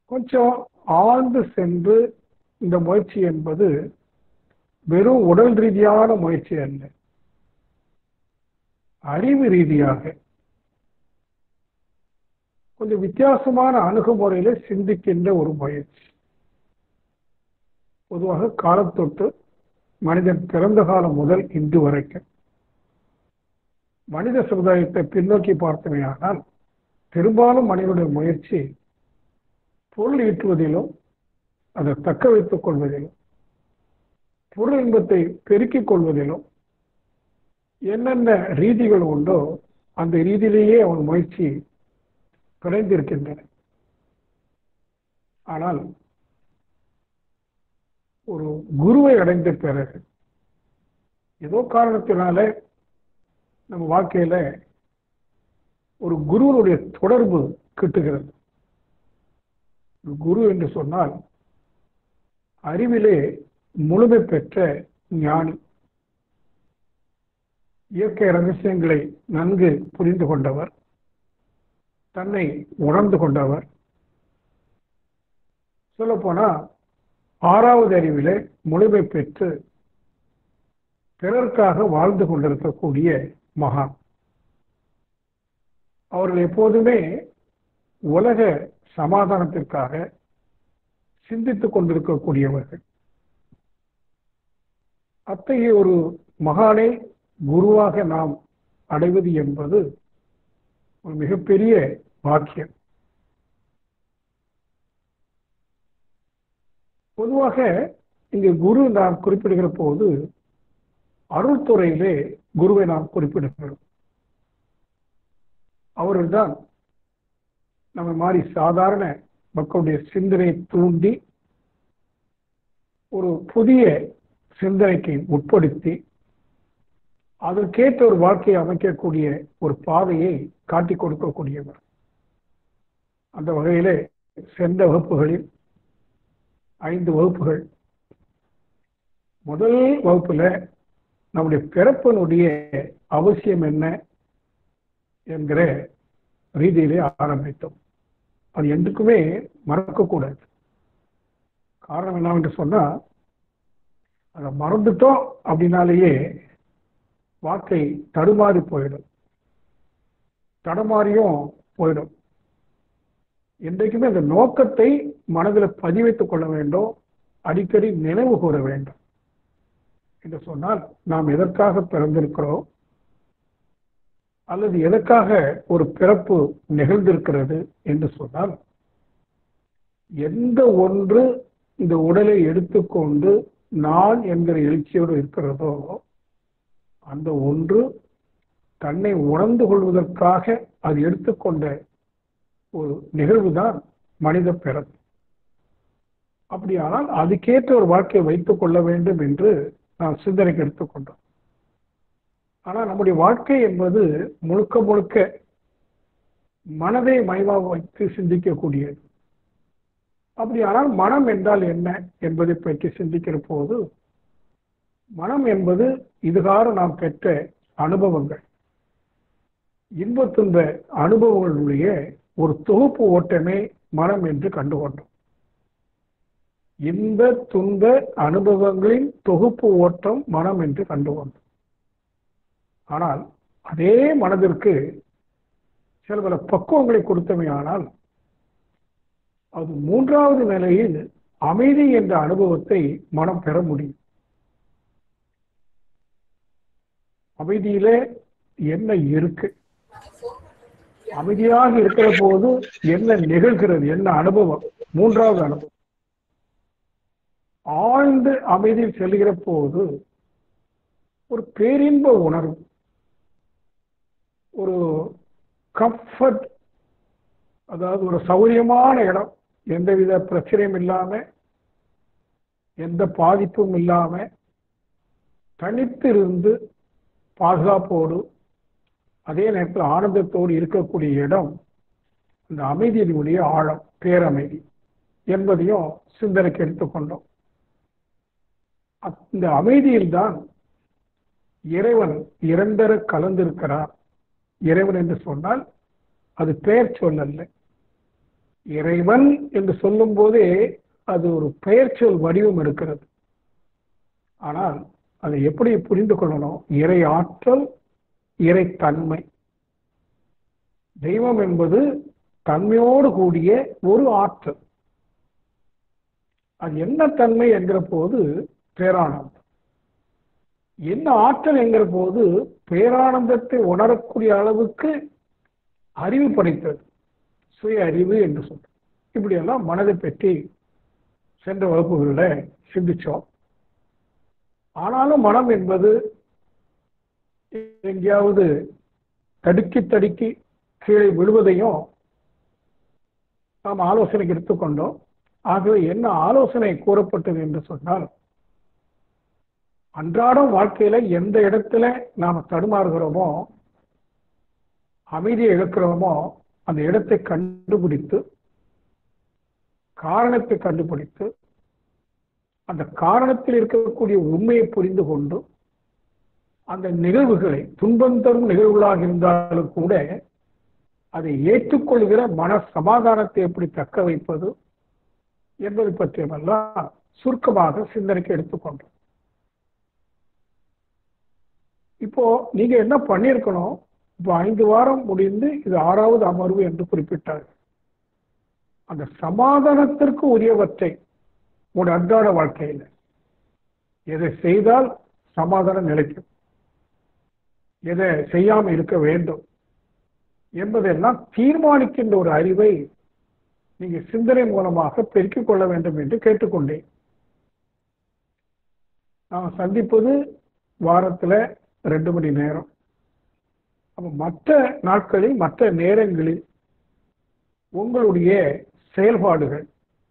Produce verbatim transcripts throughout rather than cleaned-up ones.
கொஞ்சம் ஆழ்ந்து சென்று இந்த முயற்சி என்பது வெறும் உடல் ரீதியான முயற்சி அல்ல, அறிவு ரீதியாக கொஞ்சம் வித்தியாசமான அணுகுமுறையில சிந்திக்கின்ற ஒரு முயற்சி. பொதுவாக காலத்தொட்டு மனிதன் பிறந்த காலம் முதல் இன்று வரைக்கும் மனித சமுதாயத்தை பின்னோக்கி பார்த்தமையானால் பெரும்பாலும் மனிதனுடைய முயற்சி பொருள் ஈட்டுவதிலும் அதை தக்க வைத்துக் கொள்வதிலும் பொருள் இன்பத்தை பெருக்கிக் கொள்வதிலும் என்னென்ன ரீதிகள் உண்டோ அந்த ரீதியிலேயே அவன் முயற்சி பிணைந்திருக்கின்றன. ஆனால் ஒரு குருவை அடைந்த பிறகு ஏதோ காரணத்தினால நம்ம வாழ்க்கையில ஒரு குருவனுடைய தொடர்பு கிட்டுகிறது. குரு என்று சொன்னால் அறிவிலே முழுமை பெற்ற ஞானி, இயற்கை ரகசியங்களை நன்கு புரிந்து கொண்டவர், தன்னை உணர்ந்து கொண்டவர். சொல்ல போனா ஆறாவது அறிவிலே முழுமை பெற்று பிறர்க்காக வாழ்ந்து கொண்டிருக்கக்கூடிய மகான். அவர்கள் எப்போதுமே உலக சமாதானத்திற்காக சிந்தித்துக் கொண்டிருக்கக்கூடியவர்கள். அத்தகைய ஒரு மகானை குருவாக நாம் அடைவது என்பது ஒரு மிகப்பெரிய பாக்கியம். பொதுவாக இங்கு குரு நாம் குறிப்பிடுகிற போது அருள்துறையிலே குருவை நாம் குறிப்பிடுகிறோம். அவர்கள்தான் நம்ம மாதிரி சாதாரண மக்களுடைய சிந்தனை தூண்டி ஒரு புதிய சிந்தனைக்கு உட்படுத்தி அதற்கேற்ற ஒரு வாழ்க்கையை அமைக்கக்கூடிய ஒரு பாதையை காட்டிக் கொடுக்கக்கூடியவர். அந்த வகையிலே சென்ற வகுப்புகளில் ஐந்து வகுப்புகள், முதல் வகுப்புல நம்முடைய பிறப்பினுடைய அவசியம் என்ன என்கிற ரீதியிலே ஆரம்பித்தோம். அது என்றுக்குமே மறக்கக்கூடாது. காரணம் என்னவென்று சொன்னா, அதை மறந்துட்டோம் அப்படின்னாலேயே வாழ்க்கை தடுமாறி போயிடும், தடமாறியும் போயிடும். என்றைக்குமே அந்த நோக்கத்தை மனதில் பதிவைத்துக் கொள்ள வேண்டும், அடிக்கடி நினைவு கூற வேண்டும். என்று சொன்னால் நாம் எதற்காக பிறந்திருக்கிறோம் அல்லது எதற்காக ஒரு பிறப்பு நிகழ்ந்திருக்கிறது என்று சொன்னால், எந்த ஒன்று இந்த உடலை எடுத்துக்கொண்டு நான் என்கிற எழுச்சியோடு இருக்கிறதோ அந்த ஒன்று தன்னை உணர்ந்து கொள்வதற்காக அது எடுத்துக்கொண்ட ஒரு நிகழ்வுதான் மனித பிறப்பு. அப்படியானால் அதுக்கேற்ற ஒரு வாழ்க்கையை வைத்துக் கொள்ள வேண்டும் என்று நாம் சிந்தனைக்கு எடுத்துக்கொண்டோம். ஆனால் நம்முடைய வாழ்க்கை என்பது முழுக்க முழுக்க மனதை மையமாக வைத்து சிந்திக்கக்கூடியது. அப்படியானால் மனம் என்றால் என்ன என்பதை பற்றி சிந்திக்கிற போது, மனம் என்பது இதுகாறு நாம் பெற்ற அனுபவங்கள், இன்ப துன்ப அனுபவங்களுடைய ஒரு தொகுப்பு ஓட்டமே மனம் என்று கண்டுகொண்டோம். இன்ப துன்ப அனுபவங்களின் தொகுப்பு ஓட்டம் மனம் என்று கண்டுகொண்டோம். ஆனால் அதே மனதிற்கு சில பல பக்குவங்களை கொடுத்தமையானால் அது மூன்றாவது நிலையில் அமைதி என்ற அனுபவத்தை மனம் பெற முடியும். அமைதியிலே என்ன இருக்கு, அமைதியாக இருக்கிற போது என்ன நிகழ்கிறது, என்ன அனுபவம், மூன்றாவது அனுபவம். ஆழ்ந்து அமைதியில் செல்கிற போது ஒரு பேரின்ப உணர்வு, ஒரு கம்ஃபர்ட், அதாவது ஒரு சௌகரியமான இடம், எந்தவித பிரச்சனையும் இல்லாம எந்த பாதிப்பும் இல்லாம தனித்து இருந்து பாதுகாப்போடு அதே நேரத்தில் ஆனந்தத்தோடு இருக்கக்கூடிய இடம் இந்த அமைதியினுடைய ஆழம், பேரமைதி என்பதையும் சிந்தனைக்கு எடுத்துக்கொண்டோம். இந்த அமைதியில்தான் இறைவன் இரண்டர கலந்திருக்கிறார். இறைவன் என்று சொன்னால் அது பெயர் சொல்லல்ல. இறைவன் என்று சொல்லும் போதே அது ஒரு பெயர்ச்சொல் வடிவம் இருக்கிறது. ஆனால் அதை எப்படி புரிந்து கொள்ளணும்? இறை ஆற்றல், இறை தன்மை. தெய்வம் என்பது தன்மையோடு கூடிய ஒரு ஆற்றல். அது என்ன தன்மை என்கிற போது பேரானந்தம். என்ன ஆற்றல் என்கிற போது பேரானந்தத்தை உணரக்கூடிய அளவுக்கு அறிவு படைத்தது, சுய அறிவு என்று சொல்றோம். இப்படியெல்லாம் மனதை பற்றி சென்ற வகுப்புகளில் சிந்திச்சோம். ஆனாலும் மனம் என்பது எங்கேயாவது தடுக்கி தடுக்கி கீழே விழுவதையும் நாம் ஆலோசனைக்கு எடுத்துக்கொண்டோம். ஆகவே என்ன ஆலோசனை கூறப்பட்டது என்று சொன்னால், அன்றாடம் வாழ்க்கையில எந்த இடத்துல நாம தடுமாறுகிறோமோ, அமைதியை இழக்கிறோமோ, அந்த இடத்தை கண்டுபிடித்து, காரணத்தை கண்டுபிடித்து, அந்த காரணத்தில் இருக்கக்கூடிய உண்மையை புரிந்து கொண்டு, அந்த நிகழ்வுகளை துன்பம் தரும் நிகழ்வுகளாக இருந்தாலும் கூட அதை ஏற்றுக்கொள்கிற மன சமாதானத்தை எப்படி தக்க வைப்பது என்பதை பற்றியெல்லாம் சுருக்கமாக சிந்தனைக்கு எடுத்துக்கொண்டோம். இப்போ நீங்க என்ன பண்ணியிருக்கணும்? இப்போ ஐந்து வாரம் முடிந்து இது ஆறாவது அமர்வு என்று குறிப்பிட்டார். அந்த சமாதானத்திற்கு உரியவற்றை உங்களுடைய அன்றாட வாழ்க்கையில் எதை செய்தால் சமாதானம் நிலைக்கும், எதை செய்யாமல் இருக்க வேண்டும் என்பதெல்லாம் தீர்மானிக்கின்ற ஒரு அறிவை நீங்க சிந்தனை மூலமாக பெருக்கிக் கொள்ள வேண்டும் என்று கேட்டுக்கொண்டேன். நாம் சந்திப்பது வாரத்துல ரெண்டு மணி நேரம். அப்ப மற்ற நாட்களில், மற்ற நேரங்களில் உங்களுடைய செயல்பாடுகள்,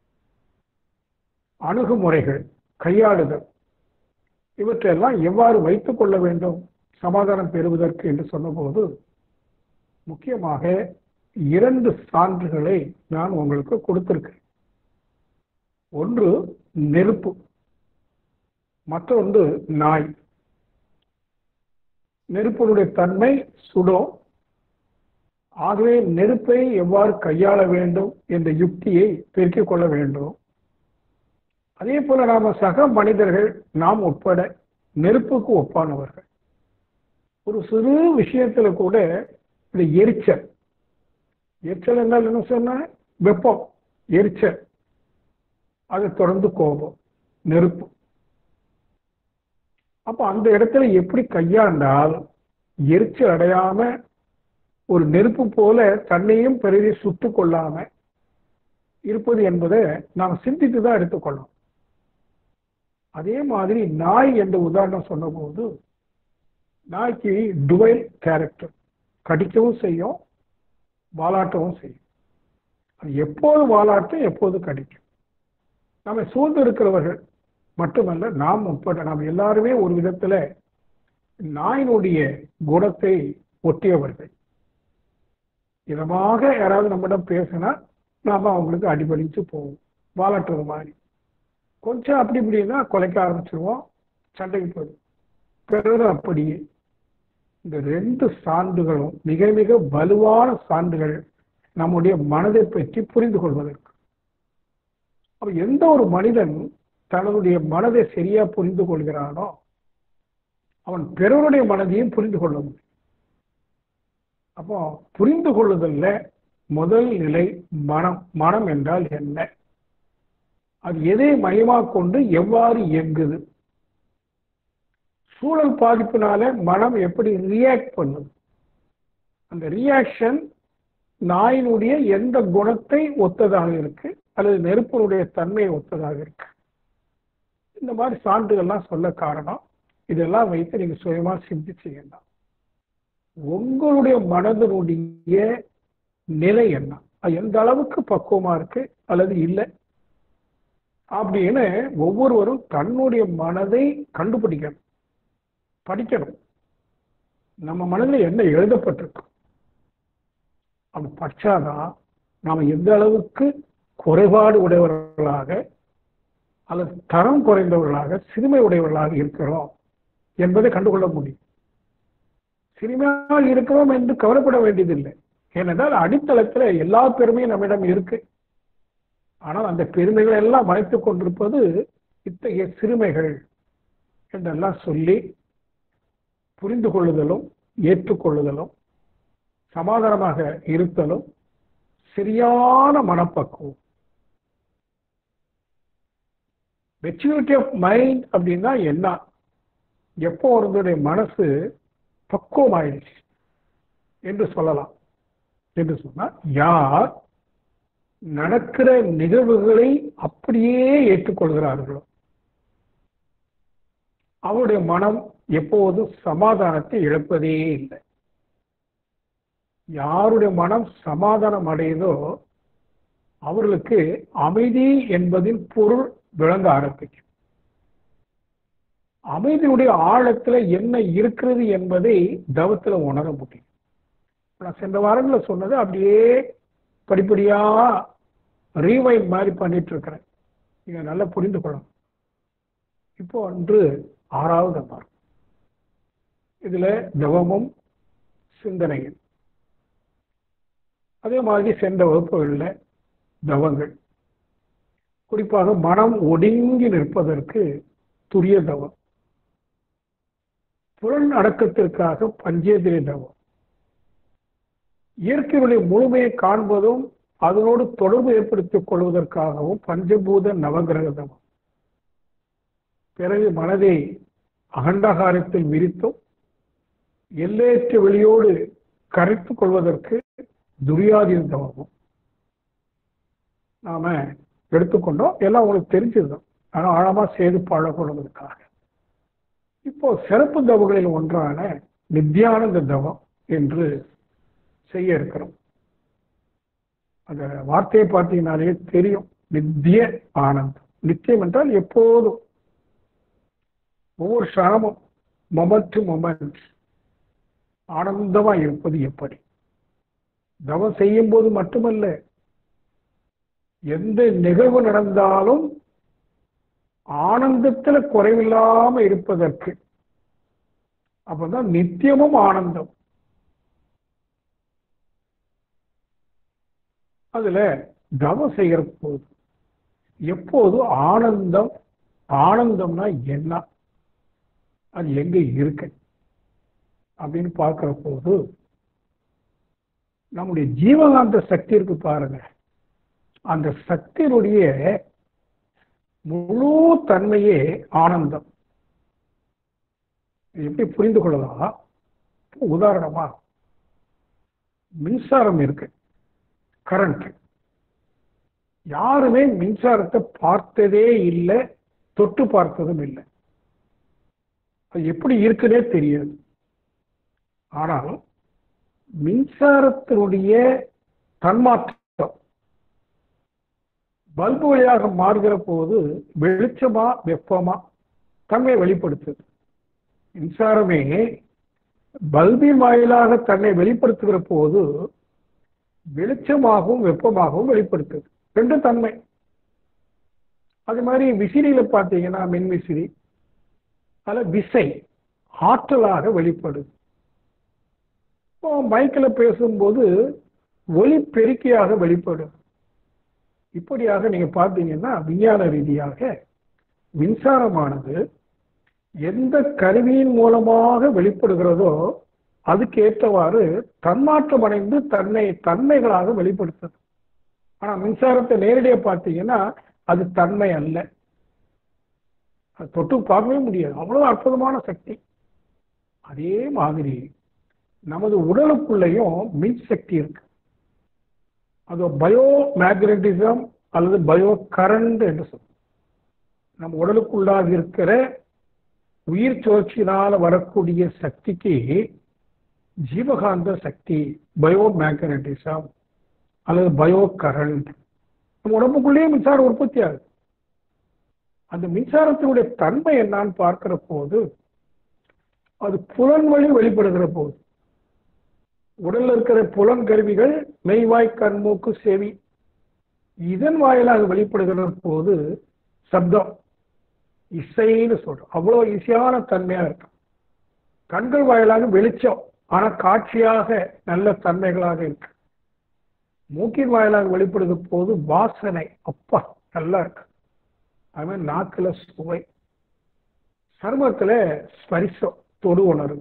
அணுகுமுறைகள், கையாளுதல் இவற்றையெல்லாம் எவ்வாறு வைத்துக் கொள்ள வேண்டும் சமாதானம் பெறுவதற்கு என்று சொன்னபோது, முக்கியமாக இரண்டு சான்றுகளை நான் உங்களுக்கு கொடுத்திருக்கிறேன். ஒன்று நெருப்பு, மற்றொன்று நாய். நெருப்பினுடைய தன்மை சுடும். ஆகவே நெருப்பை எவ்வாறு கையாள வேண்டும் என்ற யுக்தியை பெருக்கிக் கொள்ள வேண்டும். அதே போல நாம சக மனிதர்கள், நாம் உட்பட நெருப்புக்கு ஒப்பானவர்கள். ஒரு சிறு விஷயத்துல கூட இந்த எரிச்சல், எரிச்சல் என்றால் என்ன சொன்ன? வெப்பம், எரிச்சல், அதை தொடர்ந்து கோபம், நெருப்பு. அப்ப அந்த இடத்துல எப்படி கையாண்டால் எரிச்சல் அடையாம ஒரு நெருப்பு போல தன்னையும் பிறகு சுட்டு கொள்ளாம இருப்பது என்பதை நாம் சிந்தித்து தான் எடுத்துக்கொள்ளணும். அதே மாதிரி நாய் என்ற உதாரணம் சொன்ன போது, நாய்க்கு டுவெல் கேரக்டர், கடிக்கவும் செய்யும், வாலாட்டவும் செய்யும். அது எப்போது வாலாட்டும், எப்போது கடிக்கும். நம்ம சூழ்ந்து இருக்கிறவர்கள் மட்டுமல்ல, நாம் உட்பட நாம் எல்லாருமே ஒரு விதத்துல நாயினுடைய குணத்தை ஒட்டியவர்கள். இதமாக யாராவது நம்மிடம் பேசினா நாம அவங்களுக்கு அடிபடிச்சு போவோம், வாலாட்டுறது மாதிரி. கொஞ்சம் அப்படி இப்படின்னா கொலைக்க ஆரம்பிச்சிருவோம், சண்டைக்கு போயிடும். பிறகு அப்படியே இந்த ரெண்டு சான்றுகளும் மிக மிக வலுவான சான்றுகள் நம்முடைய மனதை பற்றி புரிந்து கொள்வதற்கு. அப்ப எந்த ஒரு மனிதன் தன்னுடைய மனதை சரியா புரிந்து கொள்கிறானோ அவன் பிறருடைய மனதையும் புரிந்து கொள்ள முடியும். அப்போ புரிந்து கொள்ளுதல்ல முதல் நிலை மனம். மனம் என்றால் என்ன? அது எதை மையமாக கொண்டு எவ்வாறு இயங்குது? சூழல் பாதிப்பினால மனம் எப்படி ரியாக்ட் பண்ணுது? அந்த ரியாக்ஷன் நாயினுடைய எந்த குணத்தை ஒத்ததாக இருக்கு, அல்லது நெருப்பினுடைய தன்மையை ஒத்ததாக இருக்கு? இந்த மாதிரி சான்றுகள்லாம் சொல்ல காரணம், இதெல்லாம் வைத்து நீங்க சுயமா சிந்திச்சீங்கன்னா உங்களுடைய மனதனுடைய நிலை என்ன, அது எந்த அளவுக்கு பக்குவமா இருக்கு அல்லது இல்லை அப்படின்னு ஒவ்வொருவரும் தன்னுடைய மனதை கண்டுபிடிக்கணும், படிக்கணும். நம்ம மனதில் என்ன எழுதப்பட்டிருக்கு அது படிச்சாதான் நாம எந்த அளவுக்கு குறைபாடு உடையவர்களாக அல்லது தரம் குறைந்தவர்களாக, சிறுமை உடையவர்களாக இருக்கிறோம் என்பதை கண்டுகொள்ள முடியும். சிறுமையாக இருக்கிறோம் என்று கவலைப்பட வேண்டியதில்லை. ஏனென்றால் அடித்தளத்தில் எல்லா பெருமையும் நம்மிடம் இருக்கு. ஆனால் அந்த பெருமைகளை எல்லாம் மறைத்துக் கொண்டிருப்பது இத்தகைய சிறுமைகள் என்றெல்லாம் சொல்லி புரிந்து கொள்ளுதலும் ஏற்றுக்கொள்ளுதலும் சமாதானமாக இருத்தலும் சரியான மனப்பக்குவம். மெச்சூரிட்டி ஆஃப் மைண்ட் அப்படின்னா என்ன? எப்போ ஒருவருடைய மனசு பக்குவம் ஆயிடுச்சு என்று சொல்லலாம். என்று சொன்னால் யார் நடக்கிற நிகழ்வுகளை அப்படியே ஏற்றுக்கொள்கிறார்களோ அவருடைய மனம் எப்போதும் சமாதானத்தை இழப்பதே இல்லை. யாருடைய மனம் சமாதானம் அடையுதோ அவர்களுக்கு அமைதி என்பதின் பொருள் விளங்க ஆரம்பிக்கும். அமைதியுடைய ஆழத்துல என்ன இருக்கிறது என்பதை தவத்துல உணர முடியும். நான் சென்ற வாரங்களில் சொன்னது அப்படியே படிப்படியா ரீவைண்ட் மாதிரி பண்ணிட்டு இருக்கிறேன். நீங்க நல்லா புரிந்து கொள்ளணும். இப்போ ஒன்று ஆறாவது அமர்வு. இதுல தவமும் சிந்தனையும், அதே மாதிரி சென்ற வகுப்புகளில் தவங்கள், குறிப்பாக மனம் ஒடுங்கி நிற்பதற்கு துரிய தவம், புலன் அடக்கத்திற்காக பஞ்சேந்திரிய தவம், இயற்கையுடைய முழுமையை காண்பதும் அதனோடு தொடர்பு ஏற்படுத்திக் கொள்வதற்காகவும் பஞ்சபூத நவகிரக தவம், பிறகு மனதை அகண்டாகாரத்தில் விரித்தும் எல்லையற்ற வெளியோடு கரைத்துக் கொள்வதற்கு துரியாதீன தவமும் நாம எடுத்துக்கொண்டோம். எல்லாம் உங்களுக்கு தெரிஞ்சிருந்தோம். ஆனால் ஆழமா செய்து பாழப்படுவதற்காக இப்போ சிறப்பு தவங்களில் ஒன்றான நித்தியானந்த தவம் என்று செய்ய இருக்கிறோம். அந்த வார்த்தையை பார்த்தீங்கன்னாலே தெரியும். நித்திய ஆனந்தம். நித்தியம் என்றால் எப்போதும், ஒவ்வொரு க்ஷணமும், மொமெண்ட் டு மொமெண்ட் ஆனந்தமா இருப்பது எப்படி? தவம் செய்யும் போது மட்டுமல்ல, எந்த நிகழ்வு நடந்தாலும் ஆனந்தத்துல குறைவில்லாம இருப்பதற்கு. அப்பதான் நித்தியமும் ஆனந்தம். அதுல தவம் செய்கிற போது எப்போது ஆனந்தம், ஆனந்தம்னா என்ன, அது எங்க இருக்கு அப்படின்னு பார்க்கிற போது நம்முடைய ஜீவகாந்த சக்தி இருக்கு பாருங்க. அந்த சக்தியினுடைய முழு தன்மையே ஆனந்தம். எப்படி புரிந்து கொள்ளலாம்? உதாரணமா மின்சாரம் இருக்கு, கரண்ட். யாருமே மின்சாரத்தை பார்த்ததே இல்லை, தொட்டு பார்த்ததும் இல்லை. அது எப்படி இருக்குன்னே தெரியாது. ஆனால் மின்சாரத்தினுடைய தன்மாற்றம் பல்பு வழியாக மாறுகிற போது வெளிச்சமா வெப்பமா தன்மை வெளிப்படுத்துது. மின்சாரமே பல்பின் வாயிலாக தன்னை வெளிப்படுத்துகிற போது வெளிச்சமாகவும் வெப்பமாகவும் வெளிப்படுத்துது. ரெண்டு தன்மை. அது மாதிரி விசிறியில பார்த்தீங்கன்னா மின் விசிறி, அதுல விசை ஆற்றலாக வெளிப்படுது. இப்போ மைக்கில் பேசும்போது ஒலி பெருக்கியாக வெளிப்படுது. இப்படியாக நீங்க பார்த்தீங்கன்னா விஞ்ஞான ரீதியாக மின்சாரமானது எந்த கருவியின் மூலமாக வெளிப்படுகிறதோ அதுக்கு ஏற்றவாறு தன்மாற்றம் அடைந்து தன்னை தன்மைகளாக வெளிப்படுத்துது. ஆனா மின்சாரத்தை நேரடியாக பார்த்தீங்கன்னா அது தன்மை அல்ல. அது தொட்டு பார்க்கவே முடியாது, அவ்வளவு அற்புதமான சக்தி. அதே மாதிரி நமது உடலுக்குள்ளேயும் மின் சக்தி இருக்கு. அது பயோ மேக்னட்டிசம் அல்லது பயோ கரண்ட் என்று சொல்லுவோம். நம்ம உடலுக்குள்ளாக இருக்கிற உயிர் சுழற்சியினால வரக்கூடிய சக்திக்கு ஜீவகாந்த சக்தி, பயோ மேக்னட்டிசம் அல்லது பயோ கரண்ட், நம்ம உடம்புக்குள்ளேயே மின்சாரம் உற்பத்தி ஆகுது. அந்த மின்சாரத்தினுடைய தன்மை என்னான்னு பார்க்கிற போது அது புலன் வழி வெளிப்படுகிற போது, உடல்ல இருக்கிற புலன் கருவிகள் மெய்வாய் கண் மூக்கு செவி இதன் வாயிலாக வெளிப்படுகிற போது சப்தம், இசைன்னு சொல்றோம். அவ்வளவு ஈஸியான தன்மையா இருக்கும். கண்கள் வாயிலாக வெளிச்சம், ஆனா காட்சியாக நல்ல தன்மைகளாக இருக்கு. மூக்கின் வாயிலாக வெளிப்படுது போது வாசனை அப்பா நல்லா இருக்கு. அதுமாதிரி நாக்குல சுவை, சருமத்துல ஸ்பரிசம் தொடு உணர்வு.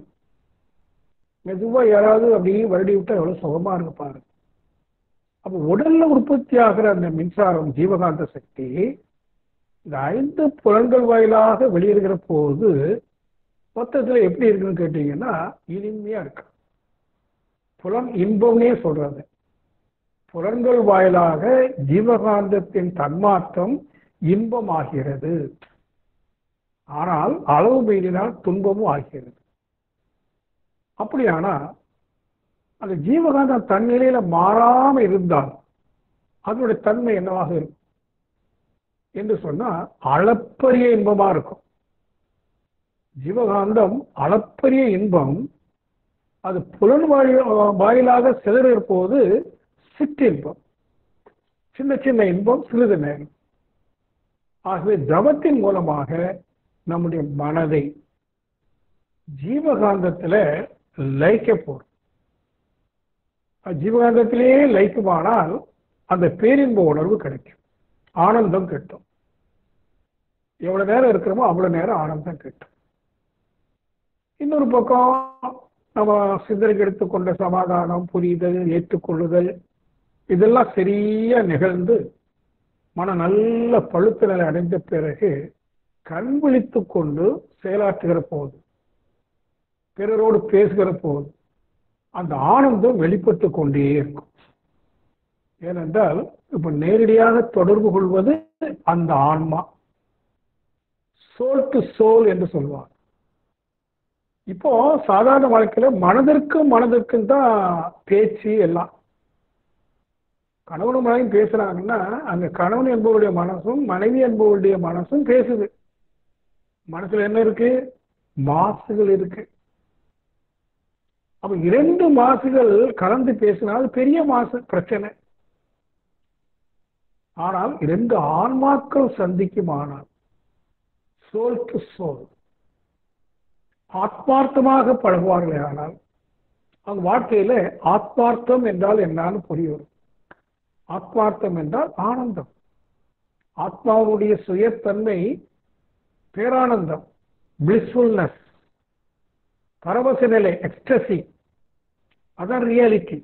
மெதுவா யாராவது அப்படியே வருடி விட்டா எவ்வளவு சுகமா இருக்கு பாருங்க. அப்ப உடல்ல உற்பத்தி ஆகிற அந்த மின்சாரம் ஜீவகாந்த சக்தி இந்த ஐந்து புலன்கள் வாயிலாக வெளியிடுகிற போது மொத்தத்துல எப்படி இருக்குன்னு கேட்டீங்கன்னா இனிமையா இருக்கு. புலன் இன்பம்னே சொல்றது. புலன்கள் வாயிலாக ஜீவகாந்தத்தின் தன்மாற்றம் இன்பமாகிறது. ஆனால் அளவு மீறினால் துன்பமும் ஆகிறது. அப்படியானா அந்த ஜீவகாந்தம் தன் நிலையில மாறாம இருந்தால் அதனுடைய தன்மை என்னவாக இருக்கும் என்று சொன்னா அளப்பரிய இன்பமா இருக்கும். ஜீவகாந்தம் அளப்பரிய இன்பம். அது புலன் வாயிலாக சிதறுகிற போது சிற்றின்பம், சின்ன சின்ன இன்பம் சிறிது நேரம். ஆகவே தவத்தின் மூலமாக நம்முடைய மனதை ஜீவகாந்தத்துல லயிக்க போறோம். ஜீவகாந்தத்திலேயே லயிக்குமானால் அந்த பேரின்ப உணர்வு கிடைக்கும், ஆனந்தம் கிட்டும். எவ்வளவு நேரம் இருக்கிறோமோ அவ்வளவு நேரம் ஆனந்தம் கிட்டும். இன்னொரு பக்கம் நம்ம சிந்தனைக்கு எடுத்துக்கொண்ட சமாதானம், புரிதல், ஏற்றுக்கொள்ளுதல் இதெல்லாம் சரியா நிகழ்ந்து மன நல்ல பழுத்த நிலை அடைந்த பிறகு கண் விழித்து கொண்டு செயலாற்றுகிற போது, பிறரோடு பேசுகிற போது அந்த ஆனந்தம் வெளிப்பட்டு கொண்டே இருக்கும். ஏனென்றால் இப்ப நேரடியாக தொடர்பு கொள்வது அந்த ஆன்மா, சோல் டு சோல் என்று சொல்வார். இப்போ சாதாரண வாழ்க்கையில மனதிற்கும் மனதிற்கும் தான் பேச்சு எல்லாம். கணவனும் மனைவியும் பேசுறாங்கன்னா அங்க கணவன் என்பவருடைய மனசும் மனைவி என்பவருடைய மனசும் பேசுது. மனசுல என்ன இருக்கு? மாசுகள் இருக்கு. அப்ப இரண்டு மாசுகள் கலந்து பேசினால் பெரிய மாசு பிரச்சனை. ஆனால் இரண்டு ஆன்மாக்கள் சந்திக்கும், ஆனால் சோல் டு சோல் ஆத்மார்த்தமாக பழகுவார்களே, ஆனால் அவங்க வாழ்க்கையில ஆத்மார்த்தம் என்றால் என்னன்னு புரிய வரும். ஆத்மார்த்தம் என்றால் ஆனந்தம். ஆத்மாவுடைய சுயத்தன்மை பேரானந்தம், பிளிஸ்ஃபுல்னஸ், பரவச நிலை, எக்ஸ்டசி, அதான் ரியாலிட்டி.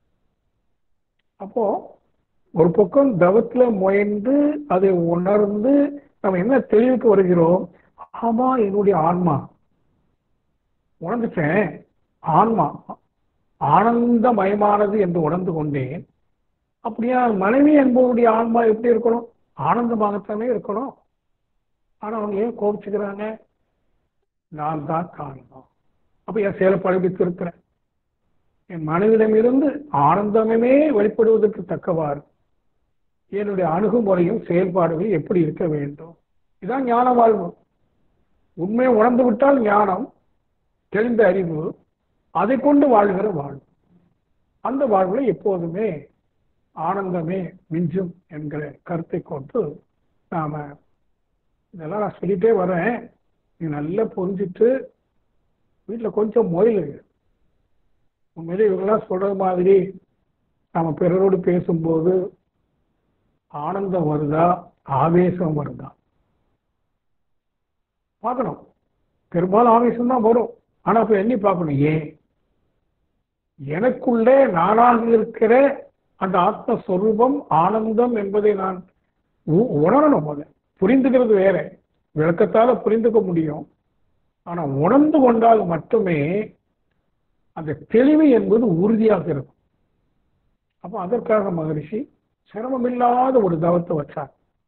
அப்போ ஒரு பக்கம் தவத்துல முயன்று அதை உணர்ந்து நம்ம என்ன தெளிவுக்கு வருகிறோம்? ஆமா, என்னுடைய ஆன்மா உணர்ந்துட்டேன், ஆன்மா ஆனந்தமயமானது என்று உணர்ந்து கொண்டேன். அப்படியா மனைவி என்பவருடைய ஆன்மா எப்படி இருக்கணும்? ஆனந்தமாகத்தானே இருக்கணும். ஆனா அவங்க ஏன் கோபிச்சுக்கிறாங்க? நான் தான் காரணம். அப்ப என் செயலை பழகி திருக்கிறேன். என் மனைவிடமிருந்து ஆனந்தமே வெளிப்படுவதற்கு தக்கவாறு என்னுடைய அணுகுமுறையும் செயல்பாடுகளும் எப்படி இருக்க வேண்டும்? இதுதான் ஞான வாழ்வு. உண்மையை உணர்ந்து விட்டால் ஞானம், தெளிந்த அறிவு, அதை கொண்டு வாழ்கிற வாழ்வு. அந்த வாழ்வுல எப்போதுமே ஆனந்தமே மிஞ்சும் என்கிற கருத்தை கொண்டு நாம இதெல்லாம் நான் சொல்லிட்டே வரேன். நீ நல்லா புரிஞ்சுட்டு வீட்டுல கொஞ்சம் முயலு. உண்மையிலே இவங்கெல்லாம் சொல்றது மாதிரி நாம பிறரோடு பேசும்போது ஆனந்தம் வருதா, ஆவேசம் வருதா பார்க்கணும். பெரும்பாலும் ஆவேசம் தான் வரும். ஆனா இப்ப எண்ணி பார்க்கணும், ஏன் எனக்குள்ளே நானாக இருக்கிற அந்த ஆத்மஸ்வரூபம் ஆனந்தம் என்பதை நான் உணரணும். போல புரிந்துக்கிறது வேற, விளக்கத்தால புரிந்துக்க முடியும். ஆனா உணர்ந்து கொண்டால் மட்டுமே அந்த தெளிவு என்பது உறுதியாக இருக்கும். அப்ப அதற்காக மகரிஷி சிரமமில்லாத ஒரு தவத்தை வச்சார்.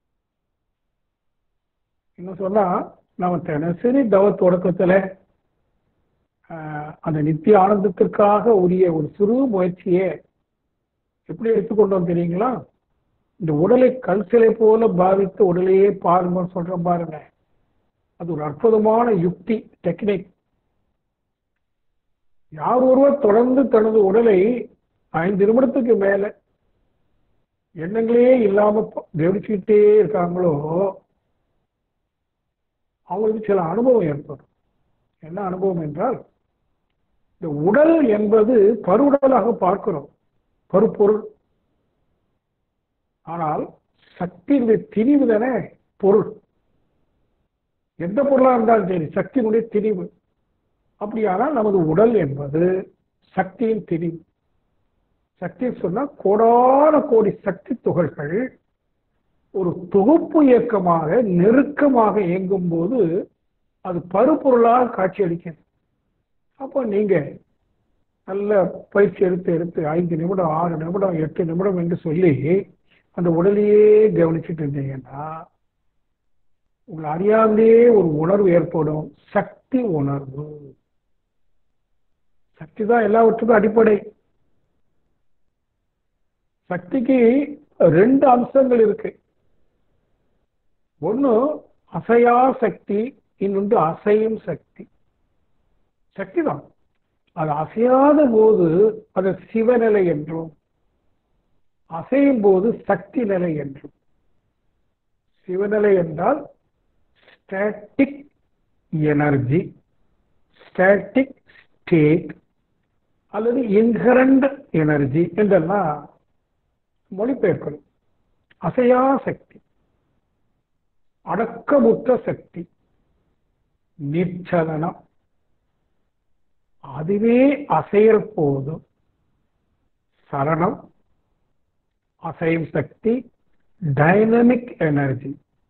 இன்னும் சொன்னா நம்ம தினசரி தவ தொடக்கத்துல அந்த நித்திய ஆனந்தத்திற்காக உரிய ஒரு சிறு முயற்சியே எப்படி எடுத்துக்கொண்டோம் தெரியுங்களா? இந்த உடலை கல் சிலை போல பாவித்து உடலையே பாருங்க சொல்ற பாருங்க, அது ஒரு அற்புதமான யுக்தி, டெக்னிக். யார் ஒருவர் தொடர்ந்து தனது உடலை ஐந்து நிமிடத்துக்கு மேல எண்ணங்களே இல்லாம கவனிச்சுக்கிட்டே இருக்காங்களோ அவங்களுக்கு சில அனுபவம் ஏற்படும். என்ன அனுபவம் என்றால், இந்த உடல் என்பது பருவுடலாக பார்க்கிறோம், பருப்பொருள். ஆனால் சக்தியினுடைய திணிவு தானே பொருள். எந்த பொருளா இருந்தாலும் சரி, சக்தியினுடைய திணிவு. அப்படியானால் நமது உடல் என்பது சக்தியின் திணிவு. சக்தி சொன்னா கோடான கோடி சக்தி துகள்கள் ஒரு தொகுப்பு இயக்கமாக நெருக்கமாக இயங்கும் போது அது பருப்பொருளாக காட்சியளிக்கிறது. அப்போ நீங்க நல்ல பயிற்சி எடுத்து எடுத்து ஐந்து நிமிடம் ஆறு நிமிடம் எட்டு நிமிடம் என்று சொல்லி அந்த உடலையே கவனிச்சுட்டு இருந்தீங்கன்னா உங்களை அறியாமலே ஒரு உணர்வு ஏற்படும். சக்தி உணர்வு. சக்தி தான் எல்லாவற்றுக்கும் அடிப்படை. சக்திக்கு ரெண்டு அம்சங்கள் இருக்கு. ஒண்ணு அசையா சக்தி, இன்னொன்று அசையும் சக்தி. சக்தி தான் அது அசையாத போது அது சிவநிலை என்றும், அசையும் போது சக்தி நிலை என்றும். சிவநிலை என்றால் ஸ்டாட்டிக் எனர்ஜி, ஸ்டாட்டிக் ஸ்டேட் அல்லது இன்ஹரண்ட் எனர்ஜி என்றெல்லாம் மொழிபெயர்க்கணும். அசையா சக்தி, அடக்கமுற்ற சக்தி, நிச்சலனம். அதுவே அசையல் போதும் சரணம், அசையும் சக்தி, டைனமிக் எனர்ஜி.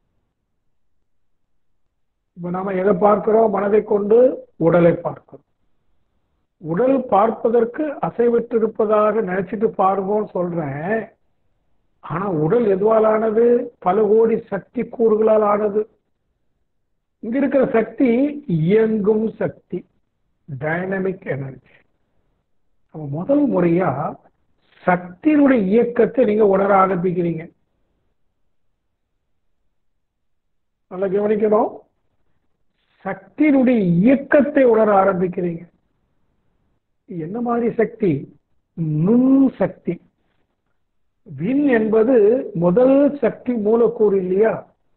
இப்ப நாம எதை பார்க்கிறோம்? மனதை கொண்டு உடலை பார்க்கிறோம். உடல் பார்ப்பதற்கு அசைவிட்டிருப்பதாக நினைச்சிட்டு பாருங்கன்னு சொல்றேன். ஆனா உடல் எதுவால் ஆனது? பல கோடி சக்தி கூறுகளால் ஆனது. இங்க இருக்கிற சக்தி இயங்கும் சக்தி, டைனமிக் எனர்ஜி. முதல் முறையா சக்தியினுடைய இயக்கத்தை நீங்க உணர ஆரம்பிக்கிறீங்க. நல்லா கவனிக்கணும். சக்தியினுடைய இயக்கத்தை உணர ஆரம்பிக்கிறீங்க. என்ன மாதிரி சக்தி? நுண் சக்தி. விண் என்பது முதல் சக்தி மூலக்கூறு இல்லையா?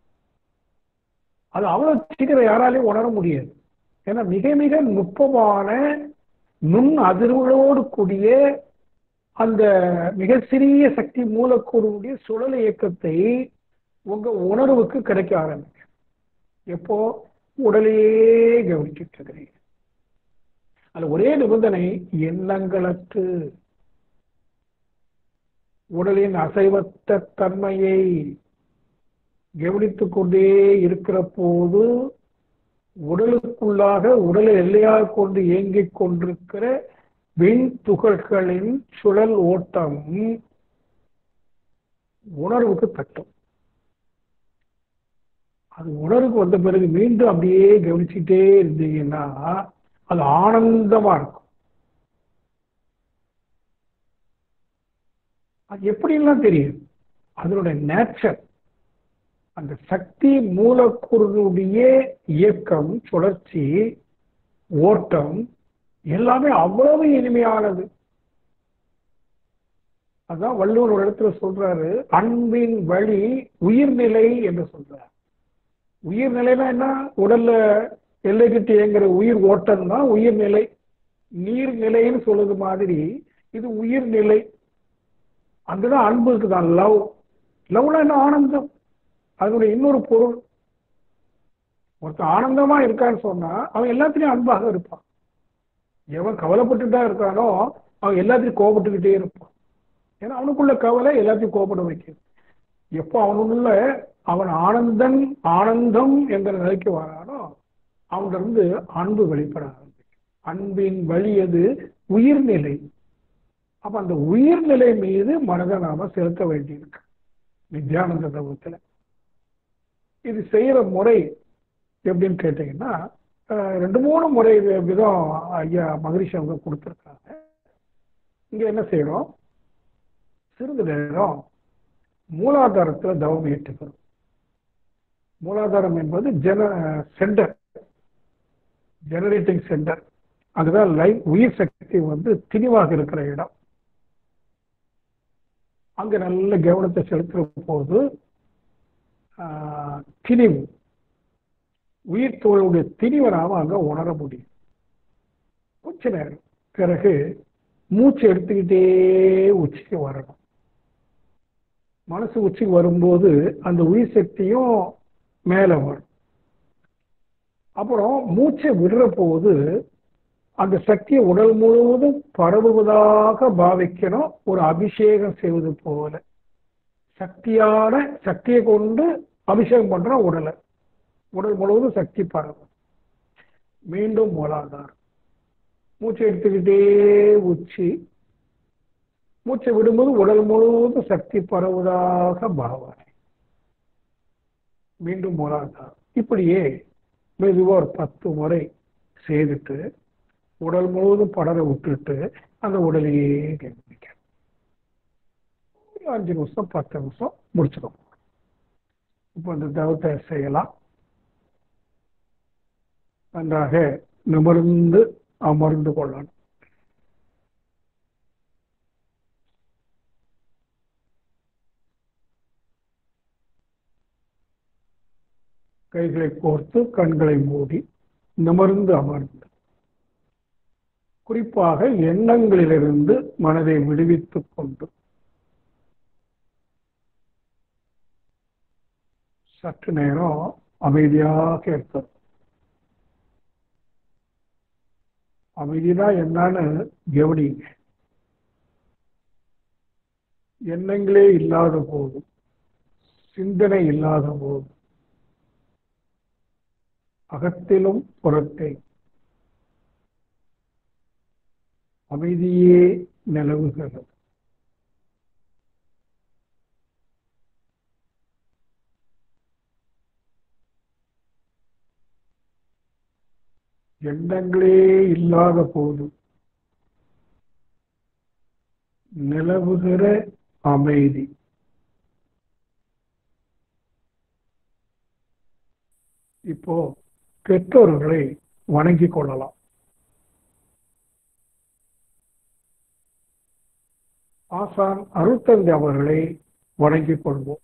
அது அவ்வளவு சீக்கிரம் யாராலையும் உணர முடியாது. ஏன்னா மிக மிக நுட்பமான நுண் அதிர்வுகளோடு கூடிய அந்த மிக சிறிய சக்தி மூலக்கூறுடைய சுழல் இயக்கத்தை உங்க உணர்வுக்கு கிடைக்க ஆரம்பிக்கும். எப்போ? உடலையே கவனிச்சுட்டு இருக்கிறீங்க. அது ஒரே நிபந்தனை, எண்ணங்களற்று. உடலின் அசைவற்ற தன்மையை கவனித்துக் கொண்டே இருக்கிற போது உடலுக்குள்ளாக உடலை எல்லையாக கொண்டு இயங்கிக் கொண்டிருக்கிற விண் துகள்களின் சுழல் ஓட்டம் உணர்வுக்கு தட்டும். அது உணர்வுக்கு வந்த பிறகு மீண்டும் அப்படியே கவனிச்சுட்டே இருந்தீங்கன்னா அது ஆனந்தமா இருக்கும். அது எப்படிலாம் தெரியும்? அதனுடைய நேச்சர், அந்த சக்தி மூலக்கூறுடைய இயக்கம், சுழற்சி, ஓட்டம் எல்லாமே அவ்வளவு இனிமையானது. அதான் வள்ளுவர் ஒரு இடத்துல சொல்றாரு, அன்பின் வழி உயிர்நிலை என்று சொல்றாரு. உயிர்நிலைனா என்ன? உடல்ல எல்லை கிட்ட இயங்குற உயிர் ஓட்டம் தான் உயிர்நிலை. நீர்நிலைன்னு சொல்றது மாதிரி இது உயிர்நிலை. அங்கதான் அன்பு இருக்குதான், லவ். லவ்னா என்ன? ஆனந்தம். அதனுடைய இன்னொரு பொருள். ஒருத்தன் ஆனந்தமா இருக்கான்னு சொன்னா அவன் எல்லாத்திலையும் அன்பாக இருப்பான். எவன் கவலைப்பட்டுதான் இருக்கானோ அவன் எல்லாத்தையும் கோபப்பட்டுக்கிட்டே இருப்பான். ஏன்னா அவனுக்குள்ள கவலை எல்லாத்தையும் கோபப்பட வைக்கிறது. எப்போ அவனுள்ள அவன் ஆனந்தன் ஆனந்தம் என்ற நிலைக்கு வரானோ அவனிருந்து அன்பு வெளிப்பட ஆரம்பிக்கும். அன்பின் வழி அது உயிர்நிலை. அப்ப அந்த உயிர்நிலை மீது மனதை நாம செலுத்த வேண்டியிருக்கு நித்யானந்த தவத்துல. இது செய்யற முறை எப்படின்னு கேட்டீங்கன்னா, ரெண்டு மூணு முறை விதம் ஐயா மகரிஷி அவங்க கொடுத்துருக்காங்க. இங்க என்ன செய்யறோம்? சிறிது நேரம் மூலாதாரத்துல தவம் ஏற்றுக்கிறோம். மூலாதாரம் என்பது ஜென சென்டர், ஜெனரேட்டிங் சென்டர். அதுதான் லைஃப், உயிர் சக்தி வந்து திணிவாக இருக்கிற இடம். அங்க நல்ல கவனத்தை செலுத்துற போது திணிவு, உயிர் தோளுடைய திணிவை நாம அங்க உணர முடியும். கொஞ்ச நேரம் பிறகு மூச்சு எடுத்துக்கிட்டே உச்சிக்கு வரணும். மனசு உச்சிக்கு வரும்போது அந்த உயிர் சக்தியும் மேலே வரும். அப்புறம் மூச்சை விடுற போது அந்த சக்தியை உடல் முழுவதும் பரவுவதாக பாவிக்கணும். ஒரு அபிஷேகம் செய்வது போல சக்தியான சக்தியை கொண்டு அபிஷேகம் பண்றோம் உடலை. உடல் முழுவதும் சக்தி பரவும். மீண்டும் மூலாதாரம். மூச்சை எடுத்துக்கிட்டே உச்சி, மூச்சை விடும்போது உடல் முழுவதும் சக்தி பரவுவதாக பாவனை. மீண்டும் மூலாதாரம். இப்படியே மெதுவா ஒரு பத்து முறை செய்துட்டு உடல் முழுவதும் படர விட்டுட்டு அந்த உடலையே கவனிக்க. அஞ்சு நிமிஷம் பத்து நிமிஷம் முடிச்சிடும். இப்போ இந்த தவத்தை செய்யலாம். நன்றாக நிமிர்ந்து அமர்ந்து கொள்ளணும். கைகளை கோர்த்து கண்களை மூடி நிமிர்ந்து அமர்ந்து குறிப்பாக எண்ணங்களிலிருந்து மனதை விடுவித்துக் கொண்டு சற்று நேரம் அமைதியாக இருக்கிறது. அமைதிதான் என்னன்னு கவனிங்க. எண்ணங்களே இல்லாத போது, சிந்தனை இல்லாத போது, அகத்திலும் புறத்தை அமைதியே நிலவுகிறது. எண்ணங்களே இல்லாத போது நிலவுகிற அமைதி. இப்போ பெற்றோர்களை வணங்கிக் கொள்ளலாம். ஆசான் அருட்தந்தை அவர்களை வணங்கிக் கொள்வோம்.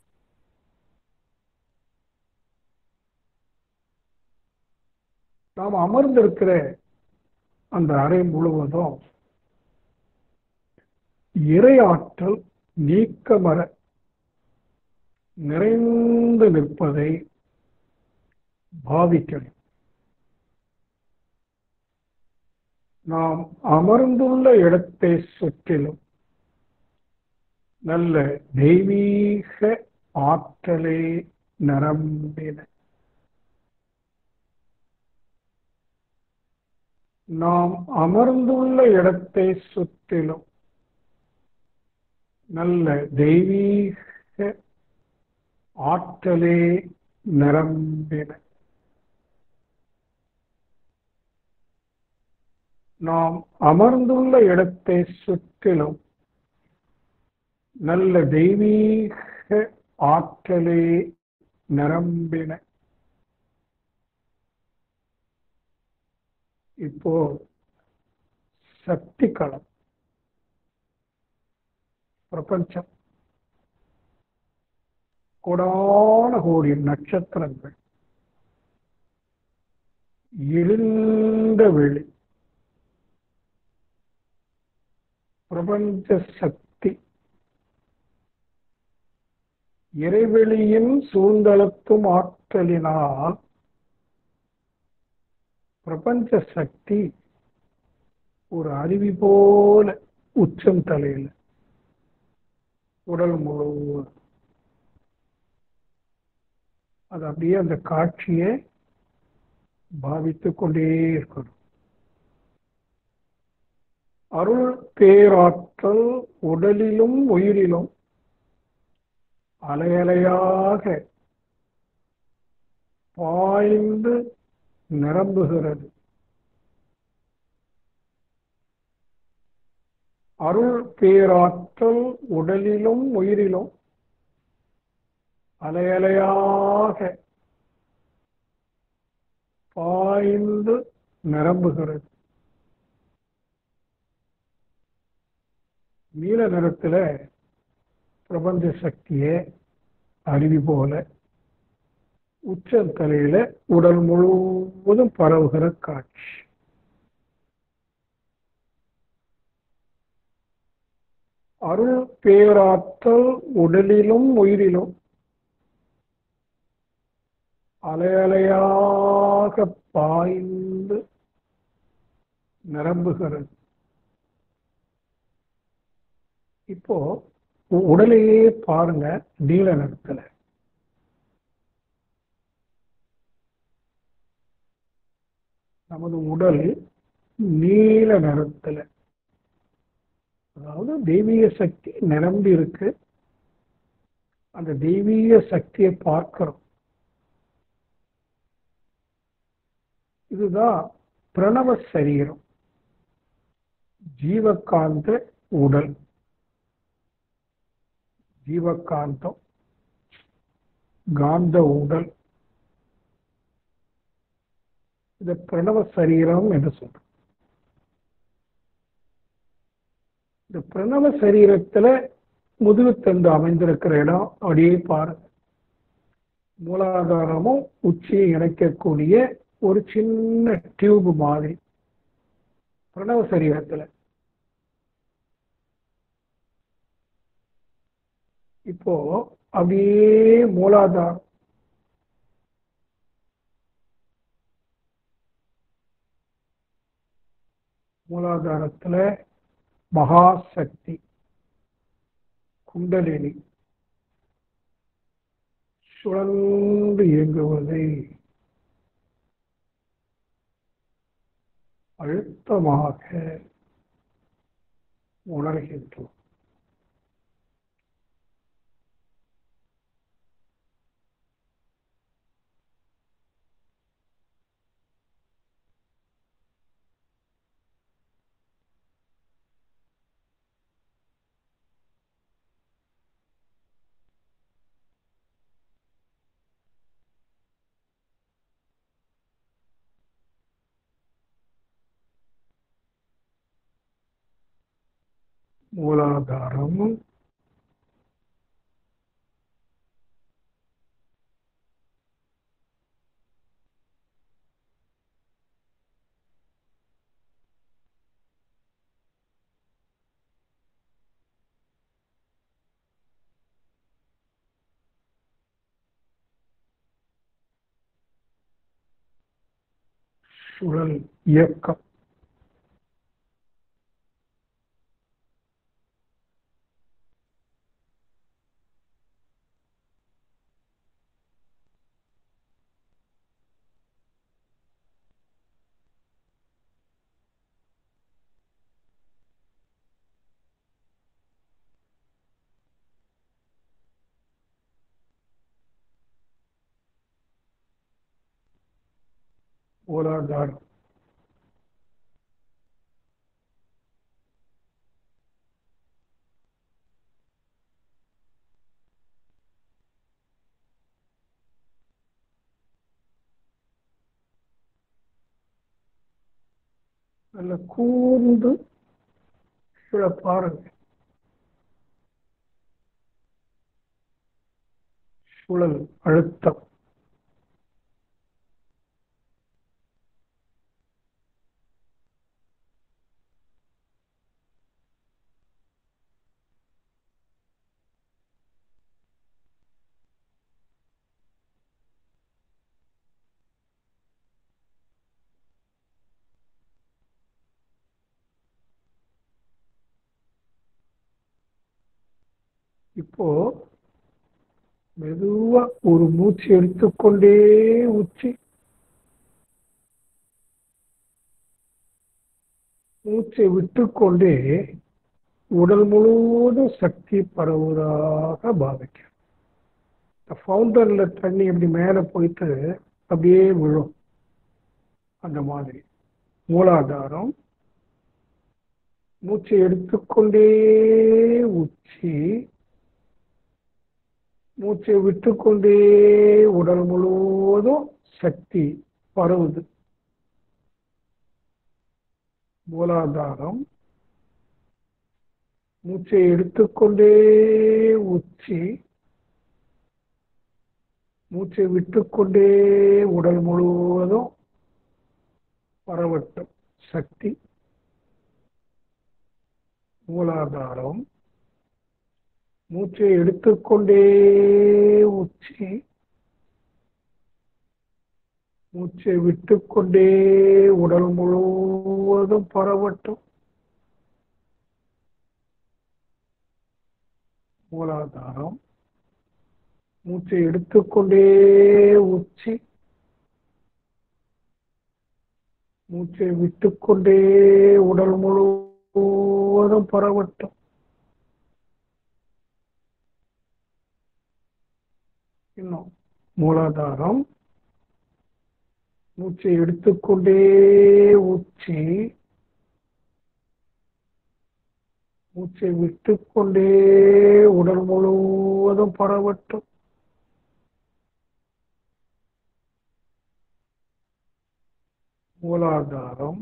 நாம் அமர்ந்திருக்கிற அந்த அறை முழுவதும் இறையாற்றல் நீக்கமற நிறைந்து நிற்பதை பாவிக்கணும். நாம் அமர்ந்துள்ள இடத்தை சுற்றிலும் நல்ல தெய்வீக ஆற்றலை நிரம்பின. நாம் அமர்ந்துள்ள இடத்தை சுற்றிலும் நல்ல தெய்வீக ஆற்றலே நிரம்பின. நாம் அமர்ந்துள்ள இடத்தை சுற்றிலும் நல்ல தெய்வீக ஆற்றலே நிரம்பின. இப்போ சக்தி களம், பிரபஞ்சம், கோடான கோடி நட்சத்திரங்கள், இருண்ட வெளி, பிரபஞ்ச சக்தி இறைவெளியின் சூழ்ந்தளத்தும் ஆற்றலினால் பிரபஞ்ச சக்தி ஒரு அருவி போல உச்சம் தலையில் உடல் முழுவதும் அது அப்படியே அந்த காட்சியை பாவித்துக் கொண்டே இருக்கணும். அருள் பேராற்றல் உடலிலும் உயிரிலும் அலையலையாக பாய்ந்து நிரம்புகிறது. அருள் பேராற்றல் உடலிலும் உயிரிலும் அலையலையாக பாய்ந்து நிரம்புகிறது. நீல நிறத்தில் பிரபஞ்ச சக்தியே அருவி போல உச்சந்தலையில உடல் முழுவதும் பரவுகிற காட்சி. அருள் பேராற்றல் உடலிலும் உயிரிலும் அலையலையாக பாய்ந்து நிரம்புகிறது. இப்போ உடலையே பாருங்க, நீல நிறத்துல. நமது உடல் நீல நிறத்துல, அதாவது தெய்வீக சக்தி நிரம்பி இருக்கு. அந்த தெய்வீக சக்தியை பார்க்கிறோம். இதுதான் பிரணவ சரீரம், ஜீவகாந்த உடல். ஜீவகாந்தம், காந்த உடல், இது பிரணவ சரீரம் என்று சொல்றோம். இந்த பிரணவ சரீரத்துல முதுகுத்தண்டு அமைந்திருக்கிற இடம் அப்படியே பாருங்க. மூலாதாரமும் உச்சியை இணைக்கக்கூடிய ஒரு சின்ன டியூப் மாதிரி பிரணவ சரீரத்துல. இப்போ அப்படியே மூலாதாரம், மூலாதாரத்துல மகாசக்தி குண்டலினி சுழன்று இயங்குவதை அழுத்தமாக உணர்கின்றோம். மூலாதாரம், சுழல் இயக்கம். மூலாதாரம், நல்ல கூர்ந்து கீழே பாருங்க. சுழல் அழுத்தம். இப்போ மெதுவா ஒரு மூச்சு எடுத்துக்கொண்டே உச்சி, மூச்சை விட்டுக்கொண்டே உடல் முழுவதும் சக்தி பரவுவதாக பாவிக்க. ஃபவுண்டன்ல தண்ணி அப்படி மேல போயிட்டு அப்படியே விழும், அந்த மாதிரி. மூலாதாரம், மூச்சை எடுத்துக்கொண்டே உச்சி, மூச்சை விட்டுக்கொண்டே உடல் முழுவதும் சக்தி பரவுது. மூலாதாரம், மூச்சை எடுத்துக்கொண்டே உச்சி, மூச்சை விட்டுக்கொண்டே உடல் முழுவதும் பரவட்டும் சக்தி. மூலாதாரம், மூச்சை எடுத்துக்கொண்டே உச்சி, மூச்சை விட்டுக்கொண்டே உடல் முழுவதும் பரவட்டும். மூலாதாரம். மூச்சை எடுத்துக்கொண்டே உச்சி, மூச்சை விட்டுக்கொண்டே உடல் முழுவதும் பரவட்டும். இன்னும் மூலாதாரம். மூச்சை எடுத்துக்கொண்டே உச்சி, மூச்சை விட்டுக்கொண்டே உடல் முழுவதும் பரவட்டும். மூலாதாரம்.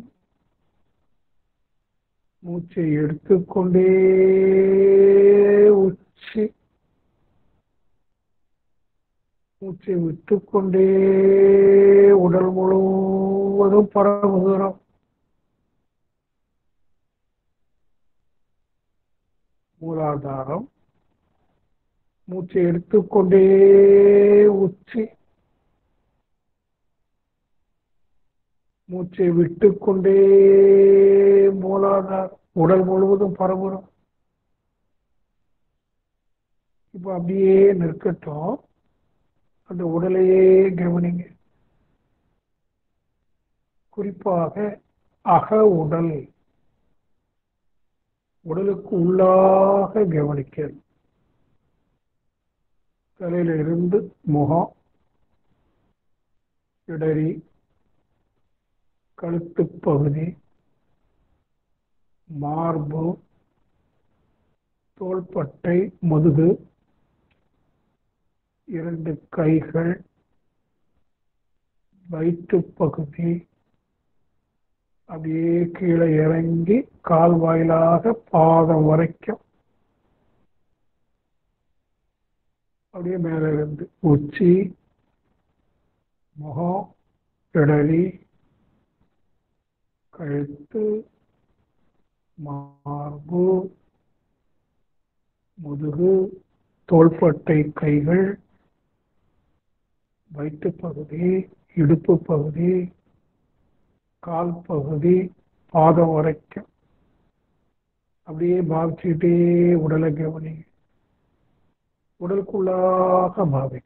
மூச்சை எடுத்துக்கொண்டே உச்சி, மூச்சை விட்டுக்கொண்டே உடல் முழுவதும் பரவுகிறோம். மூலாதாரம். மூச்சை எடுத்துக்கொண்டே உச்சி, மூச்சை விட்டுக்கொண்டே மூலாதாரம் உடல் முழுவதும் பரவுகிறோம். இப்ப அப்படியே நிற்கட்டும். அந்த உடலையே கவனிங்க. குறிப்பாக அக உடல், உடலுக்கு உள்ளாக கவனிக்கிறது. தலையில இருந்து முகம், இடறி, கழுத்து பகுதி, மார்பு, தோள்பட்டை, முதுகு, இரண்டு கைகள், வயிற்று பகுதி, அப்படியே கீழே இறங்கி கால் வாயிலாக பாதம் வரைக்கும், அப்படியே மேல இருந்து உச்சி, முகம், இடறி, கழுத்து, மார்பு, முதுகு, தோள்பட்டை, கைகள், வயிற்று பகுதி, இடுப்பு பகுதி, கால் பகுதி, பாதம் வரைக்கும் அப்படியே பாவிச்சுக்கிட்டே உடலை கவனி. உடலுக்குள்ளாக பாவிக்க.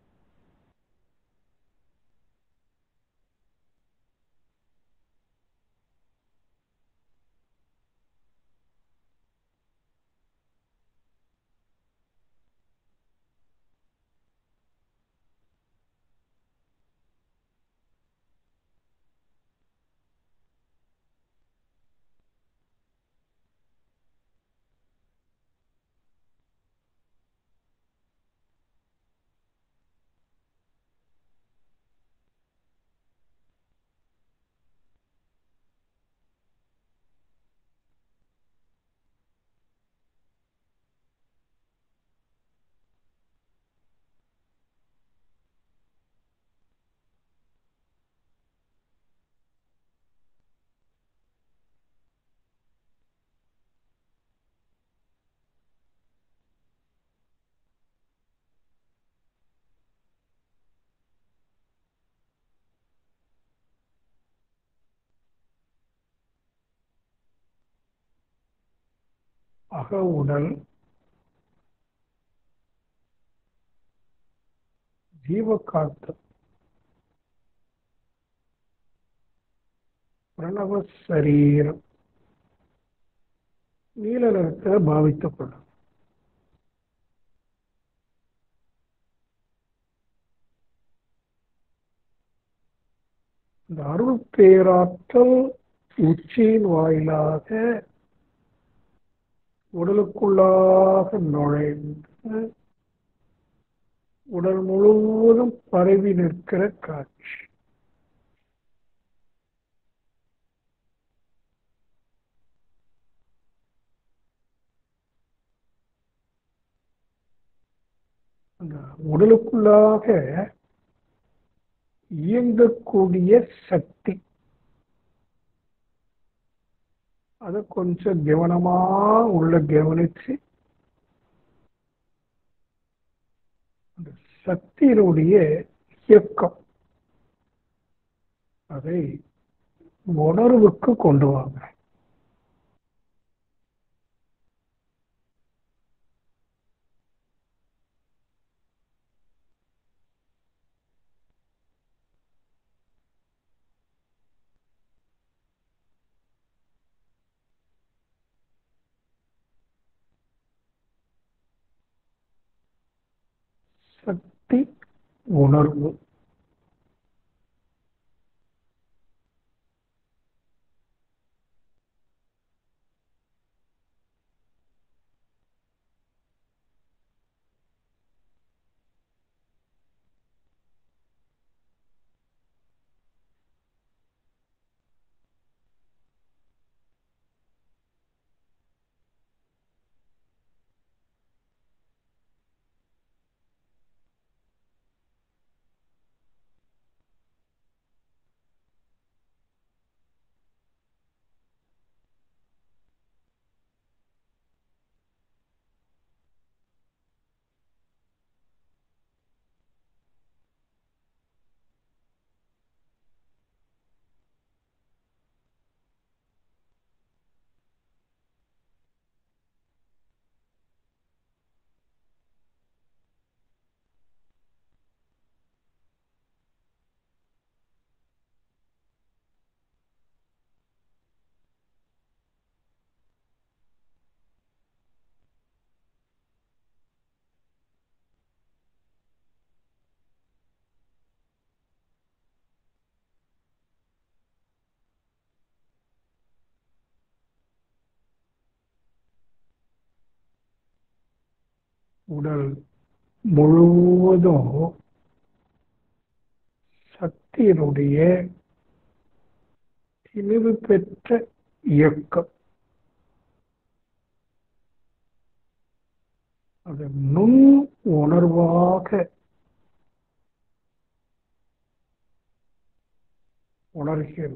அக உடல் ஜீவகாத்து, பிரணவ சரீரம், நீல நிறத்தை பாவித்துக் கொள்ளும். இந்த அருள் பேராற்றல் உச்சியின் வாயிலாக உடலுக்குள்ளாக நுழைந்து உடல் முழுவதும் பரவி நிற்கிற காட்சி. அந்த உடலுக்குள்ளாக இயங்கக்கூடிய சக்தி, அதை கொஞ்சம் கவனமா உள்ள கவனிச்சு அந்த சக்தியினுடைய இயக்கம் அதை உணர்வுக்கு கொண்டு வாங்க. சக்தி உணர்வு உடல் முழுவதும் சக்தியினுடைய தெளிவு பெற்ற இயக்கம். அது நுண் உணர்வாக உணர்கிறது.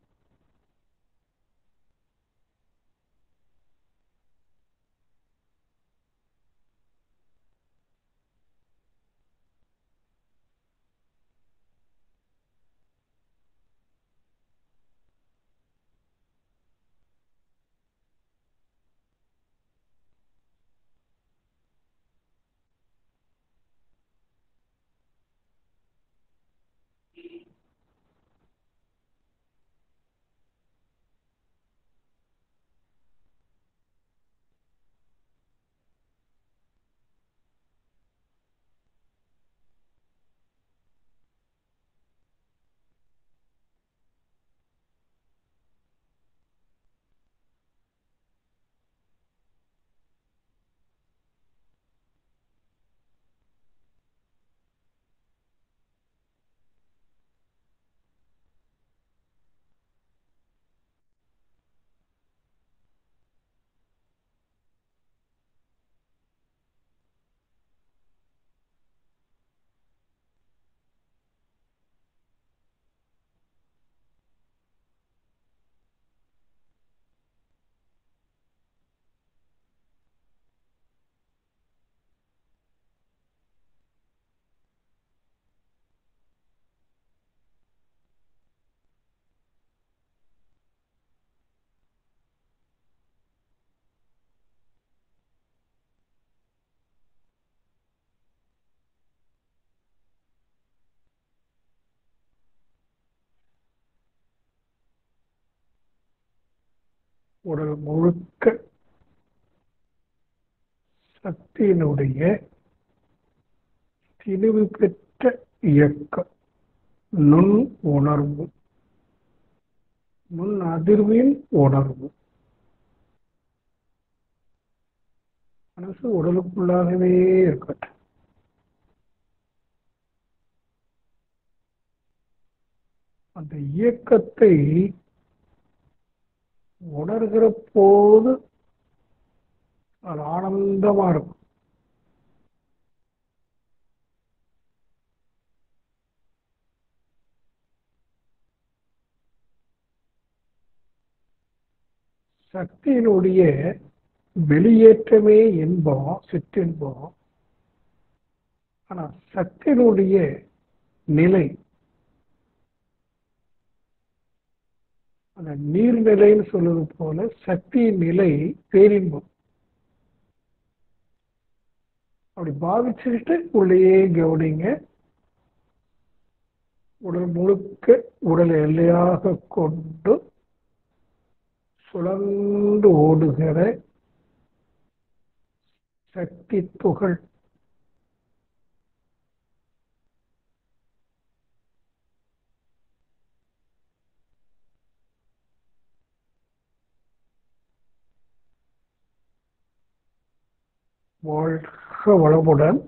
உடல் முழுக்க சக்தியினுடைய தெளிவு பெற்ற இயக்கம். நுண் உணர்வு, நுண் அதிர்வின் உணர்வு. மனசு உடலுக்குள்ளாகவே இருக்கட்டும். அந்த இயக்கத்தை உணர்கிற போது அது ஆனந்தமா இருக்கும். சக்தியினுடைய வெளியேற்றமே இன்பம், சிற்றின்பம். ஆனா சத்தினுடைய நிலை அந்த நீர்நிலைன்னு சொல்வது போல சக்தியின் நிலை பேரின்பம். அப்படி பாவிச்சுக்கிட்டு உள்ளேயே கவனிங்க. உடல் முழுக்க உடலை எல்லையாக கொண்டு சுழன்று ஓடுகிற சக்தி துகள். வாழ்க வளமுடன்,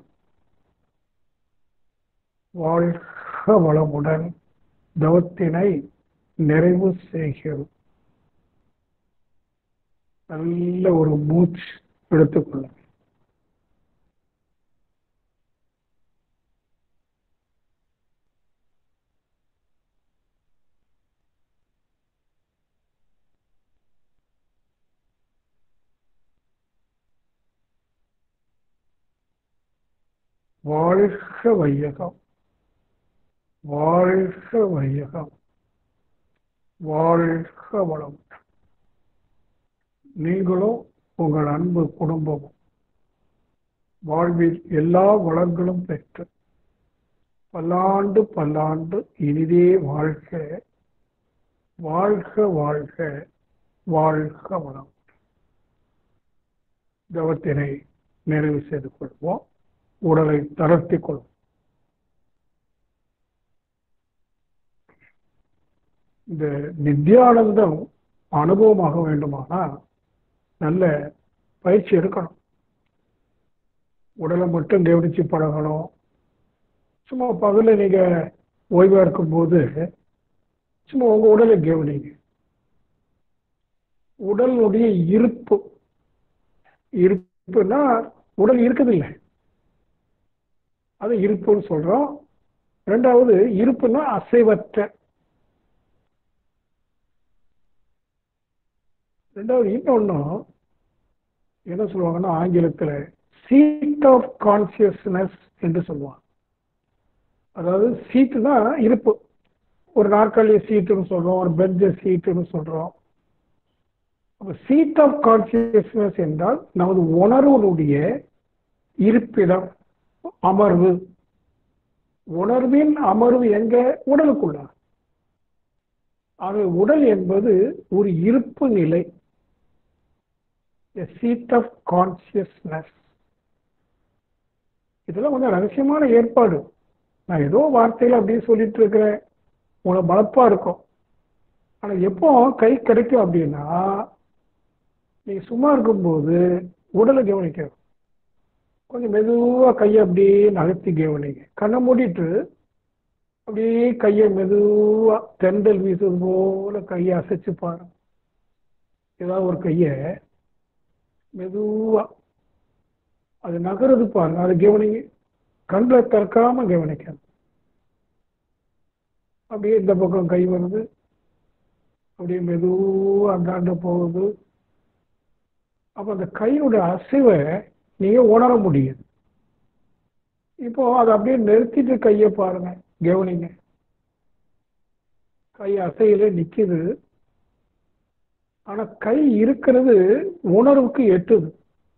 வாழ்க வளமுடன். தவத்தினை நிறைவு செய்கிறோம். நல்ல ஒரு மூச்சு எடுத்துக்கொள்ளும். வாழ்க வையகம், வாழ்க வையகம், வாழ்க வளம். நீங்களும் உங்கள் அன்பு குடும்பமும் வாழ்வில் எல்லா வளங்களும் பெற்று பல்லாண்டு பல்லாண்டு இனிதே வாழ்க, வாழ்க வாழ்க, வாழ்க வளம். தவத்தினை நிறைவு செய்து கொள்வோம். உடலை தளர்த்திக் கொள்வோம். இந்த நித்யானந்தம் அனுபவமாக வேண்டுமானால் நல்ல பயிற்சி எடுக்கணும். உடலை மட்டும் கவனிச்சு பழகணும். சும்மா பகல நீங்க ஓய்வா இருக்கும்போது சும்மா உங்க உடலை கவனிங்க. உடலுடைய இருப்பு, இருப்புன்னா உடல் இருக்குதில்லை, அது இருப்புன்னு சொல்றோம். ரெண்டாவது இருப்புன்னா அசைவற்ற. ரெண்டாவது இன்னொன்னும் என்ன சொல்லுவாங்கன்னா ஆங்கிலத்தில் சீட் ஆஃப் கான்சியஸ்னஸ் என்று சொல்லுவாங்க. அதாவது சீட்டுனா இருப்பு. ஒரு நாற்காலிய சீட்டுன்னு சொல்றோம், ஒரு பெஞ்ச சீட்டுன்னு சொல்றோம். அப்ப சீட் ஆஃப் கான்சியஸ்னஸ் என்றால் நமது உணர்வுடைய இருப்பிடம், அமர்வு. உணர்வின் அமர்வு எங்க? உடலுக்குள்ள. ஆக உடல் என்பது ஒரு இருப்பு நிலை, சீட் ஆஃப் கான்சியஸ்னஸ். இதெல்லாம் கொஞ்சம் ரகசியமான ஏற்பாடு. நான் ஏதோ வார்த்தையில அப்படியே சொல்லிட்டு இருக்கிறேன், உங்களை பலப்பா இருக்கும். ஆனா எப்போ கை கிடைக்கும் அப்படின்னா நீங்க சும்மா இருக்கும்போது உடலை கவனிக்கணும். கொஞ்சம் மெதுவா கையை அப்படியே நகர்த்தி கவனிங்க. கண்ணை மூடிட்டு அப்படியே கையை மெதுவா தெண்டல் வீசுவது போல கையை அசைச்சு பாருங்க. ஏதாவது ஒரு கையை மெதுவா அது நகருது பாருங்க, அதை கவனிங்க. கண்ணில் திறக்காம கவனிக்கணும். அப்படியே இந்த பக்கம் கை வருது, அப்படியே மெதுவா அந்தாண்ட போகுது. அப்ப அந்த கையோட அசைவை நீங்க உணர முடியும். இப்போ அதை அப்படியே நிறுத்திட்டு கையை பாருங்க, கவனிங்க. கை அசையில நிக்குது, ஆனா கை இருக்கிறது உணர்வுக்கு எட்டுது.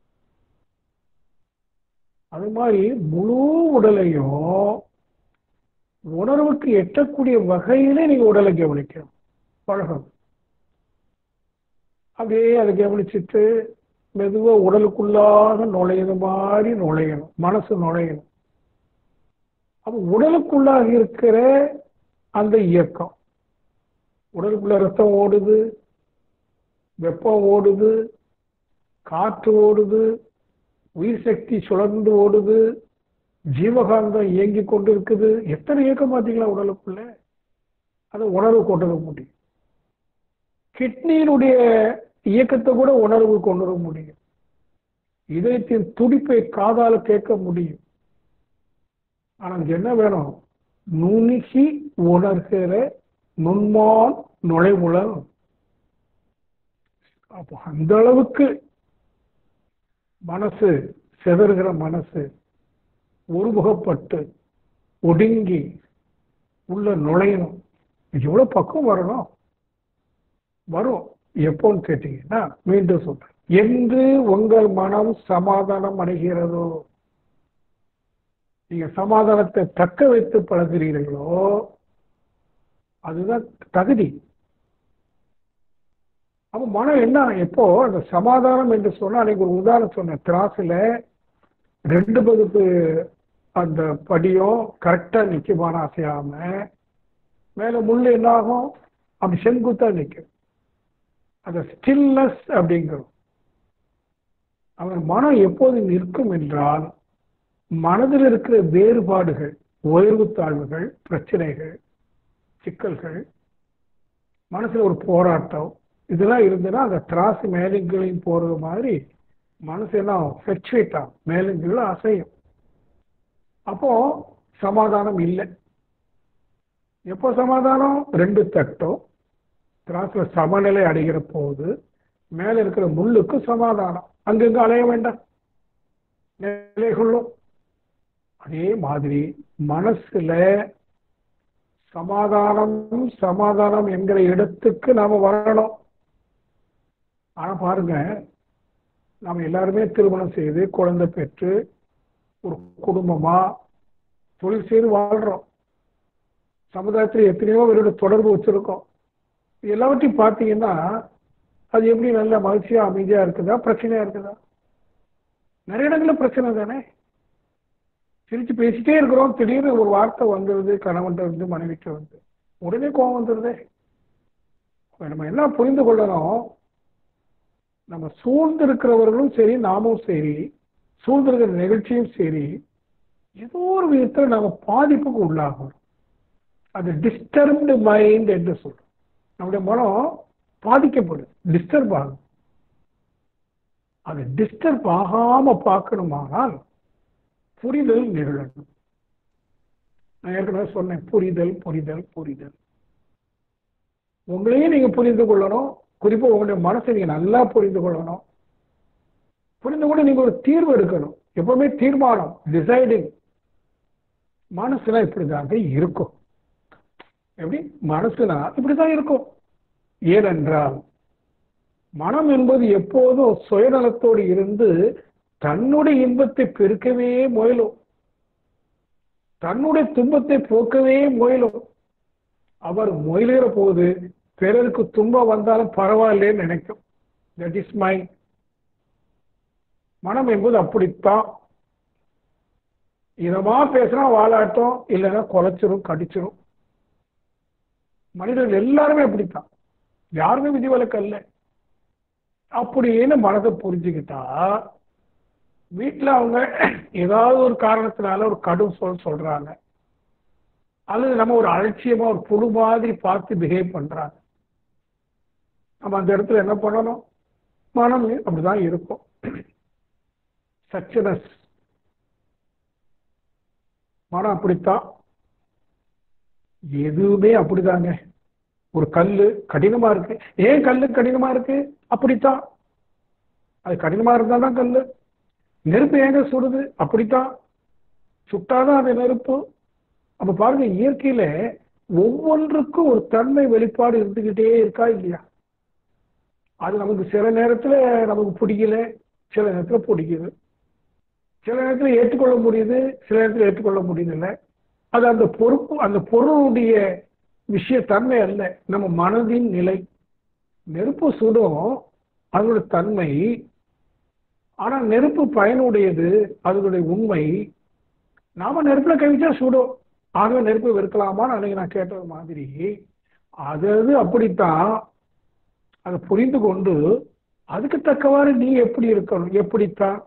அது மாதிரி முழு உடலையும் உணர்வுக்கு எட்டக்கூடிய வகையிலே நீங்க உடலை கவனிக்கணும், பழகணும். அப்படியே அதை கவனிச்சுட்டு மெதுவா உடலுக்குள்ளாக நுழையிற மாதிரி நுழையணும், மனசு நுழையணும். அப்ப உடலுக்குள்ளாக இருக்கிற அந்த இயக்கம், உடலுக்குள்ள ரத்தம் ஓடுது, வெப்பம் ஓடுது, காற்று ஓடுது, உயிர் சக்தி சுழந்து ஓடுது, ஜீவகாந்தம் இயங்கி கொண்டு இருக்குது. எத்தனை இயக்கம் பார்த்தீங்களா உடலுக்குள்ள? அதை உணர்வு கொண்டு வர முடியும். கிட்னியினுடைய இயக்கத்தை கூட உணர்வு கொண்டு வர முடியும். இதயத்தின் துடிப்பை காதால கேட்க முடியும். ஆனால் என்ன வேணும்? நுணுகி உணர்கிற நுண்மான் நுழைவுளம். அப்போ அந்த அளவுக்கு மனசு, செதறுகிற மனசு ஒருமுகப்பட்டு ஒடுங்கி உள்ள நுழையணும். எவ்வளவு பக்குவம் வரணும்? வரும். எப்போன்னு கேட்டீங்கன்னா, மீண்டும் சொல்றேன், என்று உங்கள் மனம் சமாதானம் அடைகிறதோ, நீங்க சமாதானத்தை தக்க வைத்து பழகிறீர்களோ, அதுதான் தகுதி. அப்ப மனம் என்ன, எப்போ அந்த சமாதானம் என்று சொன்னா, அன்னைக்கு ஒரு உதாரணம் சொன்னேன். திராசுல ரெண்டு பகுப்பு அந்த படியும் கரெக்டா நிக்குமான அசையாம, மேல முள்ளு என்ன ஆகும்? அப்படி செங்குத்தா நிற்கும். அந்த ஸ்டில்னஸ் அப்படிங்கிறோம். அவன் மனம் எப்போது நிற்கும் என்றால், மனதில் இருக்கிற வேறுபாடுகள், உயர்வு தாழ்வுகள், பிரச்சனைகள், சிக்கல்கள், மனசுல ஒரு போராட்டம், இதெல்லாம் இருந்ததுன்னா அந்த திராசு மேலுங்களையும் போறது மாதிரி மனசு என்ன ஃபிளக்சுவேட் ஆகும், மேலுங்களும் அசையும். அப்போ சமாதானம் இல்லை. எப்போ சமாதானம்? ரெண்டு தட்டும் திராசுல சமநிலை அடைகிற போது மேல இருக்கிற முள்ளுக்கு சமாதானம், அங்கங்க அலைய வேண்டாம், நிலைகளும். அதே மாதிரி மனசுல சமாதானம் சமாதானம் என்கிற இடத்துக்கு நாம வரணும். ஆனா பாருங்க, நாம எல்லாருமே திருமணம் செய்து குழந்தை பெற்று ஒரு குடும்பமா தொழில் செய்து வாழ்றோம். சமுதாயத்தில் எத்தனையோ பேரோட தொடர்பு வச்சிருக்கோம். எல்லாவற்றையும் பார்த்தீங்கன்னா அது எப்படி நல்ல மகிழ்ச்சியா அமைதியா இருக்குதா, பிரச்சனையா இருக்குதா? நிறைய இடங்கள்ல பிரச்சனை தானே. சிரிச்சு பேசிட்டே இருக்கிறோம், திடீர்னு ஒரு வார்த்தை வந்துடுது, கணவன் வந்து மனைவிக்கு வந்து உடனே கோபம் வந்துடுதே. நம்ம என்ன புரிந்து கொள்ளணும், நம்ம சூழ்ந்திருக்கிறவர்களும் சரி, நாமும் சரி, சூழ்ந்திருக்கிற நிகழ்ச்சியும் சரி, ஏதோ ஒரு விதத்தில் நம்ம பாதிப்புக்கு உள்ளாகும். அது டிஸ்டர்ப்டு மைண்ட் என்று சொல்றோம். நம்முடைய மனம் பாதிக்கப்படுது, டிஸ்டர்ப் ஆகும். அது டிஸ்டர்ப் ஆகாம பார்க்கணுமானால் புரிதல் நிகழணும். நான் ஏற்கனவே சொன்னேன், புரிதல் புரிதல் புரிதல். உங்களையே நீங்க புரிந்து கொள்ளணும். குறிப்பா உங்களுடைய மனசை நீங்க நல்லா புரிந்து கொள்ளணும். புரிந்து கொண்டு நீங்க ஒரு தீர்வு எடுக்கணும். எப்பவுமே தீர்மானம், டிசைடிங். மனசுனா இப்படிதாங்க இருக்கும். எப்படி? மனசுனா இப்படிதான் இருக்கும். ஏனென்றால் மனம் என்பது எப்போதும் சுயநலத்தோடு இருந்து தன்னுடைய இன்பத்தை பெருக்கவே முயலும், தன்னுடைய துன்பத்தை போக்கவே முயலும். அவர் முயலுகிற போது பிறருக்கு துன்பம் வந்தாலும் பரவாயில்லைன்னு நினைக்கும். That is mind. மனம் என்பது அப்படித்தான். இதமா பேசினா வாழாட்டம், இல்லைன்னா குலைச்சிரும், கடிச்சிரும். மனிதர்கள் எல்லாருமே அப்படித்தான், யாருமே விதிவிலக்கு அல்ல. அப்படின்னு மனதை புரிஞ்சுக்கிட்டா, வீட்டில் அவங்க ஏதாவது ஒரு காரணத்தினால ஒரு கடும் சொல் சொல்றாங்க, அல்லது நம்ம ஒரு அலட்சியமா ஒரு புழு மாதிரி பார்த்து பிஹேவ் பண்றாங்க, நம்ம அந்த இடத்துல என்ன பண்ணணும்? மனம் அப்படிதான் இருக்கும். சச்சனஸ், மனம் அப்படித்தான். எதுவுமே அப்படிதாங்க. ஒரு கல்லு கடினமா இருக்கு. ஏன் கல்லு கடினமா இருக்கு? அப்படித்தான். அது கடினமா இருந்தாதான் கல்லு. நெருப்பு ஏங்க சுடுது? அப்படித்தான், சுட்டாதான் அது நெருப்பு. அப்ப பாருங்க, இயற்கையில ஒவ்வொன்றுக்கும் ஒரு தன்மை வெளிப்பாடு இருந்துகிட்டே இருக்கா இல்லையா? அது நமக்கு சில நேரத்துல நமக்கு பிடிக்கல, சில நேரத்துல பிடிக்குது, சில நேரத்துல ஏற்றுக்கொள்ள முடியுது, சில நேரத்துல ஏற்றுக்கொள்ள முடியல. அது அந்த பொறுப்பு, அந்த பொருளுடைய விஷய தன்மை அல்ல, நம்ம மனதின் நிலை. நெருப்பு சுடும், அதோட தன்மை. ஆனா நெருப்பு பயனுடையது, அதனுடைய உண்மை. நாம நெருப்புல கவிச்சா சுடும், ஆகவே நெருப்பு வெறுக்கலாமான்னு அன்னைக்கு நான் கேட்டது மாதிரி, அது அப்படித்தான். அதை புரிந்து கொண்டு அதுக்கு தக்கவாறு நீ எப்படி இருக்கணும், எப்படித்தான்.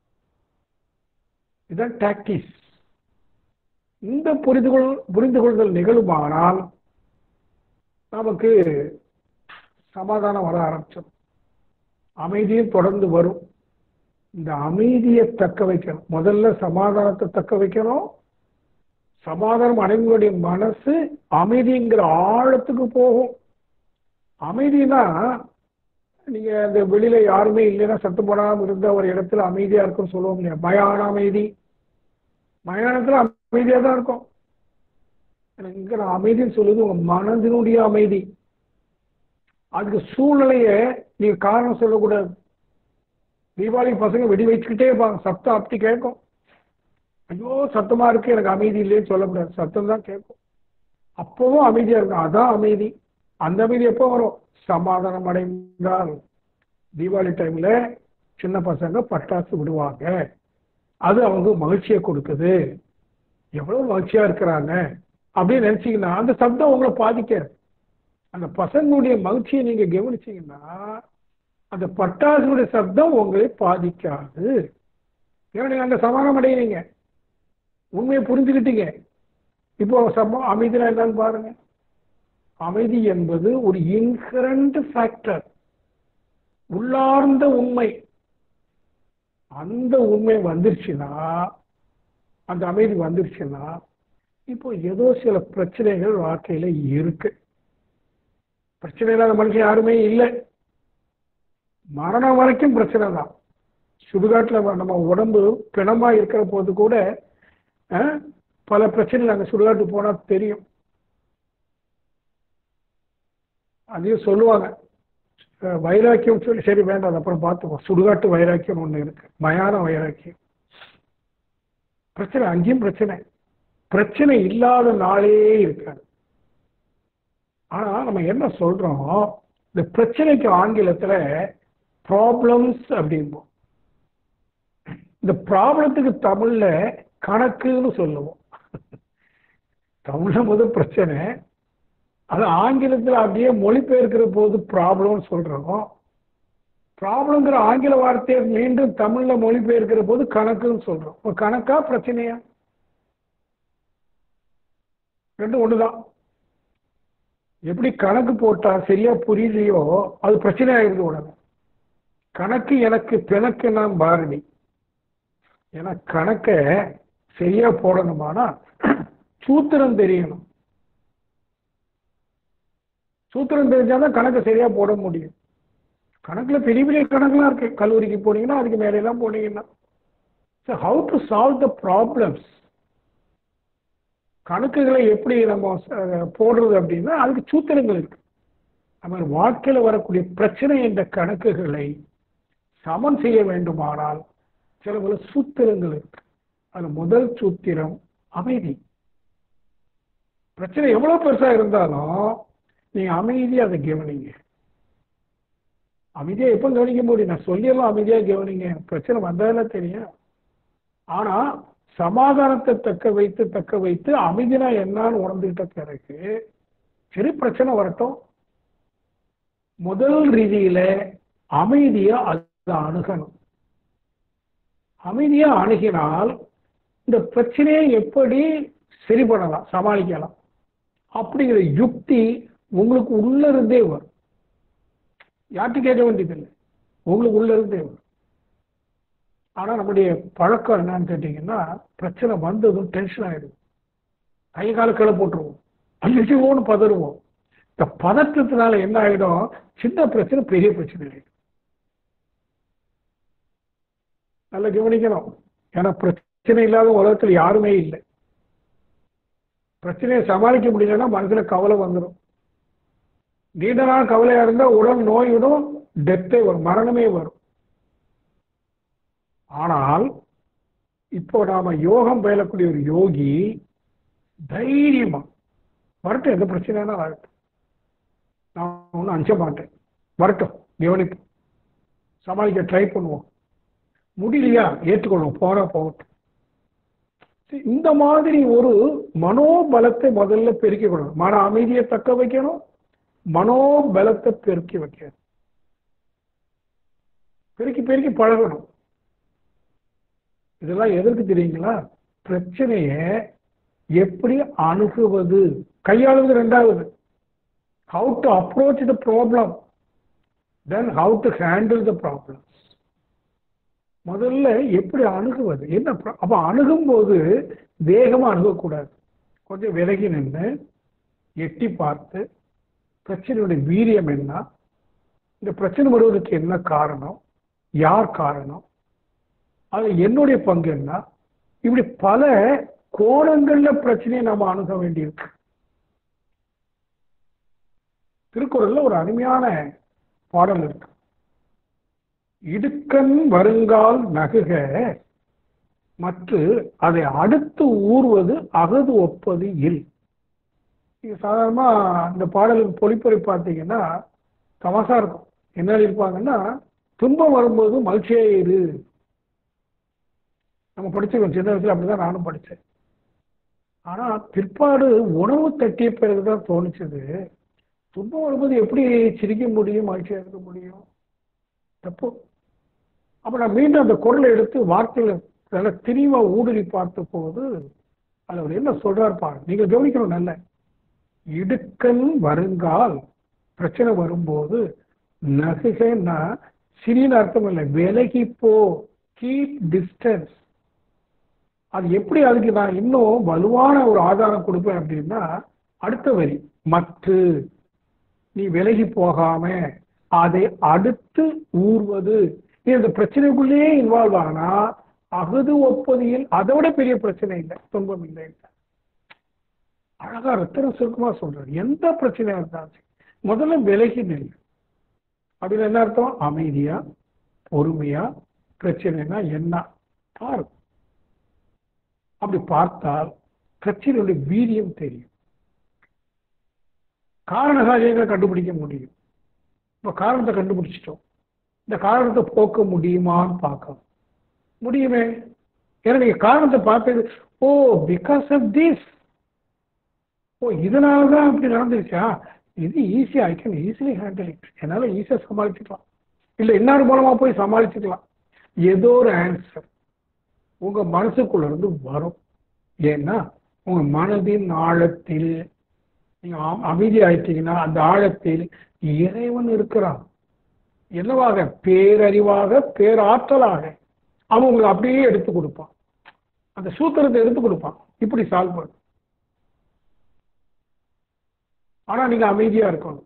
இதுதான் டாக்டிஸ். இந்த புரிந்துகொள் புரிந்து கொள்தல் நிகழுமானால் நமக்கு சமாதானம் வர ஆரம்பிச்சோம், அமைதியும் தொடர்ந்து வரும். இந்த அமைதியை தக்க வைக்கணும். முதல்ல சமாதானத்தை தக்க வைக்கணும். சமாதானம் அடைவனுடைய மனசு அமைதிங்கிற ஆழத்துக்கு போகும். அமைதினா நீங்க இந்த வெளியில யாருமே இல்லைன்னா சத்தம் போடாமல் இருந்த ஒரு இடத்துல அமைதியா இருக்குன்னு சொல்லுவோம் இல்லையா, மயான அமைதி. மயானத்துல அமைதியா தான் இருக்கும். எனக்கு இங்க நான் அமைதின்னு சொல்லுது உங்க மனதினுடைய அமைதி. அதுக்கு சூழ்நிலைய நீங்க காரணம் சொல்லக்கூடாது. தீபாவளி பசங்க வெடி வச்சுக்கிட்டே இருப்பாங்க, சத்தம் அப்படி கேட்கும். ஐயோ சத்தமா இருக்கு எனக்கு அமைதி இல்லைன்னு சொல்லக்கூடாது, சத்தம் தான் கேட்கும். அப்பவும் அமைதியா இருக்கும், அதான் அமைதி. அந்த அமைதி எப்போ வரும்? சமாதானம் அடைந்தால். தீபாவளி டைம்ல சின்ன பசங்க பட்டாசு விடுவாங்க, அது அவங்க மகிழ்ச்சியை கொடுக்குது, எவ்வளவு மகிழ்ச்சியா இருக்கிறாங்க அப்படின்னு நினைச்சீங்கன்னா அந்த சப்தம் உங்களை பாதிக்காது. அந்த பசங்களுடைய மகிழ்ச்சியை நீங்க கவனிச்சீங்கன்னா அந்த பட்டாசுடைய சப்தம் உங்களை பாதிக்காது. ஏன்னா நீங்க அந்த சமாதானம் அடைகிறீங்க, உண்மையை புரிஞ்சுக்கிட்டீங்க. இப்போ சம்பவம் அமைதினா என்னன்னு பாருங்க. அமைதி என்பது ஒரு இன்ஹரண்ட் ஃபேக்டர், உள்ளார்ந்த உண்மை. அந்த உண்மை வந்துருச்சுன்னா, அந்த அமைதி வந்துருச்சுன்னா, இப்போ ஏதோ சில பிரச்சனைகள் வாழ்க்கையில இருக்கு. பிரச்சனை இல்லாத மனுஷன் யாருமே இல்லை. மரணம் வரைக்கும் பிரச்சனை தான். சுடுகாட்டுல நம்ம உடம்பு பிணமா இருக்கிற போது கூட பல பிரச்சனைகள் அங்க சுடுகாட்டு போனா தெரியும். அதையும் சொல்லுவாங்க வைராக்கியம் சொல்லி, சரி வேண்டாம் அப்புறம் பார்த்துப்போம். சுடுகாட்டு வைராக்கியம் ஒண்ணு இருக்கு, மயான வைராக்கியம். பிரச்சனை அங்கேயும் பிரச்சனை, பிரச்சனை இல்லாத நாளே இருக்காது. ஆனா நம்ம என்ன சொல்றோம், இந்த பிரச்சனைக்கு ஆங்கிலத்துல ப்ராப்ளம்ஸ் அப்படிம்போம். இந்த ப்ராப்ளத்துக்கு தமிழ்ல கணக்குன்னு சொல்லுவோம். தமிழ்ல முதல் பிரச்சனை, அது ஆங்கிலத்தில் அப்படியே மொழிபெயர்க்கிற போது ப்ராப்ளம்னு சொல்றோம். ப்ராப்ளம்ங்கிற ஆங்கில வார்த்தையை மீண்டும் தமிழ்ல மொழிபெயர்க்கிற போது கணக்குன்னு சொல்றோம். இப்போ கணக்கா பிரச்சனையா? ரெண்டும் ஒண்ணுதான். எப்படி கணக்கு போட்டா சரியா புரியலையோ அது பிரச்சனை ஆயிடுது உடனே. கணக்கு எனக்கு பிணக்கு நான் பாரதி. ஏன்னா கணக்கை சரியா போடணுமானா சூத்திரம் தெரியணும். சூத்திரம் தெரிஞ்சாதான் கணக்கை சரியா போட முடியும். கணக்குல பெரிய பெரிய கணக்குலாம் இருக்கு. கல்லூரிக்கு போனீங்கன்னா அதுக்கு மேல எல்லாம் போனீங்கன்னா how to solve the problems, கணக்குகளை எப்படி நம்ம போடுறது அப்படின்னா அதுக்கு சூத்திரங்கள் இருக்கு. நம்ம வாழ்க்கையில் வரக்கூடிய பிரச்சனை என்ற கணக்குகளை சமன் செய்ய வேண்டுமானால் சில பல சூத்திரங்கள் இருக்கு. அது முதல் சூத்திரம் அமைதி. பிரச்சனை எவ்வளவு பெருசா இருந்தாலும் நீங்க அமைதியா அதை கவனிங்க. அமைதியா எப்ப கவனிக்க முடியும்? நான் சொல்லியெல்லாம் அமைதியா கவனிங்க, பிரச்சனை வந்ததெல்லாம் தெரியும். ஆனா சமாதானத்தை தக்க வைத்து தக்க வைத்து அமைதினா என்னன்னு உணர்ந்துகிட்ட பிறகு சரி பிரச்சனை வரட்டும், முதல் ரீதியில அமைதியா அதை அணுகணும். அமைதியா அணுகினால் இந்த பிரச்சனையை எப்படி சரி பண்ணலாம், சமாளிக்கலாம் அப்படிங்கிற யுக்தி உங்களுக்கு உள்ள இருந்தே வரும். யார்கிட்ட கேட்க வேண்டியதில்லை, உங்களுக்கு உள்ள இருந்தே வரும். ஆனா நம்முடைய பழக்கம் என்னன்னு கேட்டீங்கன்னா, பிரச்சனை வந்ததும் டென்ஷன் ஆயிடும், கை கால கீழே போட்டுருவோம், அழிச்சுவோன்னு பதறுவோம். இந்த பதற்றத்தினால என்ன ஆகிடும், சின்ன பிரச்சனை பெரிய பிரச்சனை ஆகிடும். நல்லா கவனிக்கணும். ஏன்னா பிரச்சனை இல்லாத உலகத்தில் யாருமே இல்லை. பிரச்சனையை சமாளிக்க முடியலன்னா மனசுல கவலை வந்துடும். நீண்ட நாள் கவலையா இருந்தா உடல் நோயிடும், டெத்தே வரும், மரணமே வரும். ஆனால் இப்போ நாம யோகம் பயிலக்கூடிய ஒரு யோகி தைரியமா வரட்டும், எந்த பிரச்சனைனா வரட்டும், நான் ஒன்றும் அஞ்ச மாட்டேன், வரட்டும், கவனிப்போம், சமாளிக்க ட்ரை பண்ணுவோம், முடியலையா ஏற்றுக்கொள்வோம், போனா போகட்டும். இந்த மாதிரி ஒரு மனோபலத்தை முதல்ல பெருக்கி கொள்ளணும். மன அமைதியை தக்க வைக்கணும், மனோபலத்தை பெருக்கி வைக்கணும், பெருக்கி பெருக்கி பழகணும். இதெல்லாம் எதற்கு தெரியுங்களா? பிரச்சனைய எப்படி அணுகுவது, கையாளுவது ரெண்டாவது. how to approach the problem, then how to handle the problems. முதல்ல எப்படி அணுகுவது என்ன? அப்ப அணுகும் போது வேகமா அணுகக்கூடாது, கொஞ்சம் விலகி நின்று எட்டி பார்த்து பிரச்சனையுடைய வீரியம் என்ன, இந்த பிரச்சனை வருவதற்கு என்ன காரணம், யார் காரணம், அது என்னுடைய பங்கு என்ன, இப்படி பல கோணங்கள்ல பிரச்சனையை நாம அணுக வேண்டியிருக்கு. திருக்குறள்ல ஒரு அருமையான பாடல் இருக்கு. இடுக்கண் வருங்கால் நகுக மற்ற அதை அடுத்து ஊர்வது அகது ஒப்பது இல். நீங்க சாதாரணமா இந்த பாடலுக்கு பொழிப்புரை பார்த்தீங்கன்னா தமாசா இருக்கும். என்ன இருப்பாங்கன்னா, துன்பம் வரும்போது மகிழ்ச்சியா இரு. நம்ம படிச்சிருக்கோம், சின்ன வயசுல அப்படிதான் நானும் படித்தேன். ஆனா பிற்பாடு உணவு தட்டிய பிறகுதான் தோணுச்சது, துன்பம் வரும்போது எப்படி சிரிக்க முடியும், மகிழ்ச்சியா இருக்க முடியும்? தப்பு. அப்ப நான் மீண்டும் அந்த குரலை எடுத்து வார்த்தைகளை நல்ல திரிவா ஊடுருவி பார்த்த போது அவர் என்ன சொல்றாரு பாருங்க. நீங்க கவனிக்கணும். நல்ல இடுக்கண் வருங்கால், பிரச்சனை வரும்போது நகுகைன்னா சிறிய அர்த்தம் இல்லை, விலகி போ, கீப் டிஸ்டன்ஸ். அது எப்படி அதுக்கு நான் இன்னும் வலுவான ஒரு ஆதாரம் கொடுப்பேன் அப்படின்னா, அடுத்த வரி மற்ற நீ விலகி போகாம அதை அடுத்து ஊர்வது. நீ அந்த பிரச்சனைக்குள்ளேயே இன்வால்வ் ஆனா அகது ஒப்பதியில் அதை விட பெரிய பிரச்சனை இல்லை, துன்பம் இல்லை. அழகா ரத்தன சுருக்கமா சொல்றாரு. எந்த பிரச்சனையா இருந்தாலும் முதல்ல விலகி நில். அப்படின்னு என்ன அர்த்தம்? அமைதியா பொறுமையா பிரச்சனைனா என்ன பாரு. அப்படி பார்த்தால் பிரச்சனையுடைய வீரியம் தெரியும், காரண காரியங்களை கண்டுபிடிக்க முடியும். இப்ப காரணத்தை கண்டுபிடிச்சிட்டோம், இந்த காரணத்தை போக்க முடியுமான்னு பார்க்கணும். முடியுமே. ஏன்னா நீங்க காரணத்தை பார்த்தது, oh because of this, oh இதனாலதான் அப்படி நடந்துருச்சா, இது ஈஸியா, I can easily handle it, என்னால ஈஸியா சமாளிச்சுக்கலாம், இல்லை இன்னொரு மூலமா போய் சமாளிச்சுக்கலாம். ஏதோ ஒரு ஆன்சர் உங்க மனசுக்குள்ள இருந்து வரும். ஏன்னா உங்க மனதின் ஆழத்தில் நீங்க அமைதி ஆயிட்டீங்கன்னா அந்த ஆழத்தில் இறைவன் இருக்கிறான். என்னவாக? பேரறிவாக, பேராற்றலாக அவன் உங்களை அப்படியே எடுத்து கொடுப்பான். அந்த சூத்திரத்தை எடுத்து கொடுப்பான், இப்படி சால்வ் பண்ணு. ஆனா நீங்க அமைதியா இருக்கணும்,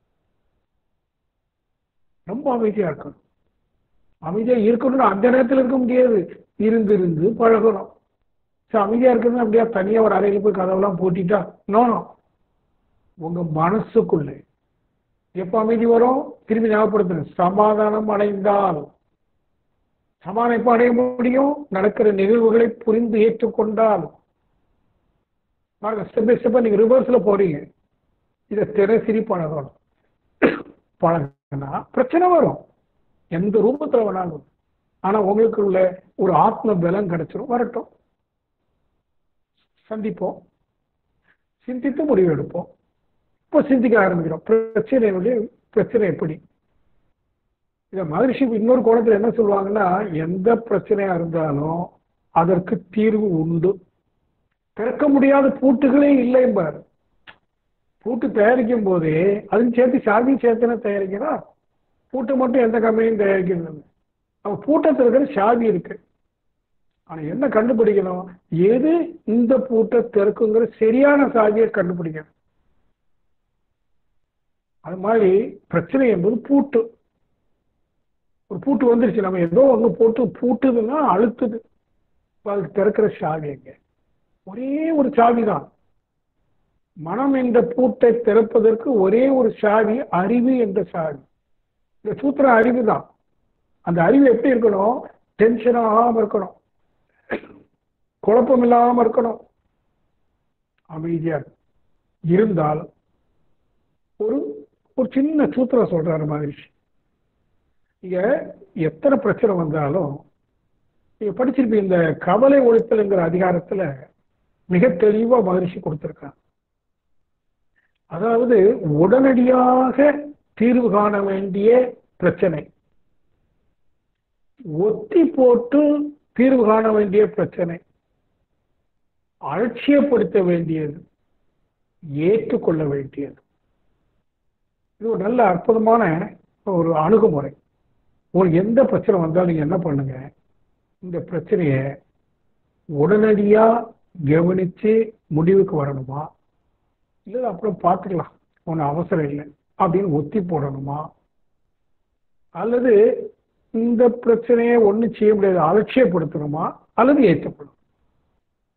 ரொம்ப அமைதியா இருக்கணும். அமைதியா இருக்கணும்னு அந்த நேரத்தில் இருக்க முடியாது, இருந்து இருந்து பழகணும். அமைதியா இருக்கணும் அப்படியா தனியா ஒரு அறையில போய் கதவெல்லாம் போட்டிட்டா நோனோ. உங்க மனசுக்குள்ளே எப்ப அமைதி வரும்? திரும்பி ஞாபகப்படுத்துங்க, சமாதானம் அடைந்தால். சமாதானம் எப்ப அடைய முடியும்? நடக்கிற நிகழ்வுகளை புரிந்து ஏற்றுக்கொண்டால். ஸ்டெப் பை ஸ்டெப்பா நீங்க ரிவர்ஸ்ல போறீங்க. இதை தினசரி பழகணும். பழகினா பிரச்சனை வரும், எந்த ரூபத்துல வேணாலும். ஆனா உங்களுக்கு உள்ள ஒரு ஆத்ம பலம் கிடைச்சிடும். வரட்டும், சந்திப்போம், சிந்தித்து முடிவு எடுப்போம். இப்போ சிந்திக்க ஆரம்பிக்கிறோம், பிரச்சனையுடைய பிரச்சனை எப்படி. இதை மகரிஷி இன்னொரு கோணத்துல என்ன சொல்லுவாங்கன்னா, எந்த பிரச்சனையா இருந்தாலும் அதற்கு தீர்வு உண்டு. திறக்க முடியாத பூட்டுகளே இல்லை என்பார். பூட்டு தயாரிக்கும் போதே அதுவும் சேர்த்து சாவியும் சேர்த்துனா தயாரிக்கிறோம். பூட்டை மட்டும் எந்த கம்பெனியும் தயாரிக்கிறது. நம்ம பூட்டை திறக்கிற சாவி இருக்கு. ஆனா என்ன கண்டுபிடிக்கணும்? எது இந்த பூட்டை திறக்குங்கிற சரியான சாவியை கண்டுபிடிக்கணும். அது மாதிரி பிரச்சனை என்பது பூட்டு. ஒரு பூட்டு வந்துருச்சு, நம்ம ஏதோ ஒண்ணு போட்டு பூட்டுதுன்னா அழுத்துது, அதுக்கு திறக்கிற சாவி எங்க? ஒரே ஒரு சாவி தான். மனம் என்ற பூட்டை திறப்பதற்கு ஒரே ஒரு சாவி, அறிவு என்ற சாவி. இந்த சூத்திரம் அறிவு தான். அந்த அறிவு எப்படி இருக்கணும்? டென்ஷன் ஆகாம இருக்கணும், குழப்பம் இல்லாம இருக்கணும், அமைதியா இருந்தால். ஒரு ஒரு சின்ன சூத்திரம் சொல்றாரு மகரிஷி. இங்க எத்தனை பிரச்சனை வந்தாலும் நீங்க படிச்சிருப்பீங்க, இந்த கவலை ஒழித்தல்ங்கிற அதிகாரத்துல மிக தெளிவா மகரிஷி கொடுத்திருக்காங்க. அதாவது உடனடியாக தீர்வு காண வேண்டிய பிரச்சனை, ஒத்தி போட்டு தீர்வு காண வேண்டிய பிரச்சனை, அலட்சியப்படுத்த வேண்டியது, ஏற்றுக்கொள்ள வேண்டியது. இது ஒரு நல்ல அற்புதமான ஒரு அணுகுமுறை. உங்களுக்கு எந்த பிரச்சனை வந்தாலும் நீங்க என்ன பண்ணுங்க, இந்த பிரச்சனைய உடனடியா கவனிச்சு முடிவுக்கு வரணுமா, இல்லை அப்புறம் பார்த்துக்கலாம் ஒன்றும் அவசரம் இல்லை அப்படின்னு ஒத்தி போடணுமா, அல்லது இந்த பிரச்சனையை ஒன்றும் செய்ய முடியாது அலட்சியப்படுத்தணுமா, அல்லது ஏற்றுக்கணும்.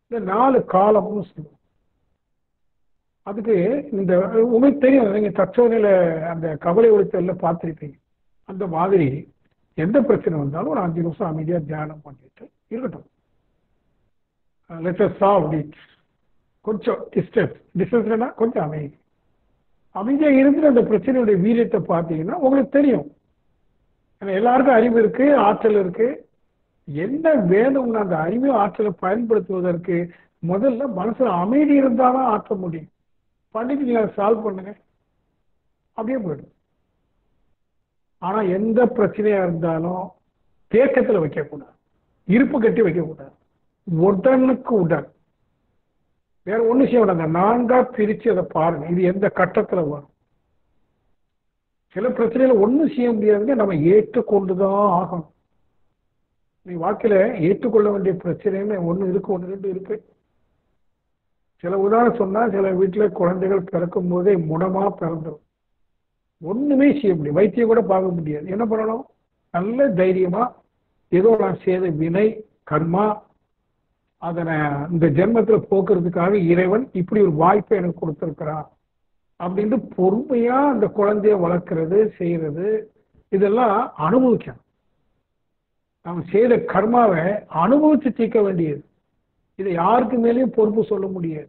இந்த நாலு காலம்னு சொல்லுவோம். அதுக்கு இந்த உங்களுக்கு தெரியும், நீங்க தற்சோதனையில அந்த கவலை ஒழித்தல்ல பார்த்திருப்பீங்க. அந்த மாதிரி எந்த பிரச்சனை வந்தாலும் ஒரு அஞ்சு நிமிஷம் அமைதியா தியானம் பண்ணிட்டு இருக்கட்டும். Let us solve it. கொஞ்சம் டிஸ்டன்ஸ் டிஸ்டன்ஸ்னா கொஞ்சம் அமைதி அமைதியா இருந்து அந்த பிரச்சனையுடைய வீரியத்தை பார்த்தீங்கன்னா உங்களுக்கு தெரியும். எல்லாருக்கும் அறிவு இருக்கு, ஆற்றல் இருக்கு. என்ன வேணும்னு அந்த அறிவு ஆற்றலை பயன்படுத்துவதற்கு முதல்ல மனசுல அமைதி இருந்தாலும் ஆற்ற முடியும். பண்ணிட்டு நீங்க சால்வ் பண்ணுங்க, அப்படியே போயிடும். ஆனா எந்த பிரச்சனையா இருந்தாலும் தேக்கத்துல வைக்கக்கூடாது, இருப்பு கட்டி வைக்கக்கூடாது. உடனுக்கு உடன் வேற ஒண்ணு செய்ய விடாங்க. நான்கா பிரிச்சு அதை பாருங்க, இது எந்த கட்டத்துல வரும். சில பிரச்சனையில ஒண்ணும் செய்ய முடியாதுங்க, நம்ம ஏற்றுக்கொண்டுதான் ஆகணும். நீ வாழ்க்கையில ஏற்றுக்கொள்ள வேண்டிய பிரச்சனைன்னு ஒண்ணு இருக்கு, ஒண்ணு ரெண்டு இருக்கு. சில உதாரணம் சொன்னா, சில வீட்டுல குழந்தைகள் பிறக்கும் போதே முடமா பிறந்துடும், ஒண்ணுமே செய்ய முடியும், வைத்தியம் கூட பார்க்க முடியாது. என்ன பண்ணணும்? நல்ல தைரியமா ஏதோ நான் செய்த வினை கர்மா அதனை இந்த ஜென்மத்துல போக்குறதுக்காக இறைவன் இப்படி ஒரு வாய்ப்பை எனக்கு கொடுத்திருக்கிறான் அப்படின்னு பொறுமையா அந்த குழந்தைய வளர்க்கறது செய்யறது, இதெல்லாம் அனுபவிக்கணும். நாம் செய்த கர்மாவை அனுபவிச்சு தீர்க்க வேண்டியது. இதை யாருக்கு மேலேயும் பொறுப்பு சொல்ல முடியாது,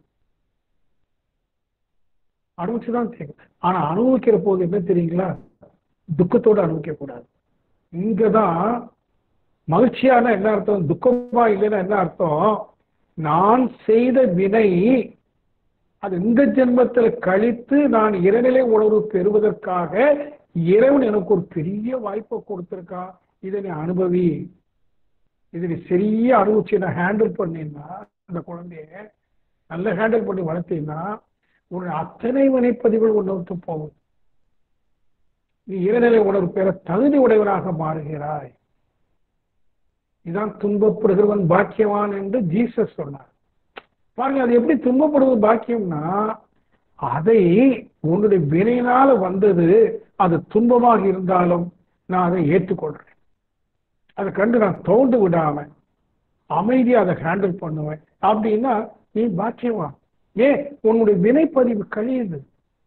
அனுபவிச்சுதான் தீர்க்க. ஆனா அனுபவிக்கிற போது என்ன தெரியுங்களா, துக்கத்தோடு அனுபவிக்க கூடாது. இங்கதான் மகிழ்ச்சியான என்ன அர்த்தம், துக்கமா இல்லைன்னா என்ன அர்த்தம், நான் செய்த வினை அது இந்த ஜென்மத்தில் கழித்து நான் இறைநிலை உணர்வு பெறுவதற்காக இறைவன் எனக்கு ஒரு பெரிய வாய்ப்பை கொடுத்திருக்கான், இதை நீ அனுபவி. இதை நீ சரியா அனுபவிச்சு நான் ஹேண்டில் பண்ணினா, அந்த குழந்தைய நல்ல ஹேண்டில் பண்ணி வளர்த்தீங்கன்னா உன்னுடைய அத்தனை வினைப்பதிவுகள் உணர்த்து போகும். நீ இறைநிலை உணர்வு பெற தகுதி உடையவனாக மாறுகிறாய். இதான் துன்பப்படுகிறவன் பாக்கியவான் என்று ஜீசஸ் சொன்னார். பாருங்க, அது எப்படி துன்பப்படுவது பாக்கியம்னா, அதை உன்னுடைய வினையினால வந்தது, அது துன்பமாக இருந்தாலும் நான் அதை ஏற்றுக்கொள்றேன். அதை கண்டு நான் தோண்டு விடாம அமைதியா அதை ஹேண்டில் பண்ணுவேன் அப்படின்னா நீ பாக்கியவான். ஏன்? உன்னுடைய வினைப்பதிவு கழியுது.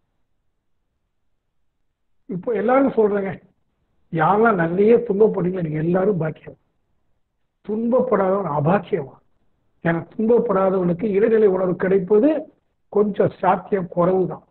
இப்போ எல்லாரும் சொல்றேங்க, யாரெல்லாம் நல்லையே துன்பப்படுங்க, நீங்க எல்லாரும் பாக்கியம். துன்பப்படாதவன் அபாக்கியவான். ஏன்னா துன்பப்படாதவனுக்கு இடைநிலை உணர்வு கிடைப்பது கொஞ்சம் சாத்தியம் குறைவுதான்.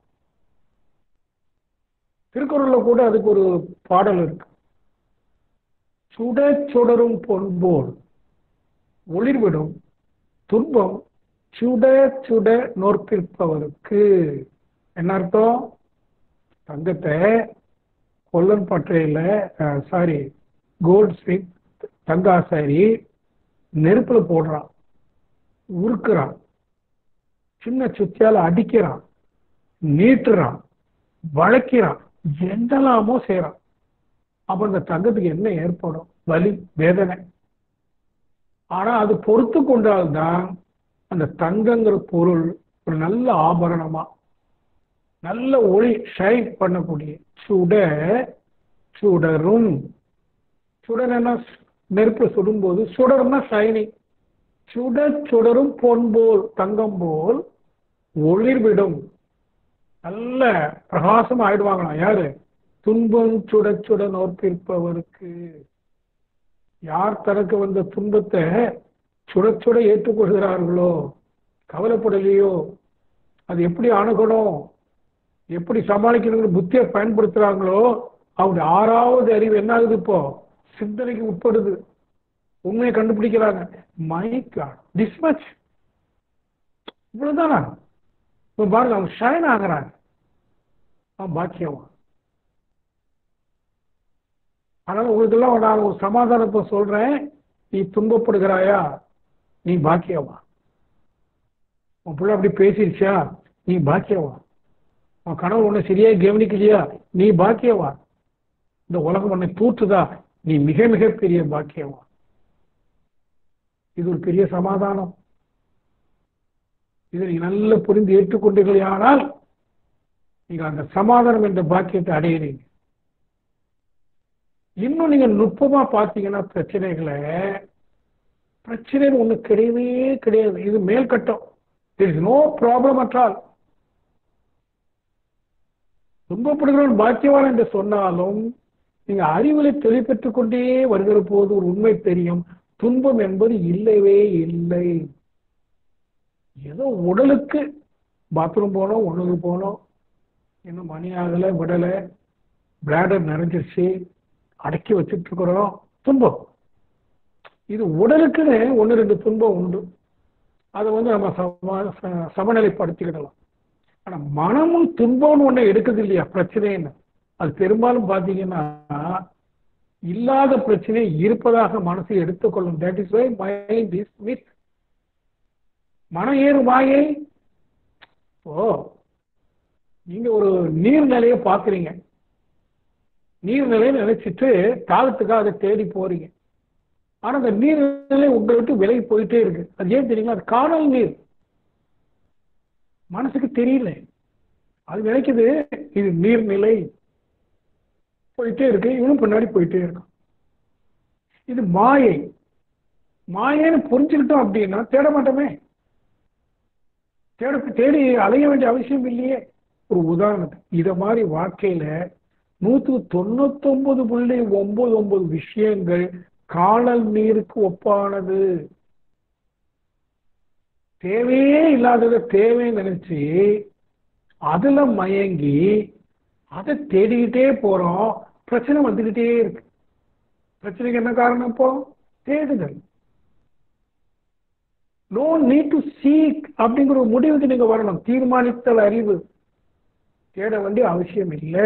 திருக்குறள்ல கூட அதுக்கு ஒரு பாடல் இருக்கு. சுட சுடரும் பொன்போல் ஒளிர்விடும் துன்பம் சுட சுட நோற்பிற்பவருக்கு. என்ன அர்த்தம்? தங்கத்தை கொல்லன் பற்றையில சாரி கோல்ட் ஸ்மித் தங்காசாரி நெருப்புல போடுறான், உருக்குறான், சின்ன சுத்தியால அடிக்கிறான், நீட்டுறான், வளைக்கிறான், எந்தெல்லாமோ செய்யறான். அப்ப அந்த தங்கத்துக்கு என்ன ஏற்படும்? வலி, வேதனை. ஆனா அது பொறுத்து கொண்டால்தான் அந்த தங்கங்கிற பொருள் ஒரு நல்ல ஆபரணமா நல்ல ஒளி ஷைன் பண்ணக்கூடிய சுட சுடரும். சுடர்னா நெருப்பு சுடும்போது, சுடர்னா ஷைனிங். சுட சுடரும் பொன் போல் தங்கம் போல் ஒளிர்விடும், நல்ல பிரகாசம் ஆயிடுவாங்களாம். யாரு? துன்பம் சுட சுட நோற்பிற்பவருக்கு. யார் தனக்கு வந்த துன்பத்தை சுட சுட ஏற்றுக்கொள்கிறார்களோ, கவலைப்படலையோ, அது எப்படி அணுகணும், எப்படி சமாளிக்கணுங்கிற புத்தியை பயன்படுத்துறாங்களோ, அவருடைய ஆறாவது அறிவு என்ன ஆகுது? இப்போ சிந்தனைக்கு உட்படுது, உண்மையை கண்டுபிடிக்கிறாங்க. மை காட், திஸ் மச், இவ்வளவுதானா? இப்ப பாருங்க, அவங்க ஷைன் ஆகிறாங்க. அவன் பாக்கியமா. அதனால உங்களுக்கெல்லாம் நான் ஒரு சமாதானத்தை சொல்றேன். நீ துன்பப்படுகிறாயா? நீ பாக்கியமா. உன் பிள்ளை அப்படி பேசிருச்சா? நீ பாக்கியவா. உன் கனவு ஒண்ணு சரியா கவனிக்கலையா? நீ பாக்கியவா. இந்த உலகம் உன்னை தூற்றுதா? நீ மிக மிக பெரிய பாக்கியவா. இது ஒரு பெரிய சமாதானம். இதை நீங்க நல்ல புரிந்து ஏற்றுக்கொண்டீர்களே ஆனால் நீங்க அந்த சமாதானம் என்ற பாக்கியத்தை அடைகிறீங்க. இன்னும் நீங்க நுட்பமா பார்த்தீங்கன்னா பிரச்சனைகளை பிரச்சனைன்னு ஒண்ணு கிடையவே கிடையாது. இது மேல் கட்டம். there is no problem at all. துன்பப்படுகிறவன் பாக்கியவான் என்று சொன்னாலும் நீங்க அறிவுரை தெளிப்பெற்றுக் கொண்டே வருகிற போது ஒரு உண்மை தெரியும், துன்பம் என்பது இல்லவே இல்லை. ஏதோ உடலுக்கு பாத்ரூம் போனோம், ஒண்ணுக்கு போனோம், இன்னும் மணி ஆகலை, விடலை, பிளாடர் நிறைஞ்சிருச்சு, அடக்கி வச்சுட்டு இருக்கிறோம், துன்பம். இது உடலுக்குன்னு ஒன்று ரெண்டு துன்பம் உண்டு, அதை வந்து நம்ம சம சமநிலைப்படுத்திக்கிடலாம். ஆனா மனமும் துன்பம்னு ஒண்ணு எடுக்குது இல்லையா பிரச்சனைன்னு, அது பெரும்பாலும் பாத்தீங்கன்னா இல்லாத பிரச்சனை இருப்பதாக மனசை எடுத்துக்கொள்ளும். That is why mind is myth. மன ஏறு மாயை. ஓ நீங்க ஒரு நீர்நிலையை பாக்குறீங்க, நீர்நிலையை நினைச்சிட்டு தாளத்துக்காக அதை தேடி போறீங்க. ஆனா அந்த நீர்நிலை உங்களை விட்டு விலகி போயிட்டே இருக்கு. அது ஏன் தெரியுங்களா? அது காணல் நீர், மனசுக்கு தெரியல. அது நினைக்குது இது நீர்நிலை, போயிட்டே இருக்கு, இவனும் பின்னாடி போயிட்டே இருக்கும். இது மாயை. மாயைன்னு புரிஞ்சுக்கிட்டோம் அப்படின்னா தேட மாட்டோமே, தேட தேடி அலைய வேண்டிய அவசியம் இல்லையே. ஒரு உதாரணத்துக்கு இத மாதிரி வாழ்க்கையில நூத்தி தொண்ணூத்தி ஒன்பது புள்ளி ஒன்பது ஒன்பது விஷயங்கள் காணல் நீருக்கு ஒப்பானது. தேவையே இல்லாததை தேவைன்னு நினைச்சு அதுல மயங்கி அதை தேடிக்கிட்டே போறோம், பிரச்சனை வந்துகிட்டே இருக்கு. பிரச்சனைக்கு என்ன காரணம்? இப்போ தேடுதல். நோ நீட் டு சீக் அப்படிங்கிற ஒரு முடிவுக்கு நீங்க வரணும். தீர்மானித்தல் அறிவு. தேட வேண்டிய அவசியம் இல்லை,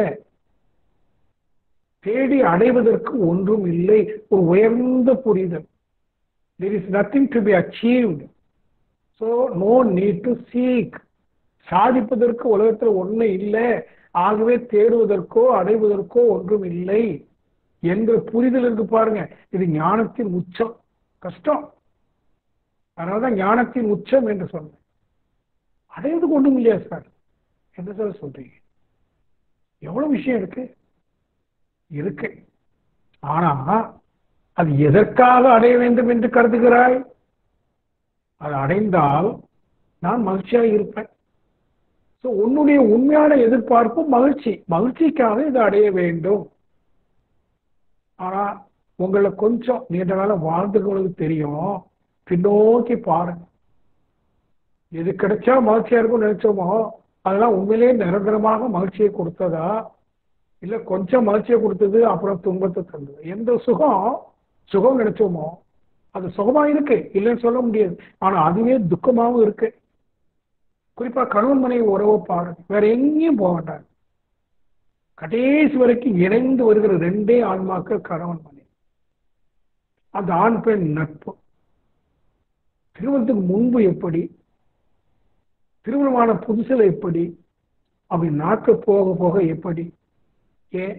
தேடி அடைவதற்கு ஒன்றும் இல்லை. ஒரு உயர்ந்த புரிதல். there is nothing to be achieved, so no need to seek. சாதிப்பதற்கு உலகத்தில் ஒண்ணு இல்லை, ஆகவே தேடுவதற்கோ அடைவதற்கோ ஒன்றும் இல்லை என்ற புரிதல் இருக்கு பாருங்க. இது ஞானத்தின் உச்சம். கஷ்டம், அதனாலதான் ஞானத்தின் உச்சம் என்று சொன்னேன். அடைவதுக்கு ஒன்றும் இல்லையா சார்? என்ன சார் சொல்றீங்க? எவ்வளவு விஷயம் இருக்கு இருக்கு. ஆனா அது எதற்காக அடைய வேண்டும் என்று கருதுகிறாய்? அது அடைந்தால் நான் மகிழ்ச்சியாக இருப்பேன். உன்னுடைய உண்மையான எதிர்பார்ப்பு மகிழ்ச்சி. மகிழ்ச்சிக்காக இதை அடைய வேண்டும். ஆனா உங்களை கொஞ்சம் நீண்ட காலம் வாழ்ந்துகளுக்கு தெரியும், பின்னோக்கி பாருங்க. எது கிடைச்சா மகிழ்ச்சியா இருக்கும் நினைச்சோமோ அதெல்லாம் உண்மையிலேயே நிரந்தரமாக மகிழ்ச்சியை கொடுத்ததா, இல்ல கொஞ்சம் மகிழ்ச்சியை கொடுத்தது அப்புறம் துன்பத்தை தந்தது? எந்த சுகம் சுகம் நினைச்சோமோ அது சுகமா இருக்கு, இல்லைன்னு சொல்ல முடியாது. ஆனா அதுவே துக்கமாவும் இருக்கு. குறிப்பா கணவன் மனைவி உறவை பாருங்க, வேற எங்கேயும் போக மாட்டாங்க. கடைசி வரைக்கும் இணைந்து வருகிற ரெண்டே ஆன்மாக்கள் கணவன் மனைவி. அந்த ஆண் பெண் நட்பு திருமணத்துக்கு முன்பு எப்படி, திருமணமான புதுசில் எப்படி, அப்படி நாட்கள் போக போக எப்படி? ஏன்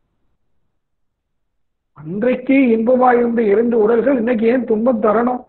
அன்றைக்கு இன்பமாயிருந்த இரண்டு உடல்கள் இன்னைக்கு ஏன் துன்பம் தரணும்?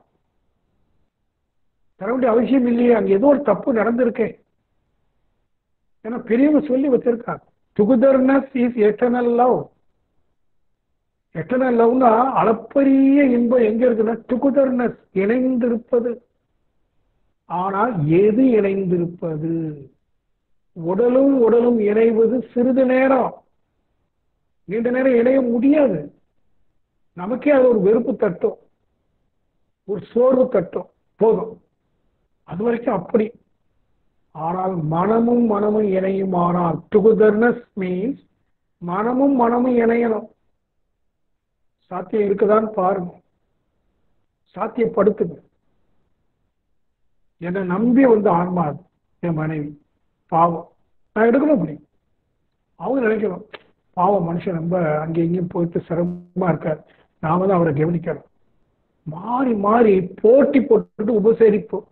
தர வேண்டிய அவசியம் இல்லையே. அங்க ஏதோ ஒரு தப்பு நடந்திருக்கேன். ஏன்னா பெரியவங்க சொல்லி வச்சிருக்காங்க, togetherness is eternal love. Eternal லவ்னா அளப்பரிய இன்பம் எங்க இருக்குன்னா டுகெதர்னஸ், இணைந்திருப்பது. ஆனால் எது இணைந்திருப்பது? உடலும் உடலும் இணைவது சிறிது நேரம், நீண்ட நேரம் இணைய முடியாது. நமக்கே அது ஒரு வெறுப்பு தட்டும், ஒரு சோர்வு தட்டும், போதும். அது வரைக்கும் அப்படி. ஆனால் மனமும் மனமும் இணையுமானால், டுகெதர்னஸ் மீன்ஸ் மனமும் மனமும் இணையணும். சாத்தியம் இருக்குதான்னு பாருங்க, சாத்தியப்படுத்துங்க. என்னை நம்பி வந்து ஆன்மா அது என் மனைவி, பாவம் நான் எடுக்கணும். அப்படி அவங்க நினைக்கணும், பாவம் மனுஷன் ரொம்ப அங்கே இங்கேயும் போயிட்டு சிரமமா இருக்காரு, நாம தான் அவரை கவனிக்கணும். மாறி மாறி போட்டி போட்டு உபசரிப்போம்.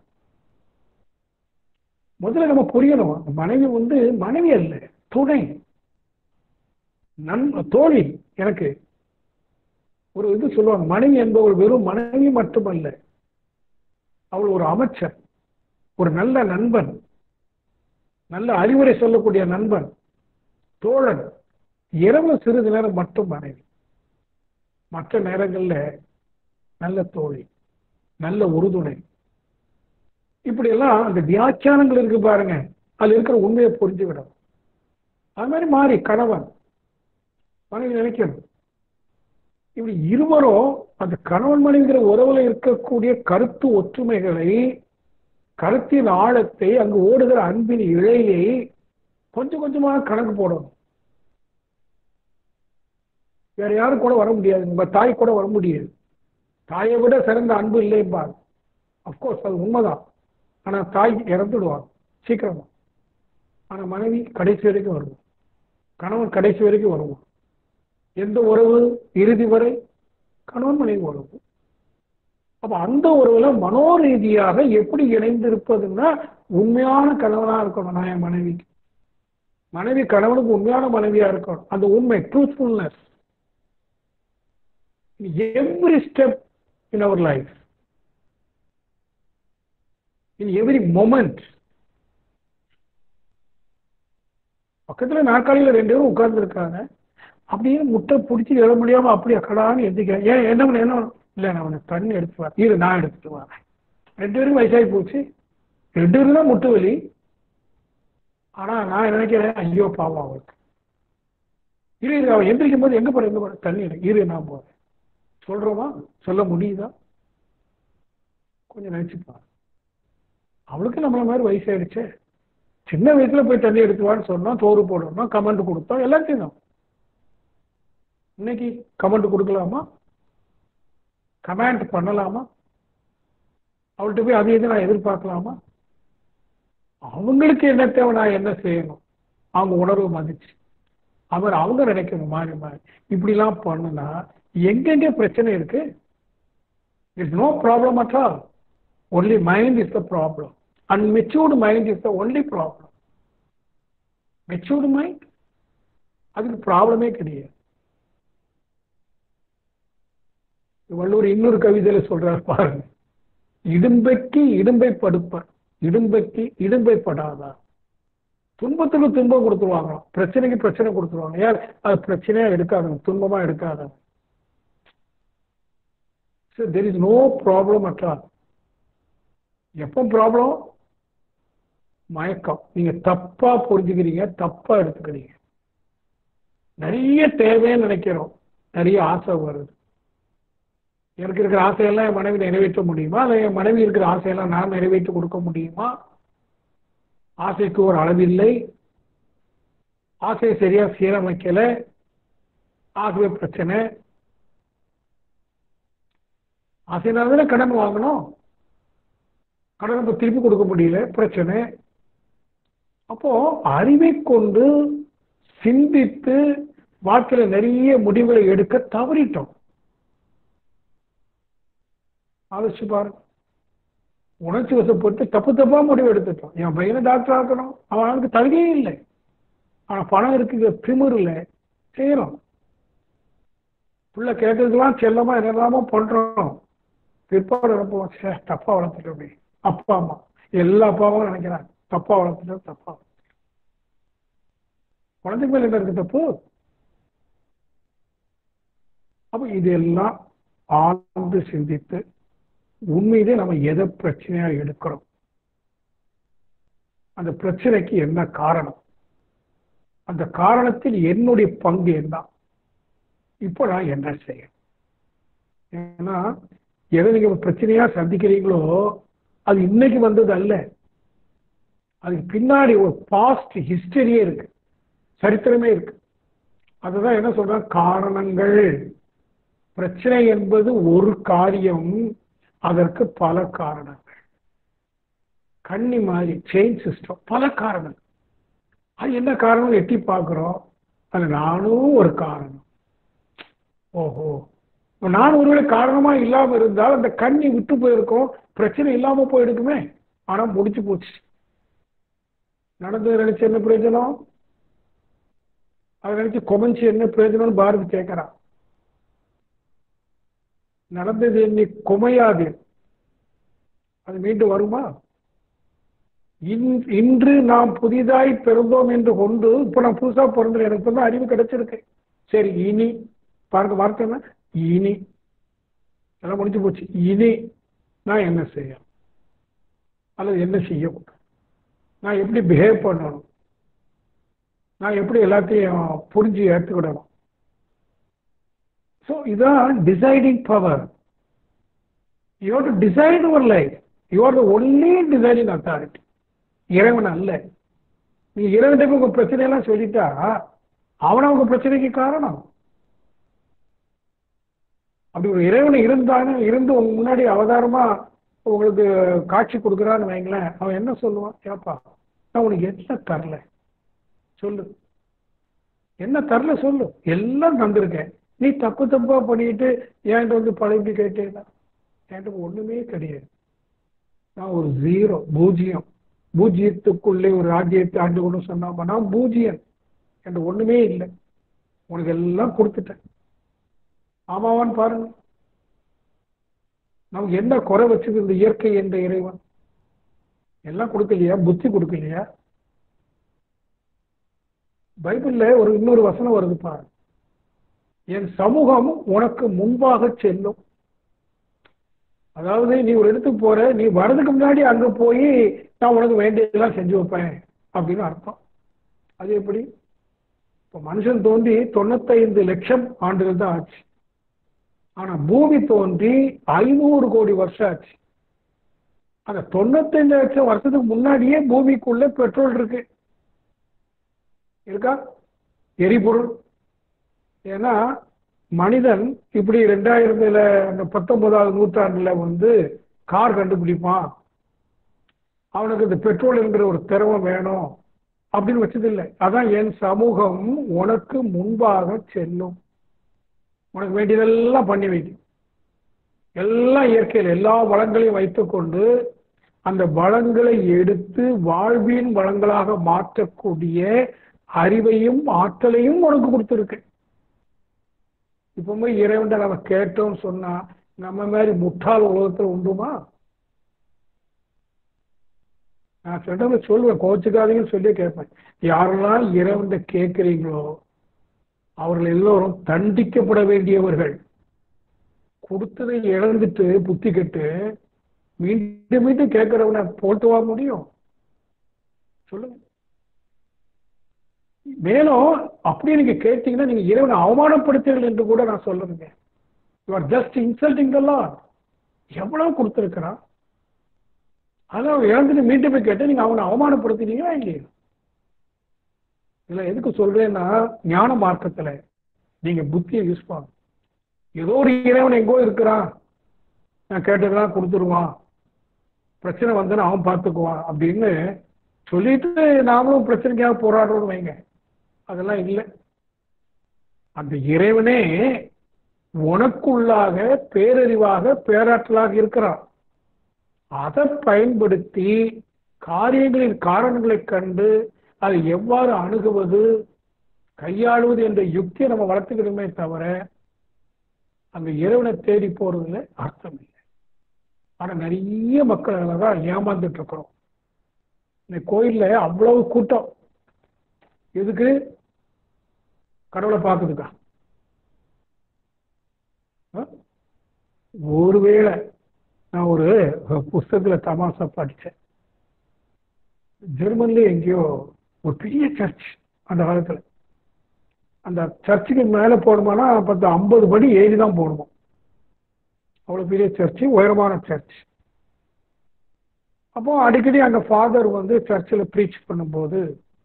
முதல்ல நம்ம புரியணும், மனைவி வந்து மனைவி அல்ல, துணை, நன் தோழி. எனக்கு ஒரு இது சொல்லுவாங்க, மனைவி என்பவள் வெறும் மனைவி மட்டுமல்ல, அவள் ஒரு அமைச்சர், ஒரு நல்ல நண்பன், நல்ல அறிவுரை சொல்லக்கூடிய நண்பன், தோழன். இரவு சிறிது நேரம் மட்டும் மனைவி, மற்ற நேரங்கள்ல நல்ல தோழி. நல்ல உறுதுணை. இப்படி எல்லாம் அந்த வியாக்கியானங்கள் இருக்கு பாருங்க, அதுல இருக்கிற உண்மையை புரிஞ்சுவிடும். அது மாதிரி மாறி கணவன் மனைவி நினைக்கணும். இப்படி இருவரும் அந்த கணவன் மனைவிங்கிற உறவுல இருக்கக்கூடிய கருத்து ஒற்றுமைகளை, கருத்தின் ஆழத்தை, அங்கு ஓடுகிற அன்பின் இழையை கொஞ்சம் கொஞ்சமாக கணக்கு போடணும். வேற யாரும் கூட வர முடியாது, நம்ம தாய் கூட வர முடியாது. தாயை விட சிறந்த அன்பு இல்லைப்பாங்க. அப்கோர்ஸ் அது உண்மைதான். ஆனா தாய் இறந்துடுவாங்க சீக்கிரமா. ஆனா மனைவி கடைசி வரைக்கும் வருவோம், கணவன் கடைசி வரைக்கும் வருவோம். எந்த உறவு இறுதி வரை? கணவன் மனைவி உறவு. அப்ப அந்த உறவுல மனோரீதியாக எப்படி இணைந்திருப்பதுன்னா, உண்மையான கணவனா இருக்கணும் நான் என் மனைவிக்கு, மனைவி கணவனுக்கு உண்மையான மனைவியா இருக்கணும். அந்த உண்மை, truthfulness every step in our life, in every moment. பக்கத்துல நாற்காலியில ரெண்டு பேரும் உட்கார்ந்து இருக்காங்க, அப்படியே முட்டை பிடிச்சி எழ முடியாம அப்படியே அக்கடான்னு எந்திக்கிறேன். ஏன் என்ன பண்ண என்ன இல்லை, நான் உனக்கு தண்ணி எடுத்து வரேன், இரு நான் எடுத்துட்டு வரேன். ரெண்டு பேரும் வயசாகி போச்சு, ரெண்டு பேரும் தான் முட்டு வலி. ஆனா நான் நினைக்கிறேன், ஐயோ பாவம் அவளுக்கு, இரு இரு அவன் எந்திரிக்கும் போது எங்க போற எங்க போற தண்ணி எடுக்க, இரு நான் போறேன். சொல்றோமா? சொல்ல முடியுதா? கொஞ்சம் நினைச்சுப்பாங்க. அவளுக்கு நம்மள மாதிரி வயசாயிடுச்சு, சின்ன வயசுல போய் தண்ணி எடுத்துவான்னு சொன்னா, சோறு போடணும், கமெண்ட் கொடுத்தோம், எல்லாத்தையும் தான். இன்னைக்கு கமெண்ட் கொடுக்கலாமா? கமெண்ட் பண்ணலாமா? அவள்கிட்ட போய் அது எது நான் எதிர்பார்க்கலாமா? அவங்களுக்கு என்ன தேவை, நான் என்ன செய்யணும், அவங்க உணர்வு மதிச்சு அவர் அவங்க நினைக்கணும் மாறி மாறி. இப்படிலாம் பண்ணுனா எங்கெங்க பிரச்சனை இருக்கு? It's no problem at all. Only mind is the problem. Unmatured mind is the only problem. Matured mind அதுக்கு ப்ராப்ளமே கிடையாது. வள்ளுவர் இன்னொரு கவிதையில சொல்றாரு பாருங்க, இடும்பைக்கு இடும்பை படுப்ப, இடும்பைக்கு இடும்பை படாதா. துன்பத்துக்கு துன்பம் கொடுத்துருவாங்க, பிரச்சனைக்கு பிரச்சனை கொடுத்துருவாங்க. யார் அது பிரச்சனையா எடுக்காதுங்க, துன்பமா எடுக்காதாங்க. So there is no problem at all. எப்போ ப்ராப்ளம்? மயக்கம். நீங்க தப்பா புரிஞ்சுக்கிறீங்க, தப்பா எடுத்துக்கிறீங்க. நிறைய தேவைன்னு நினைக்கிறோம், நிறைய ஆசை வருது. எனக்கு இருக்கிற ஆசையெல்லாம் என் மனைவி நிறைவேற்ற முடியுமா? இல்லை என் மனைவி இருக்கிற ஆசையெல்லாம் நான் நிறைவேற்றி கொடுக்க முடியுமா? ஆசைக்கு ஒரு அளவில்லை, ஆசையை சரியா சீரமைக்கல, ஆகவே பிரச்சனை. ஆசைனால கடன் வாங்கணும், கடன் இப்போ திருப்பி கொடுக்க முடியல, பிரச்சனை. அப்போ அறிவை கொண்டு சிந்தித்து வாழ்க்கையில நிறைய முடிவுகளை எடுக்க தவறிட்டோம். ஆலோசிச்சு பாருங்க. உணர்ச்சி வசப்பட்டு தப்பு தப்பா முடிவு எடுத்துட்டோம். என் பையனை டாக்டர் ஆக்கணும், அவனுக்கு தகுதியே இல்லை, ஆனா பணம் இருக்கு, திமிர் இல்லை, செய்யறோம். பிள்ளை கேட்கறதுக்கெல்லாம் செல்லமா என்னெல்லாமோ பண்றோம். பிற்பாடு நினைப்போம், தப்பா வளர்த்துட்டோமே. அப்பா அம்மா எல்லா அப்பாவும் நினைக்கிறாங்க, தப்பா வளர்த்துட்டோம், தப்பா. குழந்தைக்கு மேல என்ன இருக்கு தப்பு? அப்ப இதெல்லாம் ஆழ்ந்து சிந்தித்து உண்மையிலே நம்ம எதை பிரச்சனையா எடுக்கிறோம், அந்த பிரச்சனைக்கு என்ன காரணம், அந்த காரணத்தில் என்னுடைய பங்கு என்ன, இப்போ நான் என்ன செய்ய. ஏன்னா எதை நீங்க பிரச்சனையா சந்திக்கிறீங்களோ அது இன்னைக்கு வந்தது அல்ல, அதுக்கு பின்னாடி ஒரு பாஸ்ட் ஹிஸ்டரியே இருக்கு, சரித்திரமே இருக்கு. அதுதான் என்ன சொல்ற, காரணங்கள். பிரச்சனை என்பது ஒரு காரியம், அதற்கு பல காரணங்கள். கண்ணி மாதிரி செயின் சிஸ்டம், பல காரணங்கள். அது என்ன காரணம் எட்டி பார்க்கிறோம், அது நானும் ஒரு காரணம். ஓஹோ, நான் ஒருவேளை காரணமா இல்லாம இருந்தால் அந்த கண்ணி விட்டு போயிருக்கோம், பிரச்சனை இல்லாம போயிருக்குமே. ஆனா முடிச்சு போச்சு. நடந்தது நினைச்சு என்ன பிரயோஜனம், அதை நினைச்சு கொமஞ்சி என்ன பிரயோஜனம்னு பாரதி கேட்கிறான். நடந்தது எண்ணி குமையாது, அது மீண்டும் வருமா? இன்று நாம் புதிதாய் பிறந்தோம் என்று கொண்டு இப்ப நான் புதுசா பிறந்த, எனக்கு தான் அறிவு கிடைச்சிருக்கு. சரி, இனி பாருங்க வார்த்தை, இனி எல்லாம் முடிஞ்சு போச்சு. இனி நான் என்ன செய்யணும் அல்லது என்ன செய்யக்கூடாது, நான் எப்படி பிஹேவ் பண்ணணும், நான் எப்படி எல்லாத்தையும் புரிஞ்சு ஏற்றுக்கிடணும். ஸோ இதான் deciding power. You have to decide your life. You are the only deciding authority. இறைவன் அல்ல. நீ இறைவனுக்கு உங்க பிரச்சனையெல்லாம் சொல்லிட்டா அவன உங்க பிரச்சனைக்கு காரணம். அப்படி ஒரு இறைவன் இருந்தானு இருந்து உங்க முன்னாடி அவதாரமா உங்களுக்கு காட்சி கொடுக்குறான்னு வைங்களேன், அவன் என்ன சொல்லுவான்? ஏப்பா நான் உனக்கு என்ன தரல சொல்லு, என்ன தரல சொல்லு, எல்லாம் தந்திருக்கேன், நீ தப்பு தப்பா பண்ணிட்டு ஏன்ட்டு வந்து பழகி கேட்டேன்னா என்கிட்ட ஒண்ணுமே கிடையாது. நான் ஒரு ஜீரோ, பூஜ்ஜியம். பூஜ்ஜியத்துக்குள்ளே ஒரு ராஜ்யத்தை ஆண்டு கொண்டு சொன்னாப்ப நான் பூஜ்ஜியம், என்கிட்ட ஒண்ணுமே இல்லை, உனக்கு எல்லாம் கொடுத்துட்டேன். ஆமாவான்னு பாருங்க. நமக்கு என்ன குறை வச்சது இந்த இயற்கை என்ற இறைவன்? எல்லாம் கொடுக்கலையா? புத்தி கொடுக்கலையா? பைபிள்ல ஒரு இன்னொரு வசனம் வருது பாரு, என் சமூகம் உனக்கு முன்பாக செல்லும். அதாவது நீ ஒரு இடத்துக்கு போற, நீ வர்றதுக்கு முன்னாடி அங்க போய் நான் உனக்கு வேண்டியதெல்லாம் செஞ்சு வைப்பேன் அப்படின்னு அர்த்தம். அது எப்படி? இப்ப மனுஷன் தோன்றி தொண்ணூத்தைந்து லட்சம் ஆண்டுகள் தான் ஆச்சு. ஆனா பூமி தோன்றி ஐநூறு கோடி வருஷம் ஆச்சு. அந்த தொண்ணூத்தைந்து லட்சம் வருஷத்துக்கு முன்னாடியே பூமிக்குள்ள பெட்ரோல் இருக்கு இருக்கா, எரிபொருள். ஏன்னா மனிதன் இப்படி ரெண்டாயிரத்துல பத்தொன்பதாவது நூற்றாண்டுல வந்து கார் கண்டுபிடிப்பான், அவனுக்கு இந்த பெட்ரோல் என்கிற ஒரு திரவம் வேணும் அப்படின்னு வச்சதில்லை. அதான் என் சமூகம் உனக்கு முன்பாக செல்லும், உனக்கு வேண்டியதெல்லாம் பண்ணி வைக்கும். எல்லாம் இயற்கையில் எல்லா வளங்களையும் வைத்துக்கொண்டு அந்த வளங்களை எடுத்து வாழ்வின் வளங்களாக மாற்றக்கூடிய அறிவையும் ஆற்றலையும் உனக்கு கொடுத்துருக்கு. இப்பவுமே இறைவன் நம்ம கேட்டோம்னு சொன்னா நம்ம மாதிரி முட்டாள் உலகத்தில் உண்டுமா? நான் சொல்றத சொல்லுவேன், கோச்சுக்காதீங்கன்னு சொல்லி கேட்பேன். யாரெல்லாம் இறைவன் கேட்கிறீங்களோ அவர்கள் எல்லோரும் தண்டிக்கப்பட வேண்டியவர்கள். கொடுத்ததை இழந்துட்டு புத்தி கெட்டு மீண்டும் மீண்டும் கேட்கிறவனை போட்டு வா முடியும் சொல்லுங்க. மேலும் அப்படியே நீங்க கேட்டீங்கன்னா நீங்க இறைவனை அவமானப்படுத்துங்கள் என்று கூட நான் சொல்லுங்க. You are just insulting the Lord. எவ்வளவு கொடுத்திருக்கிறான், அதான் இழந்துட்டு மீண்டும் போய் கேட்டு நீங்க அவனை அவமானப்படுத்தினீங்களா இல்லையா? இல்ல எதுக்கு சொல்றேன்னா ஞான மார்க்கத்துல நீங்க புத்தியை யூஸ் பண்ணணும். ஏதோ ஒரு இறைவன் எங்கோ இருக்கிறான், நான் கேட்டதெல்லாம் கொடுத்துருவான், பிரச்சனை வந்தா அவன் பார்த்துக்குவான் அப்படின்னு சொல்லிட்டு நாமளும் பிரச்சனைக்காக போராடுறோம்னு வைங்க, அதெல்லாம் இல்லை. அந்த இறைவனே உனக்குள்ளாக பேரறிவாக பேராற்றலாக இருக்கிறான். அதை பயன்படுத்தி காரியங்களின் காரணங்களை கண்டு அதை எவ்வாறு அணுகுவது கையாளுவது என்ற யுக்தியை நம்ம வளர்த்துக்கணுமே தவிர அந்த இறைவனை தேடி போறதுல அர்த்தம் இல்லை. ஆனா நிறைய மக்கள் தான் ஏமாந்துட்டு இருக்கிறோம். இந்த கோயில்ல அவ்வளவு கூட்டம் எதுக்கு? கடவுளை பார்க்குதுக்கா? ஒருவேளை நான் ஒரு புஸ்தகத்துல தமாசா படிச்சேன். ஜெர்மன்ல எங்கேயோ ஒரு பெரிய சர்ச், அந்த காலத்துல அந்த சர்ச்சுக்கு மேல போகணுமானா பத்து ஐம்பது படி ஏறி தான் போகணுமா, அவ்வளவு பெரிய சர்ச்சு, உயரமான சர்ச். அப்போ அடிக்கடி அங்க ஃபாதர் வந்து சர்ச்சில் ப்ரீச் பண்ணும்போது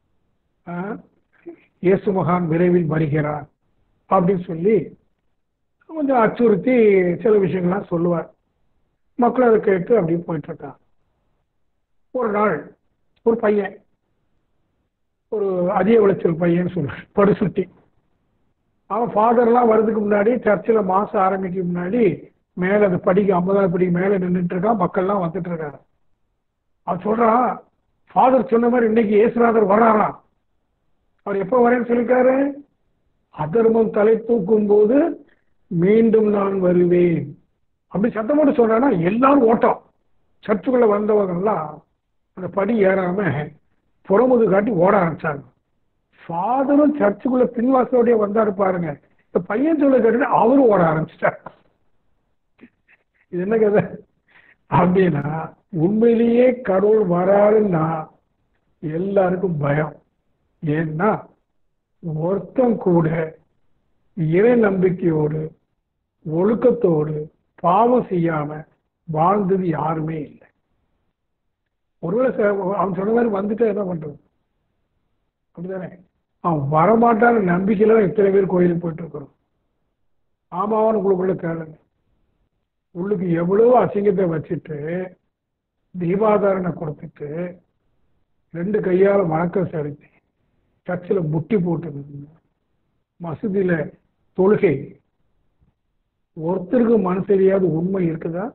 இயேசு மகான் விரைவில் வருகிறார் அப்படின்னு சொல்லி கொஞ்சம் அச்சுறுத்தி சில விஷயங்கள்லாம் சொல்லுவார். மக்கள் அதை கேட்டு அப்படியே போயிட்டு இருக்காங்க. ஒரு நாள் ஒரு பையன், ஒரு அதிக விளைச்சல் பையன் சொல்ல படுசுட்டி, அவன் ஃபாதர்லாம் வர்றதுக்கு முன்னாடி சர்ச்சில் மாசம் ஆரம்பிக்க முன்னாடி மேலே அந்த படிக்கு ஐம்பதாவது படிக்கு மேலே நின்றுட்டு இருக்கான். மக்கள்லாம் வந்துட்டு இருக்காரு. அவன் சொல்றான், ஃபாதர் சொன்ன மாதிரி இன்னைக்கு இயேசுநாதர் வராராம். அவர் எப்போ வரேன்னு சொல்லிருக்காரு? அதர்மம் தலை தூக்கும் போது மீண்டும் நான் வருவேன் அப்படி சத்தம் போட்டு சொல்றான்னா எல்லாரும் ஓட்டம். சர்ச்சுக்குள்ள வந்தவங்கெல்லாம் அந்த படி ஏறாம புறமுது காட்டி ஓட ஆரம்பிச்சாங்க. ஃபாதரும் சர்ச்சுக்குள்ள பின்வாசலோடய வந்தாரு பாருங்க. இந்த பையன் சொல்ல கேட்டு அவரும் ஓட ஆரம்பிச்சிட்டார். இது என்ன கதை? அப்படின்னா உண்மையிலேயே கடவுள் வராருன்னா எல்லாருக்கும் பயம். ஏன்னா ஒருத்தம் கூட இறை நம்பிக்கையோடு ஒழுக்கத்தோடு பாவம் செய்யாம வாழ்ந்தது யாருமே இல்லை. ஒருவேளை அவன் சொன்ன மாதிரி வந்துட்டு என்ன பண்றது? அப்படிதானே? அவன் வரமாட்டான்னு நம்பிக்கையில இத்தனை பேர் கோயிலுக்கு போயிட்டு இருக்கிறோம். ஆமாவான்னு உங்களுக்குள்ள கேளுங்க. உள்ளுக்கு எவ்வளவு அசிங்கத்தை வச்சுட்டு தீபாதாரணை கொடுத்துட்டு ரெண்டு கையால வணக்கம் செலுத்தி சர்ச்சில் முட்டி போட்டு மசூதியில தொழுகை, ஒருத்தருக்கு மனசு தெரியாத உண்மை இருக்குதா?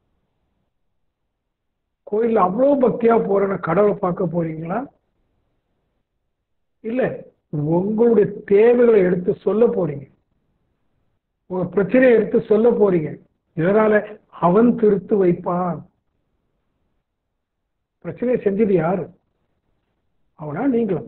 கோயில்ல அவ்வளவு பக்தியா போறேன்னு கடவுளை பார்க்க போறீங்களா? இல்ல உங்களுடைய தேவைகளை எடுத்து சொல்ல போறீங்க, உங்க பிரச்சனையை எடுத்து சொல்ல போறீங்க. இதனால அவன் திருத்து வைப்பான். பிரச்சனையை செஞ்சது யாரு? அவனா நீங்களும்.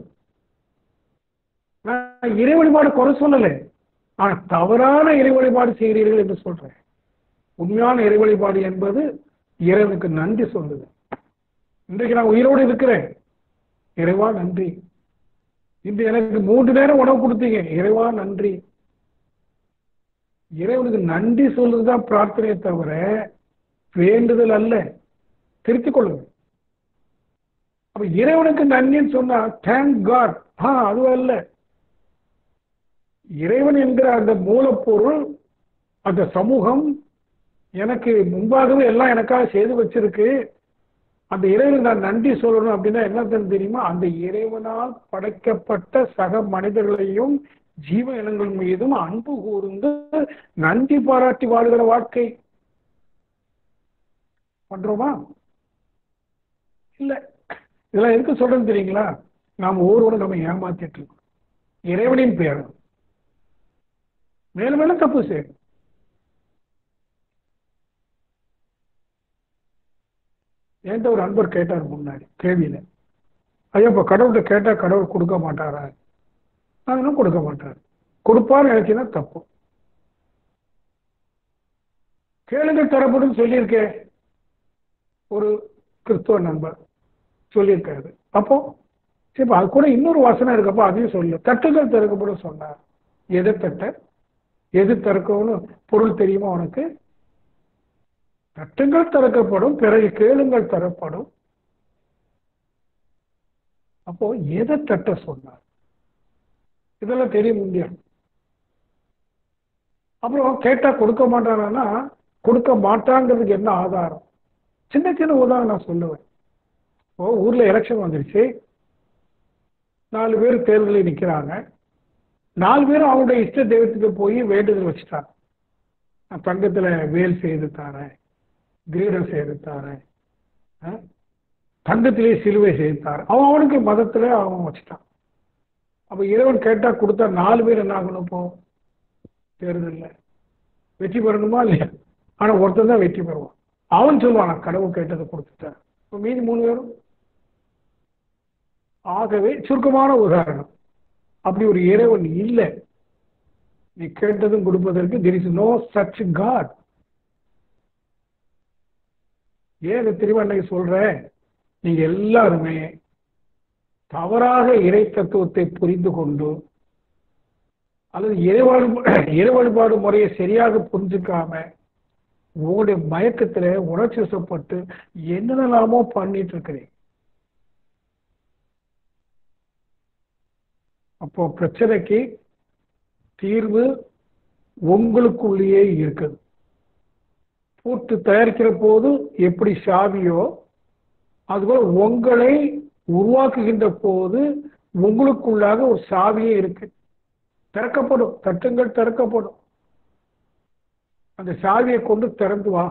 நான் இறை வழிபாடு குறை சொல்லல, ஆனா தவறான இறை வழிபாடு செய்கிறீர்கள் என்று சொல்றேன். உண்மையான இறை வழிபாடு என்பது இறைவனுக்கு நன்றி சொல்லுது. இன்றைக்கு நான் உயிரோடு இருக்கிறேன், இறைவா நன்றி. இன்று எனக்கு மூன்று நேரம் உணவு கொடுத்தீங்க, இறைவா நன்றி. இறைவனுக்கு நன்றி சொல்றதுதான் பிரார்த்தனையை தவிர வேண்டுதல் அல்ல. திருத்திக் கொள்ளுங்க. அப்ப இறைவனுக்கு நன்றின்னு சொன்னா தேங்க் காட், ஆஹ் அது அல்ல. இறைவன் என்கிற அந்த மூலப்பொருள், அந்த சமூகம் எனக்கு முன்பாகவே எல்லாம் எனக்காக செய்து வச்சிருக்கு. அந்த இறைவனுக்கு நான் நன்றி சொல்லணும் அப்படின்னா என்ன தெரியுமா? அந்த இறைவனால் படைக்கப்பட்ட சக மனிதர்களையும் ஜீவ இனங்கள் மீதும் அன்பு கூர்ந்து நன்றி பாராட்டி வாழ்கிற வாழ்க்கை பண்றோமா? இல்ல. இதெல்லாம் எதுக்கு சொல்றேன்னு தெரியுங்களா? நாம் ஒவ்வொருவரும் நம்ம ஏமாத்திட்டு இருக்கோம். இறைவனின் பெயர் மேலும் மேலும் தப்பு செய்யும். என்கிட்ட ஒரு அன்பர் கேட்டார் முன்னாடி கேள்வியில, ஐயா இப்ப கடவுள்கிட்ட கேட்டா கடவுள் கொடுக்க மாட்டாரா? நான் கொடுக்க மாட்டார். கொடுப்பான்னு நினைச்சுன்னா தப்பு. கேளுங்க தரப்படும் சொல்லியிருக்கேன், ஒரு கிறிஸ்துவ நண்பர் சொல்லியிருக்காரு. அப்போ சரி, அது கூட இன்னொரு வாசனை இருக்கப்போ அதையும் சொல்லு. தட்டுகள் திறக்கப்படும் சொன்னார். எது தட்ட எது திறக்கணும்னு பொருள் தெரியுமா உனக்கு? தட்டுங்கள் திறக்கப்படும், பிறகு கேளுங்கள் தரப்படும். அப்போ எதை தட்ட சொன்னார்? இதெல்லாம் தெரிய முடியாது. அப்புறம் கேட்டா கொடுக்க மாட்டானா? கொடுக்க மாட்டாங்கிறதுக்கு என்ன ஆதாரம்? சின்ன சின்ன உதாரணம் நான் சொல்லுவேன். இப்போ ஊர்ல எலெக்ஷன் வந்துருச்சு, நாலு பேர் தேர்தலில் நிற்கிறாங்க. நாலு பேரும் அவருடைய இஷ்ட தெய்வத்துக்கு போய் வேண்டுதல் வச்சுட்டாங்க. நான் தங்கத்துல வேல் செய்து தாரேன், கிரீடம் செய்து தாரேன், தங்கத்திலே சிலுவை செய்து தாரேன். அவன் அவனுக்கு மதத்துல அவன் வச்சுட்டான். அப்ப இறைவன் கேட்டா கொடுத்தா நாலு பேர் என்ன ஆகணும்? இப்போ தேர்தல்ல வெற்றி பெறணுமா இல்லையா? ஆனா ஒருத்தன் தான் வெற்றி பெறுவான். அவன் சொல்லுவான் நான் கடவுள் கேட்டதை கொடுத்துட்டேன். இப்போ மீதி மூணு பேரும். ஆகவே சுருக்கமான உதாரணம், அப்படி ஒரு இறைவன் இல்லை. நீ கேட்டதும் கொடுப்பதற்கு there is no such God. ஏன் தெரியுமா அன்னைக்கு சொல்றேன்? நீங்க எல்லாருமே தவறாக இறை தத்துவத்தை புரிந்து கொண்டு அல்லது இறைவாழ் இறை வழிபாடு முறையை சரியாக புரிஞ்சுக்காம உங்களுடைய மயக்கத்துல உணர்ச்சி வசப்பட்டு என்னென்னலாமோ பண்ணிட்டு இருக்கிறீங்க. அப்போ பிரச்சனைக்கு தீர்வு உங்களுக்குள்ளேயே இருக்குது. பூட்டு தயாரிக்கிற போது எப்படி சாவியோ அதுபோல உங்களை உருவாக்குகின்ற போது உங்களுக்குள்ளாக ஒரு சாவியே இருக்கு. திறக்கப்படும், தட்டுங்கள் திறக்கப்படும். அந்த சாவியை கொண்டு திறந்து வா.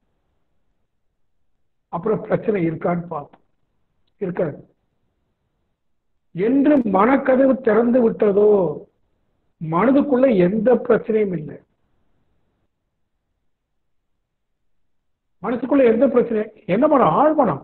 அப்புறம் பிரச்சனை இருக்கான்னு பார்ப்போம். இருக்காது. என்று மனக்கதவு திறந்து விட்டதோ மனதுக்குள்ள எந்த பிரச்சனையும் இல்லை. மனசுக்குள்ள எந்த பிரச்சனை? என்ன மனம்? ஆழ்மனம்.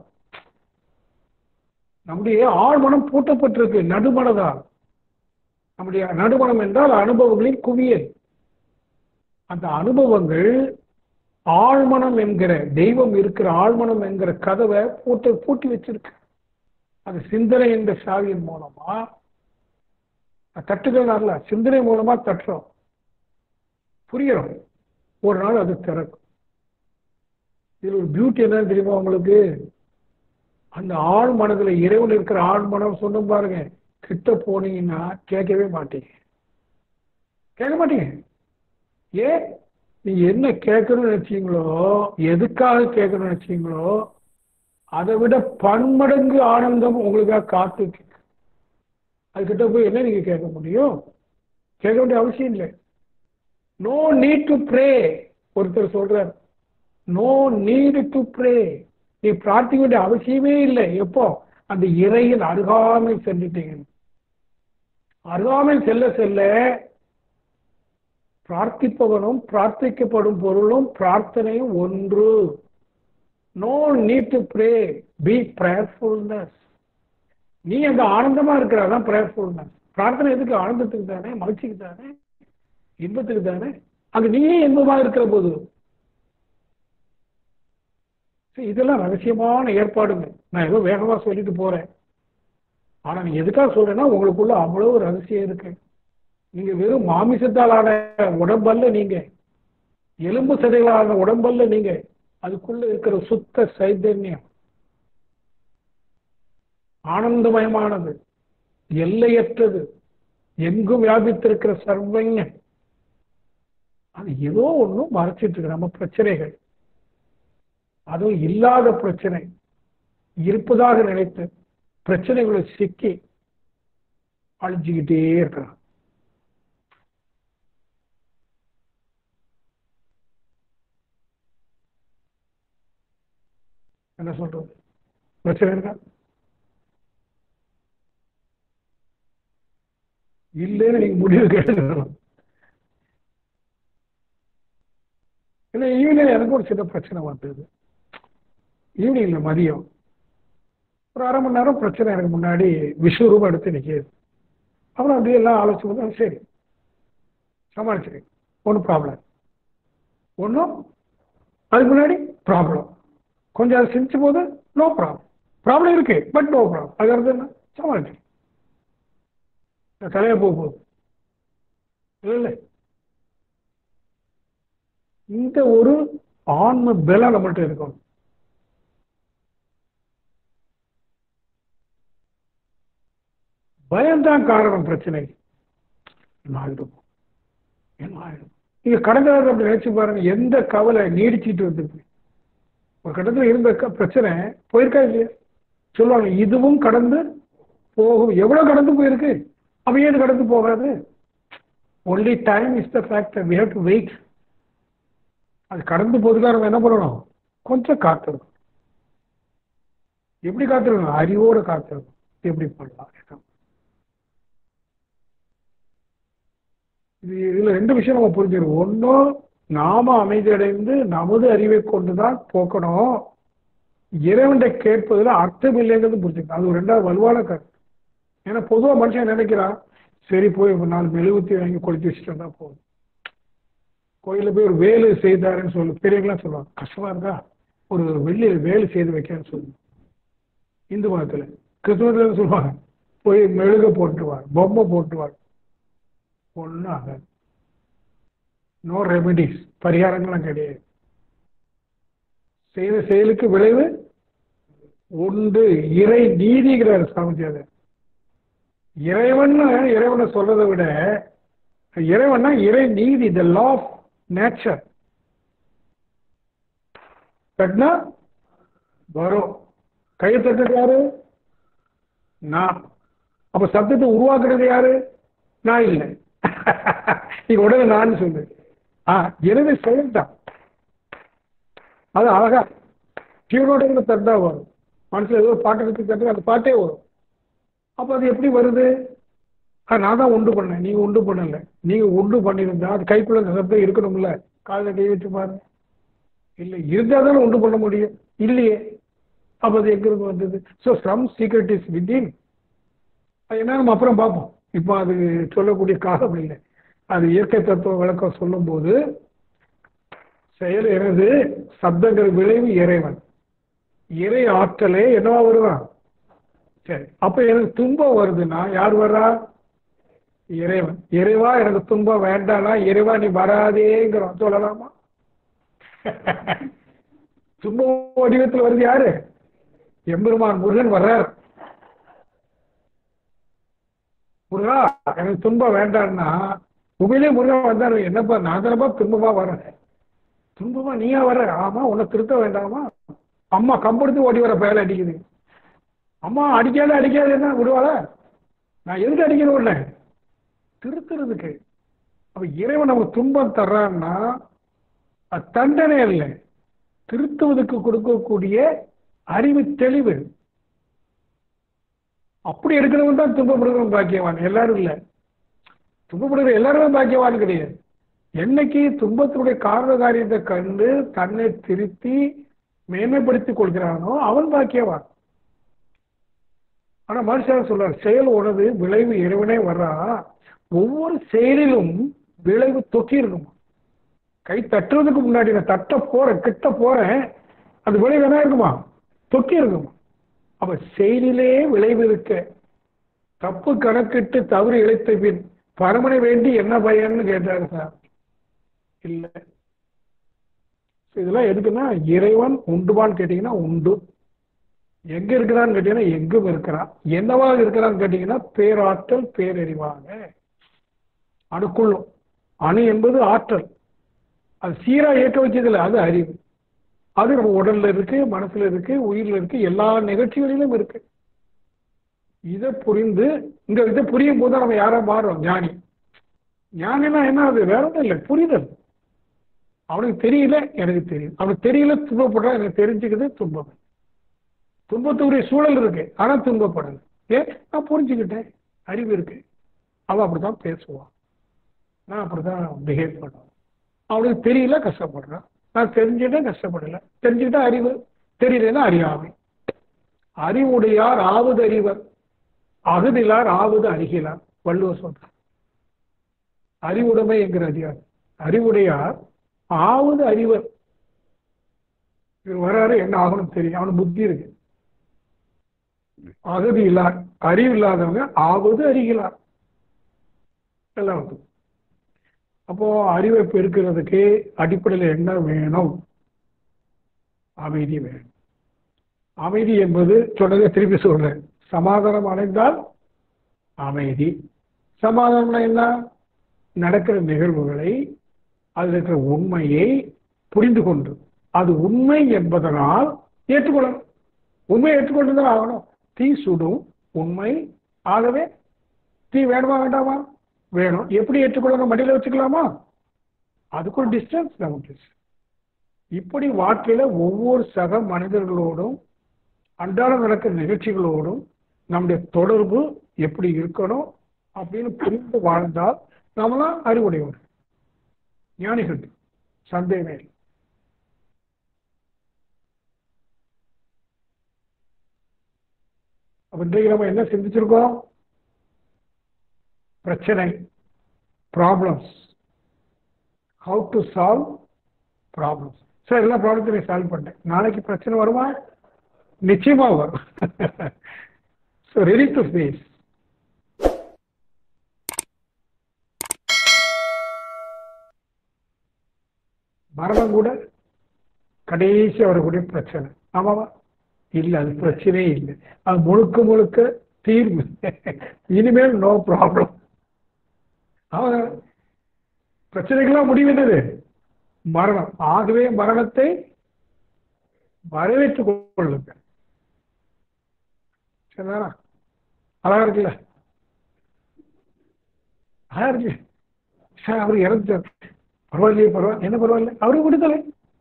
நம்முடைய ஆழ்மனம் பூட்டப்பட்டிருக்கு நடுமனதால். நம்முடைய நடுமனம் என்றால் அனுபவங்களின் குவியல். அந்த அனுபவங்கள் ஆழ்மனம் என்கிற தெய்வம் இருக்கிற ஆழ்மனம் என்கிற கதவை பூட்டு பூட்டி வச்சிருக்கு. அது சிந்தனை என்ற சாவியின் மூலமா தட்டுகிறனால சிந்தனை மூலமா தட்டுறோம், புரியறோம். ஒரு நாள் அது திறக்கும். இதுல ஒரு பியூட்டி என்ன தெரியுமா உங்களுக்கு? அந்த ஆழ் மனதுல இறைவன் இருக்கிற ஆழ் மனம் சொன்ன பாருங்க, கிட்ட போனீங்கன்னா கேட்கவே மாட்டீங்க, கேட்க மாட்டீங்க. ஏன்? நீங்க என்ன கேட்கணும்னு நினைச்சீங்களோ, எதுக்காக கேட்கணும்னு நினைச்சீங்களோ, அதை விட பன்மடங்கு ஆனந்தம் உங்களுக்காக காத்து. அதுக்கிட்ட போய் என்ன நீங்க கேட்க முடியும்? கேட்க வேண்டிய அவசியம் இல்லை. No need to pray. ஒருத்தர் சொல்றார், நோ நீட் டு ப்ரே. நீ பிரார்த்திக்க வேண்டிய அவசியமே இல்லை. எப்போ? அந்த இறையில் அருகாமையில் சென்றுட்டீங்க. அருகாமையில் செல்ல செல்ல பிரார்த்திப்பவனும் பிரார்த்திக்கப்படும் பொருளும் பிரார்த்தனையும் ஒன்று. No need to pray, be prayerfulness. நீ அந்த ஆனந்தமா இருக்கிறாதான் பிரேயர்ஃபுல்னஸ். பிரார்த்தனை எதுக்கு? ஆனந்தத்துக்கு தானே, மகிழ்ச்சிக்கு தானே, இன்பத்துக்கு தானே. அங்க நீயே இன்பமா இருக்கிற போது. இதெல்லாம் ரகசியமான ஏற்பாடுங்க. நான் ஏதோ வேகமா சொல்லிட்டு போறேன். ஆனா நீங்க எதுக்காக சொல்றேன்னா, உங்களுக்குள்ள அவ்வளவு ரகசியம் இருக்கு. நீங்க வெறும் மாமிசத்தால் ஆன உடம்பல்ல, நீங்க எலும்பு சதைகளான உடம்பல்ல, நீங்க அதுக்குள்ள இருக்கிற சுத்த சைதன்யம் ஆனந்தமயமானது, எல்லையற்றது, எங்கும் வியாபித்திருக்கிற சர்வஞன். அது ஏதோ ஒண்ணும் மறைச்சிட்டு இருக்கு. நம்ம பிரச்சனைகள், அதுவும் இல்லாத பிரச்சனை இருப்பதாக நினைத்து பிரச்சனைகளை சிக்கி அழிஞ்சுக்கிட்டே இருக்கிறான். என்ன சொல்றது? பிரச்சனை இருக்கா? இல்லைன்னு நீங்க முடிவு கேட்டுக்கணும். இல்லை, ஈவினிங் எனக்கு ஒரு சின்ன பிரச்சனை வந்தது. ஈவினிங்ல மதியம் ஒரு அரை மணி நேரம் பிரச்சனை எனக்கு முன்னாடி விஸ்வரூபம் எடுத்து நிற்கிது. அப்புறம் அப்படியே எல்லாம் ஆலோசனை பண்ணி சரி சமாளிச்சிருக்கேன், ஒன்றும் ப்ராப்ளம். ஒன்றும் அதுக்கு முன்னாடி ப்ராப்ளம், கொஞ்சம் அதை செஞ்ச போது நோ ப்ராப்ளம். ப்ராப்ளம் இருக்கு பட் நோ ப்ராப்ளம். அது வந்து என்ன? சமாளிச்சிருக்கேன். தலையா போக போகுது இல்லை இல்லை. இந்த ஒரு ஆன்ம பலம் நம்மள்கிட்ட இருக்கணும். பயம்தான் காரணம் பிரச்சனை. என்ன ஆகிடும் என்ன ஆகிடும்? நீங்க கடந்த காலத்தில் அப்படி நினைச்சு பாருங்க. எந்த கவலை நீடிச்சுட்டு வந்துருக்கு? ஒரு கடத்துல இருந்த பிரச்சனை போயிருக்கா இல்லையா? சொல்லுவாங்க இதுவும் கடந்து போகும். எவ்வளவு கடந்து போயிருக்கு, அப்ப ஏன் கடந்து போகாது? Only time is the factor. We have to wait. அது கடந்து போதுதான் நம்ம என்ன பண்ணணும்? கொஞ்சம் காத்திருக்கணும். எப்படி காத்திருக்கணும்? அறிவோட காத்திருக்கணும். எப்படி பண்ணலாம்? இது இதுல ரெண்டு விஷயம் நம்ம புரிஞ்சிடும். ஒன்னும் நாம அமைதி அடைந்து நமது அறிவை கொண்டுதான் போக்கணும். இறைவனை கேட்பதுல அர்த்தம் இல்லைங்கிறது புரிஞ்சுக்கணும். அது ஒரு ரெண்டாவது வலுவான கருத்து. ஏன்னா பொதுவா மனுஷன் நினைக்கிறான், சரி போய் ஒரு நாலு மெழுகுத்தி வாங்கி கொளுத்தி வச்சுட்டு வந்தா போதும். கோயில போய் ஒரு வேலை செய்தாருன்னு சொல்லு, பெரியவங்களாம் சொல்லுவாங்க. கஷ்டமா இருக்கா, ஒரு வெள்ளி வேலை செய்து வைக்கன்னு சொல்லு. இந்து மதத்துல, கிறிஸ்துவத்துல சொல்லுவாங்க போய் மெழுக போட்டுவார், பொம்மை போட்டுவார். ஒன்றும் ஆகாது. நோ ரெமெடிஸ், பரிகாரங்கள்லாம் கிடையாது. செய்த செயலுக்கு விளைவு உண்டு. இறை நீதிங்கிறார் சாமிஜியார். இறைவன் இறைவனை சொல்றதை விட இறைவன்னா இறை நீதி, த லா ஆஃப் நேச்சர். தட்டினா வரும். கையை தட்டுறது யாரு? நான். அப்ப சப்தத்தை உருவாக்குறது யாரு? நான் இல்லை. நீங்க உடனே நான் சொல்லு. ஆஹ் எனவே செயல்தான். அது அழகா டியூனோட தட்டா வரும். மனசுல ஏதோ பாட்டு எடுத்து தட்டு அந்த பாட்டே வரும். அப்ப அது எப்படி வருது? நான் தான் உண்டு பண்ணேன், நீங்க உண்டு பண்ணல. நீங்க உண்டு பண்ணியிருந்தா அது கைக்குள்ள சப்தம் இருக்கணும்ல. காலையில் கை வச்சு பாருங்க. இல்லை, இருந்தா தானே உண்டு பண்ண முடியும். இல்லையே, அப்ப அது எங்க இருந்து வந்தது? So some secret is within. அது என்ன நம்ம அப்புறம் பார்ப்போம். இப்போ அது சொல்லக்கூடிய காலம் இல்லை. அது இயற்கை தத்துவ விளக்கம் சொல்லும் போது செயல் எனது, சப்தங்கிற விளைவு இறைவன். இறை ஆற்றலே என்னவா வருவான். சரி, அப்ப எனக்கு துன்பம் வருதுன்னா யார் வர்றா? இறைவன். இறைவா எனக்கு துன்பம் வேண்டாம்னா இறைவா நீ வராதேங்கிறோம், சொல்லலாமா? துன்ப வடிவத்தில் வருது யாரு? எம்பெருமான் முருகன் வர்றார். முருகா எனக்கு துன்பம் வேண்டாம்னா உண்மையிலே முருகன் வந்தாரு. என்னப்பா நான் தானப்பா துன்பமா வரேன். துன்பமா நீயா வர? ஆமா, உன்னை திருத்த வேண்டாமா? அம்மா கம்பெடுத்து ஓடி வர பயல அடிக்குது. அம்மா அடிக்காத அடிக்காது என்ன விடுவாள? நான் எதுக்கு அடிக்கணும்? இல்லை திருத்துறதுக்கு. அப்ப இறைவன் நமக்கு துன்பம் தர்றான்னா அது தண்டனை இல்லை, திருத்துவதற்கு கொடுக்கக்கூடிய அறிவு தெளிவு. அப்படி எடுக்கிறவன் தான் துன்பப்படுகிறவன் பாக்கியவான். எல்லாரும் இல்லை. துன்பப்படுகிற எல்லாருமே பாக்கியவான் கிடையாது. என்னைக்கு துன்பத்தினுடைய காரண காரியத்தை கண்டு தன்னை திருத்தி மேன்மைப்படுத்திக் கொள்கிறானோ அவன் பாக்கியவான். ஆனா மனுஷன் சொல்றார், செயல் உனது விளைவு இறைவனே வர்றா. ஒவ்வொரு செயலிலும் விளைவு தொக்கி இருக்குமா. கை தட்டுறதுக்கு முன்னாடி நான் தட்ட போறேன், கிட்ட போறேன், அது விளைவு என்ன இருக்குமா? தொக்கி இருக்குமா. அப்ப செயலிலே விளைவு இருக்க, தப்பு கணக்கிட்டு தவறு இழைத்த பின் பரமனை வேண்டி என்ன பயன்னு கேட்டாரு சார். இல்ல, இதெல்லாம் எதுக்குன்னா இறைவன் உண்டுமான்னு கேட்டீங்கன்னா உண்டு. எங்க இருக்கிறான்னு கேட்டீங்கன்னா எங்கும் இருக்கிறான். என்னவாக இருக்கிறான்னு கேட்டீங்கன்னா பேராற்றல் பேரறிவாக அணுக்குள்ளும். அணு என்பது ஆற்றல், அது சீரா இயக்க வச்சதில்லை, அது அறிவு. அது நம்ம உடல்ல இருக்கு, மனசுல இருக்கு, உயிரில் இருக்கு, எல்லா நிகழ்ச்சிகளிலும் இருக்கு. இதை புரிந்து இங்க இதை புரியும் போது நம்ம யாரா மாறுறோம்? ஞானி. ஞானினா என்ன? அது வேற ஒன்றும் இல்லை, புரிதல். அவனுக்கு தெரியல, எனக்கு தெரியும். அவனுக்கு தெரியல, துன்பப்படுறான், எனக்கு தெரிஞ்சுக்குது, துன்பம். துன்பத்துக்குரிய சூழல் இருக்கு, ஆனா துன்பப்படல. ஏன்? நான் புரிஞ்சுக்கிட்டேன், அறிவு இருக்கு. அவன் அப்படித்தான் பேசுவான், நான் அப்படித்தான் பிஹேவ் பண்ணுவேன். அவனுக்கு தெரியல, கஷ்டப்படுறான். நான் தெரிஞ்சுட்டேன், கஷ்டப்படல. தெரிஞ்சுக்கிட்டா அறிவு, தெரியலன்னா அறியாமை. அறிவுடையார் ஆவது அறிவர், அகதிலார் ஆவது அறிகிறார். வள்ளுவர் சொல்றார். அறிவுடைமை என்கிற அதிகாரம். அறிவுடையார் ஆவது அறிவர். இவர் வராரு, என்ன ஆகணும் தெரியும், அவனுக்கு புத்தி இருக்கு. அகதி இல்லார், அறிவு இல்லாதவங்க ஆவது அறிகிறார். எல்லாம். அப்போ அறிவை பெருக்கிறதுக்கு அடிப்படையில் என்ன வேணும்? அமைதி வேணும். அமைதி என்பது சொன்னதை திருப்பி சொல்றேன், சமாதானம் அடைந்தால் அமைதி. சமாதானம் என்ன? நடக்கிற நிகழ்வுகளை, அதில் இருக்கிற உண்மையை புரிந்து கொண்டு அது உண்மை என்பதனால் ஏற்றுக்கொள்ளணும். உண்மையை ஏற்றுக்கொண்டுதான் ஆகணும். தீ சுடும் உண்மை, ஆகவே தீ வேணுமா வேண்டாமா? வேணும். எப்படி ஏற்றுக்கொள்ளணும்? மடியில் வச்சுக்கலாமா? அதுக்கு ஒரு டிஸ்டன்ஸ் நமக்கு. இப்படி வாழ்க்கையில ஒவ்வொரு சக மனிதர்களோடும் அன்றாடம் நடக்கிற நிகழ்ச்சிகளோடும் நம்முடைய தொடர்பு எப்படி இருக்கணும் அப்படின்னு புரிந்து வாழ்ந்தால் நாமெல்லாம் அறிவுடையவர், ஞானிகள். சந்தேகமே இல்லை. அப்ப இன்றைக்கு நம்ம என்ன சிந்திச்சிருக்கோம்? பிரச்சனை, problems, how to solve problems. Sir எல்லா ப்ராப்ளத்தையும் சால்வ் பண்ணேன், நாளைக்கு பிரச்சனை வருமா? நிச்சயமா வரும். So ready to face. மரணம் கூட கடைசி வரக்கூடிய பிரச்சனை. ஆமாவா? இல்லை, அது பிரச்சனையே இல்லை, அது முழுக்க முழுக்க தீர்வு. இனிமேல் நோ ப்ராப்ளம். அவன் பிரச்சனைக்கெல்லாம் முடிவு என்னது? மரணம். ஆகவே மரணத்தை வரவேற்றுக் கொள்ளுங்க. சரிதானா? அழகா இருக்குல்ல? அழகா இருக்கு. சார் அவர் இறந்துட்டார், பரவாயில்லையே, பரவாயில்ல. என்ன பரவாயில்ல? அவருக்கு விடுதலை,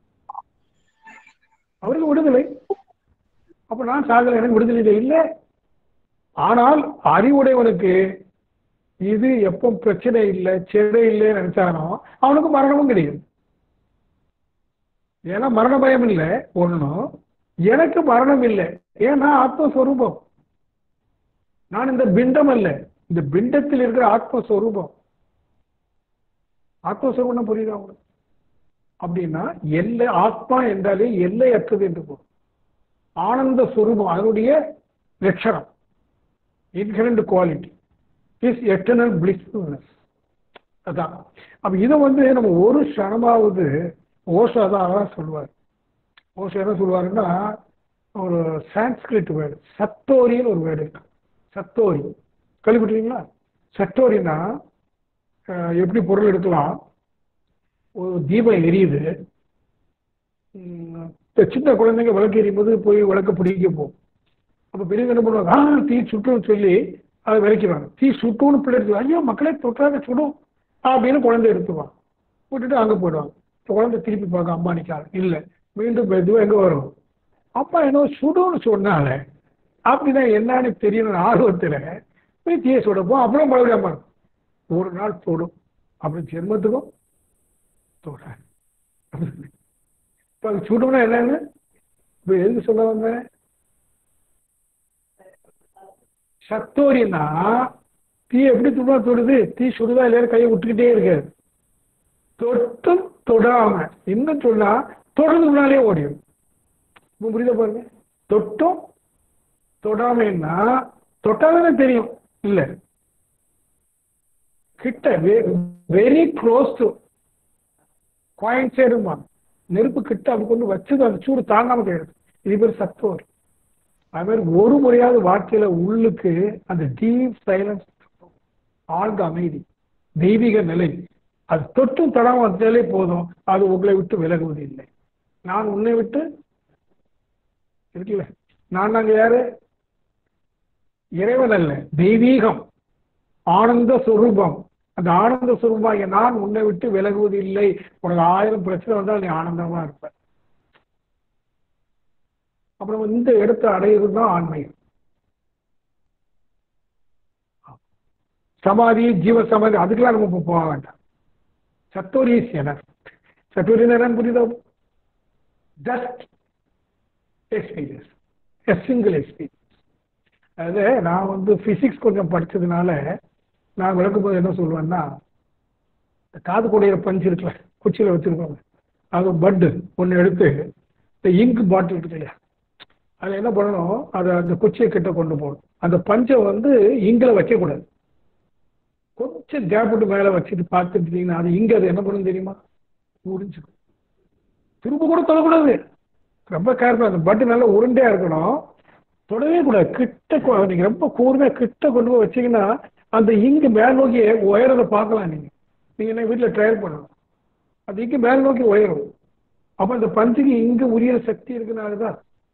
அவருக்கு விடுதலை. அப்ப நான் சாகல, எனக்கு விடுதலை இல்லை. ஆனால் அறிவுடையவனுக்கு இது எப்போ பிரச்சனை இல்லை, சிறை இல்லை நினைச்சானோ அவனுக்கு மரணமும் கிடையாது. ஏன்னா மரண பயம் இல்லை ஒண்ணும், எனக்கு மரணம் இல்லை. ஏன்னா ஆத்மஸ்வரூபம். நான் இந்த பிண்டம் அல்ல, இந்த பிண்டத்தில் இருக்கிற ஆத்மஸ்வரூபம். ஆத்மஸ்வரூபம் புரியுதா உங்களுக்கு? அப்படின்னா எல்லை, ஆத்மா என்றாலே எல்லையற்றது என்று போகும். ஆனந்த சுரூபம் அதனுடைய லட்சணம், inherent quality is eternal blissfulness. அதான். அப்ப இதை வந்து நம்ம ஒரு க்ஷணமாவது ஓஷோ தான் அதான் சொல்லுவார். ஓஷோ என்ன சொல்லுவாருன்னா, ஒரு சான்ஸ்கிரிட் வேர்டு சத்தோரின்னு ஒரு வேர்டு இருக்கு. சத்தோரி கேள்விப்பட்டிருக்கீங்களா? சத்தோரின்னா எப்படி பொருள் எடுக்கலாம், ஒரு தீபம் எரியுது, சின்ன குழந்தைங்க விளக்கு எரியும் போது போய் விளக்க பிடிக்க போகும். அப்ப பெரியவங்க என்ன பண்ணுவாங்க, ஆ தீ சுட்டுன்னு சொல்லி அதை விளக்கிறாங்க. தீ சுட்டுன்னு பிள்ளை எடுத்து, ஐயோ மக்களே தொட்டாங்க சுடும் அப்படின்னு குழந்தை எடுத்துவாங்க, விட்டுட்டு அங்கே போயிடுவாங்க. இப்போ குழந்தை திருப்பி பார்க்க அம்மா நிற்காது, இல்லை மீண்டும் மெதுவாக எங்கே வரும், அப்பா என்ன சுடுன்னு சொன்னால அப்படின்னா என்னன்னு தெரியணும் ஆர்வத்தில் போய் தீயை சுடப்போம். அப்புறம் மறுபடியும் அம்மா ஒரு நாள் தொடும், அப்படி ஜென்மத்துக்கும் தொட. இப்போ அது சுடும்னா என்னன்னு இப்போ எதுக்கு சொல்ல வந்தேன், சத்தோரின்னா தீ எப்படி துணா தொடுது, தீ சுடுதா இல்லையா கையை விட்டுக்கிட்டே இருக்காது, தொட்டும் தொடாம இன்னும் சொன்னா தொடர்ந்து முன்னாலே ஓடிடும். புரியுதா பாருங்க, தொட்டும் தொடாமன்னா தொட்டாதானே தெரியும், இல்ல கிட்ட வெரி க்ளோஸ் டு பாயிண்ட் சேருமா, நெருப்பு கிட்ட அப்படி கொண்டு வச்சது அந்த சூடு தாங்காம போயிடுது. இது பேர் சத்தோரி. அது மாதிரி ஒரு முறையாவது வாழ்க்கையில உள்ளுக்கு அந்த டீப் சைலன்ஸ், ஆழ்ந்த அமைதி, தெய்வீக நிலை, அது தொட்டும் தொடாம வந்தாலே போதும், அது உங்களை விட்டு விலகுவது இல்லை. நான் உன்னை விட்டு இருக்குல்ல, நான் நாங்க யாரு, இறைவன் அல்ல, தெய்வீகம், ஆனந்த சுரூபம். அந்த ஆனந்த சுரூபம் நான் உன்னை விட்டு விலகுவது இல்லை. உனக்கு ஆயிரம் பிரச்சனை வந்தால் நீ ஆனந்தமா இருப்ப. அப்புறம் இந்த இடத்தை அடையிறது தான் ஆன்மீகம். சமாதி, ஜீவ சமாதி அதுக்கெல்லாம் நம்ம இப்போ போக வேண்டாம். சத்தோரி என்ன, சத்தோரி என்னன்னு புரியுதா, just experience, a single experience. அதாவது நான் வந்து பிசிக்ஸ் கொஞ்சம் படிச்சதுனால நான் விளக்கும் போது என்ன சொல்லுவேன்னா, காது கூடையிற பஞ்சு இருக்குல்ல, குச்சியில் வச்சிருக்கோங்க, அது பட்டு ஒன்று எடுத்து இந்த இங்கு பாட்டில் இருக்கு இல்லையா, அது என்ன பண்ணணும், அதை அந்த குச்சியை கிட்ட கொண்டு போகணும். அந்த பஞ்சை வந்து இங்கில் வைக்கக்கூடாது, கொஞ்சம் கேப்பிட்டு மேலே வச்சுட்டு பார்த்துட்டீங்கன்னா அது இங்கே அது என்ன பண்ணணும் தெரியுமா, உறிஞ்சிக்கும். திரும்ப கூட தொடக்கூடாது, ரொம்ப கேர்ஃபுல்லாக. அந்த பட்டு நல்லா உருண்டையாக இருக்கணும், தொடவே கூடாது. கிட்ட நீங்கள் ரொம்ப கூர்மையாக கிட்ட கொண்டு போய் வச்சிங்கன்னா அந்த இங்கு மேல் நோக்கி உயரதை பார்க்கலாம். நீங்கள் நீங்கள் என்ன வீட்டில் ட்ரையல் பண்ணணும், அது இங்கே மேல் நோக்கி உயரும். அப்போ அந்த பஞ்சுக்கு இங்கே உரிய சக்தி இருக்குனால தான்,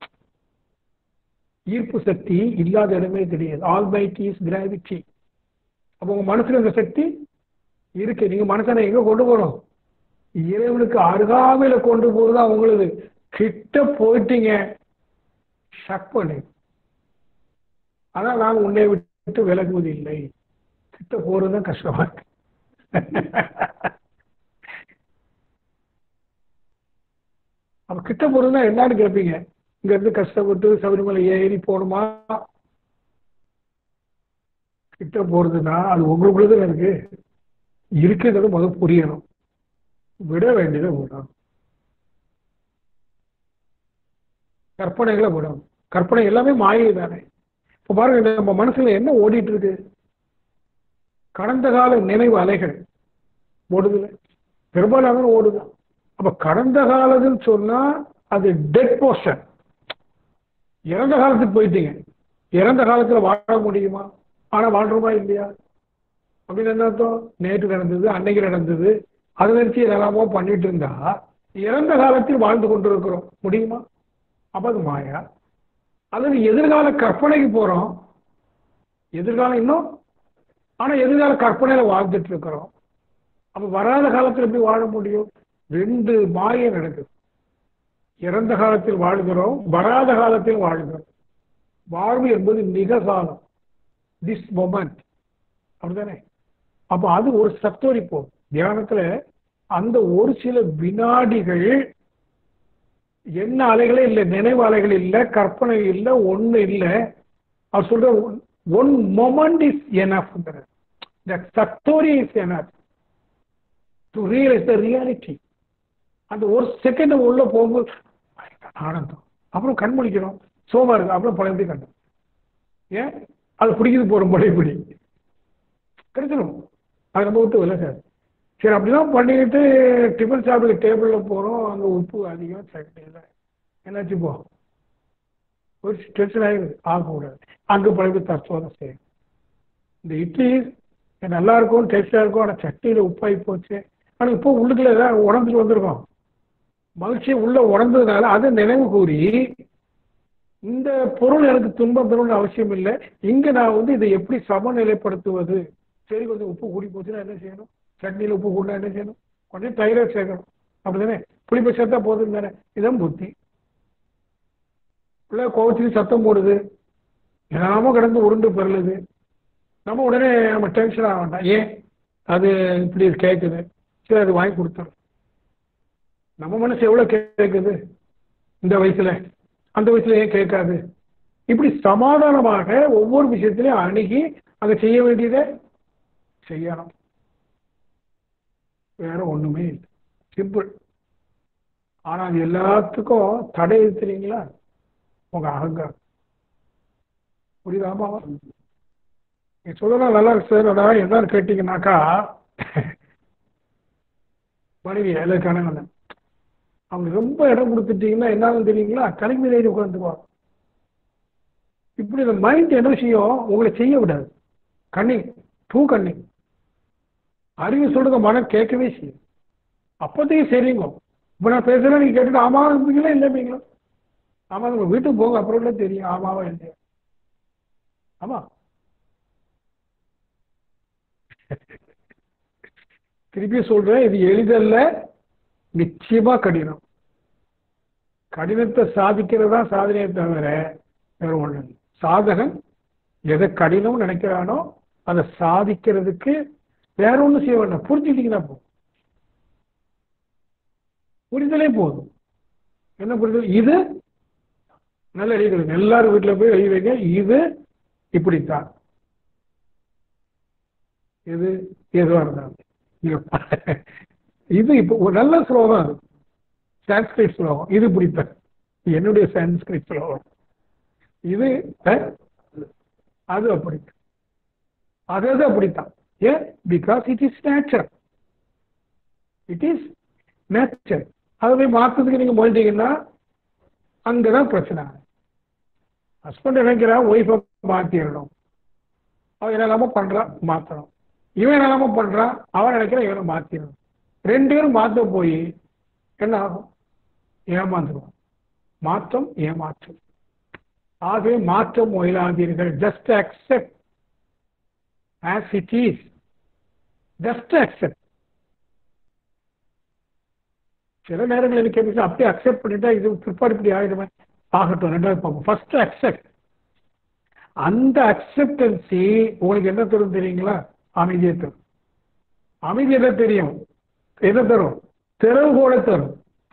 ஈர்ப்பு சக்தி இல்லாத இடமே கிடையாது. Almighty is gravity. அப்போ உங்கள் மனசுல இந்த சக்தி இருக்கு. நீங்கள் மனசனை எங்கே கொண்டு போகணும், இறைவனுக்கு அருகாமையில கொண்டு போகுதான் உங்களுக்கு. கிட்ட போயிட்டீங்க ஷக் பண்ணு. ஆனால் நான் உன்னை விட்டு விலகுவது இல்லை. கிட்ட போறதுதான் கஷ்டமா இருக்கு. அப்ப கிட்ட போறதுன்னா என்னன்னு கேட்பீங்க, இங்க இருந்து கஷ்டப்பட்டு சபரிமலை ஏறி போகணுமா? கிட்ட போறதுன்னா அது உங்களுக்குள்ளதான் இருக்கு, இருக்கிறது முதல் புரியணும், விட வேண்டியதை விடணும், கற்பனைகளை விடணும். கற்பனை எல்லாமே மாயை தானே. இப்ப பாருங்க, நம்ம மனசுல என்ன ஓடிட்டு இருக்கு, கடந்த கால நினைவு அலைகள் ஓடுதுல, பெரும்பாலான ஓடுது. அப்ப கடந்த காலத்துன்னு சொன்னா அது டெட் போர்ஷன், இறந்த காலத்துக்கு போயிட்டீங்க. இறந்த காலத்துல வாழ முடியுமா? ஆனா வாழ்றோமா இல்லையா அப்படின்னு என்ன அர்த்தம், நேற்று நடந்தது, அன்னைக்கு நடந்தது, அதை நினைச்சு எல்லாமோ பண்ணிட்டு இருந்தா இறந்த காலத்தில் வாழ்ந்து கொண்டிருக்கிறோம், முடியுமா? அப்ப அது மாயா. அல்லது எதிர்கால கற்பனைக்கு போறோம், எதிர்காலம் இன்னும், ஆனா எதிர்கால கற்பனையில வாழ்ந்துட்டு இருக்கிறோம். அப்ப வராத காலத்தில் எப்படி வாழ முடியும்? ரெண்டு மாயை நடக்குது. இறந்த காலத்தில் வாழ்கிறோம், வராத காலத்தில் வாழ்கிறோம். வாழ்வு என்பது நிகழ்காலம், திஸ் மொமெண்ட், அப்படிதானே? அப்ப அது ஒரு சத்தோரி போகும் தியானத்துல. அந்த ஒரு சில வினாடிகள் என்ன அலைகளே இல்லை, நினைவு அலைகள் இல்லை, கற்பனை இல்லை, ஒண்ணு இல்லை. அவர் சொல்ற one moment is enough. That satori is enough to realize the reality. அந்த ஒரு செகண்ட் உள்ள போகும்போது ஆனந்தம். அப்புறம் கண் முழிக்கிறோம், சோமா இருக்கு, அப்புறம் பழையபடி கண்டு ஏன் அது பிடிக்குது போறோம் பழையபடி கிடைச்சிடும். அது நம்ம விட்டு விலகாது. சரி அப்படிலாம் பண்ணிக்கிட்டு டிஃபன் சாப்பிட டேபிளில் போகிறோம், அங்கே உப்பு அதிகம் சட்டையில் என்னாச்சு போ ஒரு டென்ஷன் ஆகிடுது, ஆகக்கூடாது. அங்கே பழைய தத்துவம் செய்யும். இந்த இட்லி நல்லா இருக்கும், டேஸ்டாக இருக்கும், ஆனால் சட்னியில் உப்பாகி போச்சு. ஆனால் இப்போ உள்ளுக்குள்ள ஏதாவது உடஞ்சிட்டு வந்திருக்கோம், மகிழ்ச்சியை உள்ள உடந்ததுனால அதை நினைவு கூறி இந்த பொருள் எனக்கு துன்பம் தரும்னு அவசியம் இல்லை, இங்கே நான் வந்து இதை எப்படி சமநிலைப்படுத்துவது. சரி கொஞ்சம் உப்பு கூடி போச்சுன்னா என்ன செய்யணும், சட்னியில் உப்பு கூடனா என்ன செய்யணும், கொஞ்சம் தயிராக சேர்க்கணும், அப்படி தானே, புளிப்பை சேர்த்தா போதும் தானே. இதான் புத்தி. பிள்ளை கோவச்சுக்கு சத்தம் போடுது, எல்லாமோ கிடந்து உருண்டு பெறலுது, நம்ம உடனே நம்ம டென்ஷன் ஆக வேண்டாம். ஏன் அது இப்படி கேட்குது, சரி அது வாங்கி கொடுத்துரும். நம்ம மனசு எவ்வளோ கேட்குது இந்த வயசுல, அந்த வயசுல ஏன் கேட்காது. இப்படி சமாதானமாக ஒவ்வொரு விஷயத்திலையும் அணுகி அங்கே செய்ய வேண்டியதை செய்யணும். வேற ஒண்ணுமே இல்லை, சிம்பிள். ஆனா அது எல்லாத்துக்கும் தடை தெரியுங்களா, உங்க அகங்காரம். புரியுதாமா? நீ சொல்லலாம் நல்லா இருக்கு சார். அதான் என்னன்னு கேட்டீங்கன்னாக்கா, மனைவி எல்லா கணவன் அவங்க ரொம்ப இடம் கொடுத்துட்டீங்கன்னா என்னன்னு தெரியுங்களா, கலைஞர் எழுதி உட்காந்துக்குவாங்க. இப்படி இந்த மைண்ட் என்ன செய்யும், உங்களை செய்ய விடாது. கண்ணி டூ கண்ணி அறிவு சொல்றத மனம் கேட்கவே செய்யும். அப்போதைக்கு சரிங்க, இப்போ நான் பேசுறேன் நீங்க கேட்டுட்டு ஆமா இருப்பீங்களா இல்லைங்களா, ஆமா உங்க வீட்டுக்கு போங்க அப்புறம் தெரியும் ஆமாவா இல்லையா. ஆமா திருப்பி சொல்றேன், இது எளிதல்ல, நிச்சயமா கடினம். கடினத்தை சாதிக்கிறதா சாதனையை தவிர வேற ஒண்ணு. சாதகன் எதை கடினம் நினைக்கிறானோ அதை சாதிக்கிறதுக்கு வேற ஒண்ணும் செய்ய வேண்டாம், புரிஞ்சுக்கிட்டீங்கன்னா போதும். புரிதலே போதும். என்ன புரிதல், இது நல்ல எழுதி எல்லாரும் வீட்டுல போய் எழுதி வைங்க, இது இப்படித்தான், இது எதுவா இருந்தாலும் இது இப்போ ஒரு நல்ல ஸ்லோகம், அது சான்ஸ்கிரிட் ஸ்லோகம், இது பிடிப்பேன், என்னுடைய சான்ஸ்கிரிட் ஸ்லோகம் இது, அது அப்படி, அது அது அப்படித்தான். ஏன், because it is nature, it is nature. அதை போய் மாற்றத்துக்கு நீங்க போயிட்டீங்கன்னா அங்கதான் பிரச்சனை. ஹஸ்பண்ட் நினைக்கிறா ஒய்ஃபை மாத்திடணும், அவன் என்னெல்லாமோ பண்றான் மாத்தணும், இவன் என்னெல்லாமோ பண்றான் அவன் நினைக்கிறான் இவனை மாத்திடணும். ரெண்டு பேரும் மாற்ற போய் என்ன ஆகும், ஏமாந்துருவான். மாற்றம் ஏமாற்றம். ஆகவே மாற்றம் முயலாதீர்கள். Just accept as it is, just accept. சில நேரங்கள் எனக்கு கேட்க அப்படியே அக்செப்ட் பண்ணிட்டா இது பிற்பாடு இப்படி ஆகிடுவேன், ஆகட்டும் ரெண்டாவது பார்ப்போம். First accept. அந்த அக்செப்டன்சி உங்களுக்கு என்ன தரும் தெரியுங்களா, அமைதியை தரும். அமைதி என்ன தெரியும், என்ன தரும், திறவுகோல தரும்.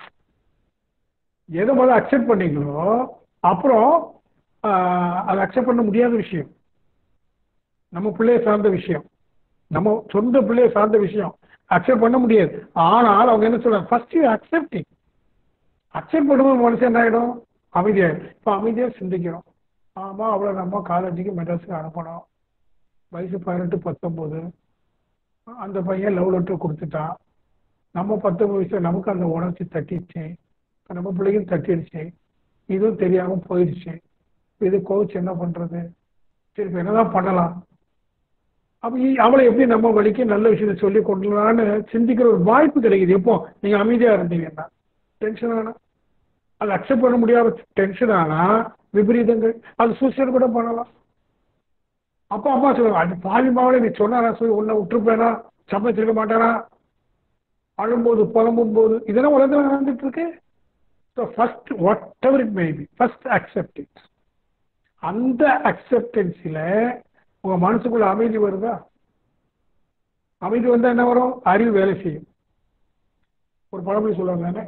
எதை முதல்ல அக்செப்ட் பண்ணீங்களோ அப்புறம் அதை அக்செப்ட் பண்ண முடியாத விஷயம், நம்ம பிள்ளைய சார்ந்த விஷயம், நம்ம சொந்த பிள்ளைய சார்ந்த விஷயம் அக்செப்ட் பண்ண முடியாது. ஆனால் அவங்க என்ன சொல்றாங்க, ஃபர்ஸ்ட் யூ அக்செப்டிங். அக்செப்ட் பண்ணும்போது மனுஷன் என்ன ஆகிடும், அமைதியாகிடும். இப்போ அமைதியாக சிந்திக்கிறோம், ஆமா அவ்வளோ நம்ம காலேஜுக்கு மெட்ராஸுக்கு அனுப்பணும், வயசு பதினெட்டு பத்தொம்போது, அந்த பையன் லவ் லெட்டர் கொடுத்துட்டான், நம்ம பத்தொன்பது வயசுல நமக்கு அந்த உணர்ச்சி தட்டிடுச்சு, நம்ம பிள்ளைக்கும் தட்டிடுச்சு, இதுவும் தெரியாமல் போயிடுச்சு, இது கோச் என்ன பண்றது, சரி இப்போ என்னதான் பண்ணலாம், அப்போ அவளை எப்படி நம்ம வழிக்கு நல்ல விஷயத்தை சொல்லி கொண்டுலான்னு சிந்திக்கிற ஒரு வாய்ப்பு கிடைக்குது. எப்போ நீங்க அமைதியா இருந்தீங்கன்னா. டென்ஷன் ஆனா, அது அக்செப்ட் பண்ண முடியாத டென்ஷன் ஆனா விபரீதங்கள், அது சூசைட் கூட பண்ணலாம். அப்போ அம்மா சொல்லுவாங்க, அது பாதி மாவளை நீ சொன்னாரா சொல்லி உன்னை விட்டுருப்பேனா, சமைச்சிருக்க மாட்டானா, அழும்போது புலம்பும் போது, இதெல்லாம் உலகத்தில் நடந்துட்டு இருக்கு. So first whatever it may be, first acceptance. அந்த அக்செப்டன்ஸில் உங்க மனசுக்குள்ள அமைதி வருதா, அமைதி வந்தா என்ன வரும், அறிவு வேலை செய்யும். ஒரு பழமொழி சொல்லுவாங்க,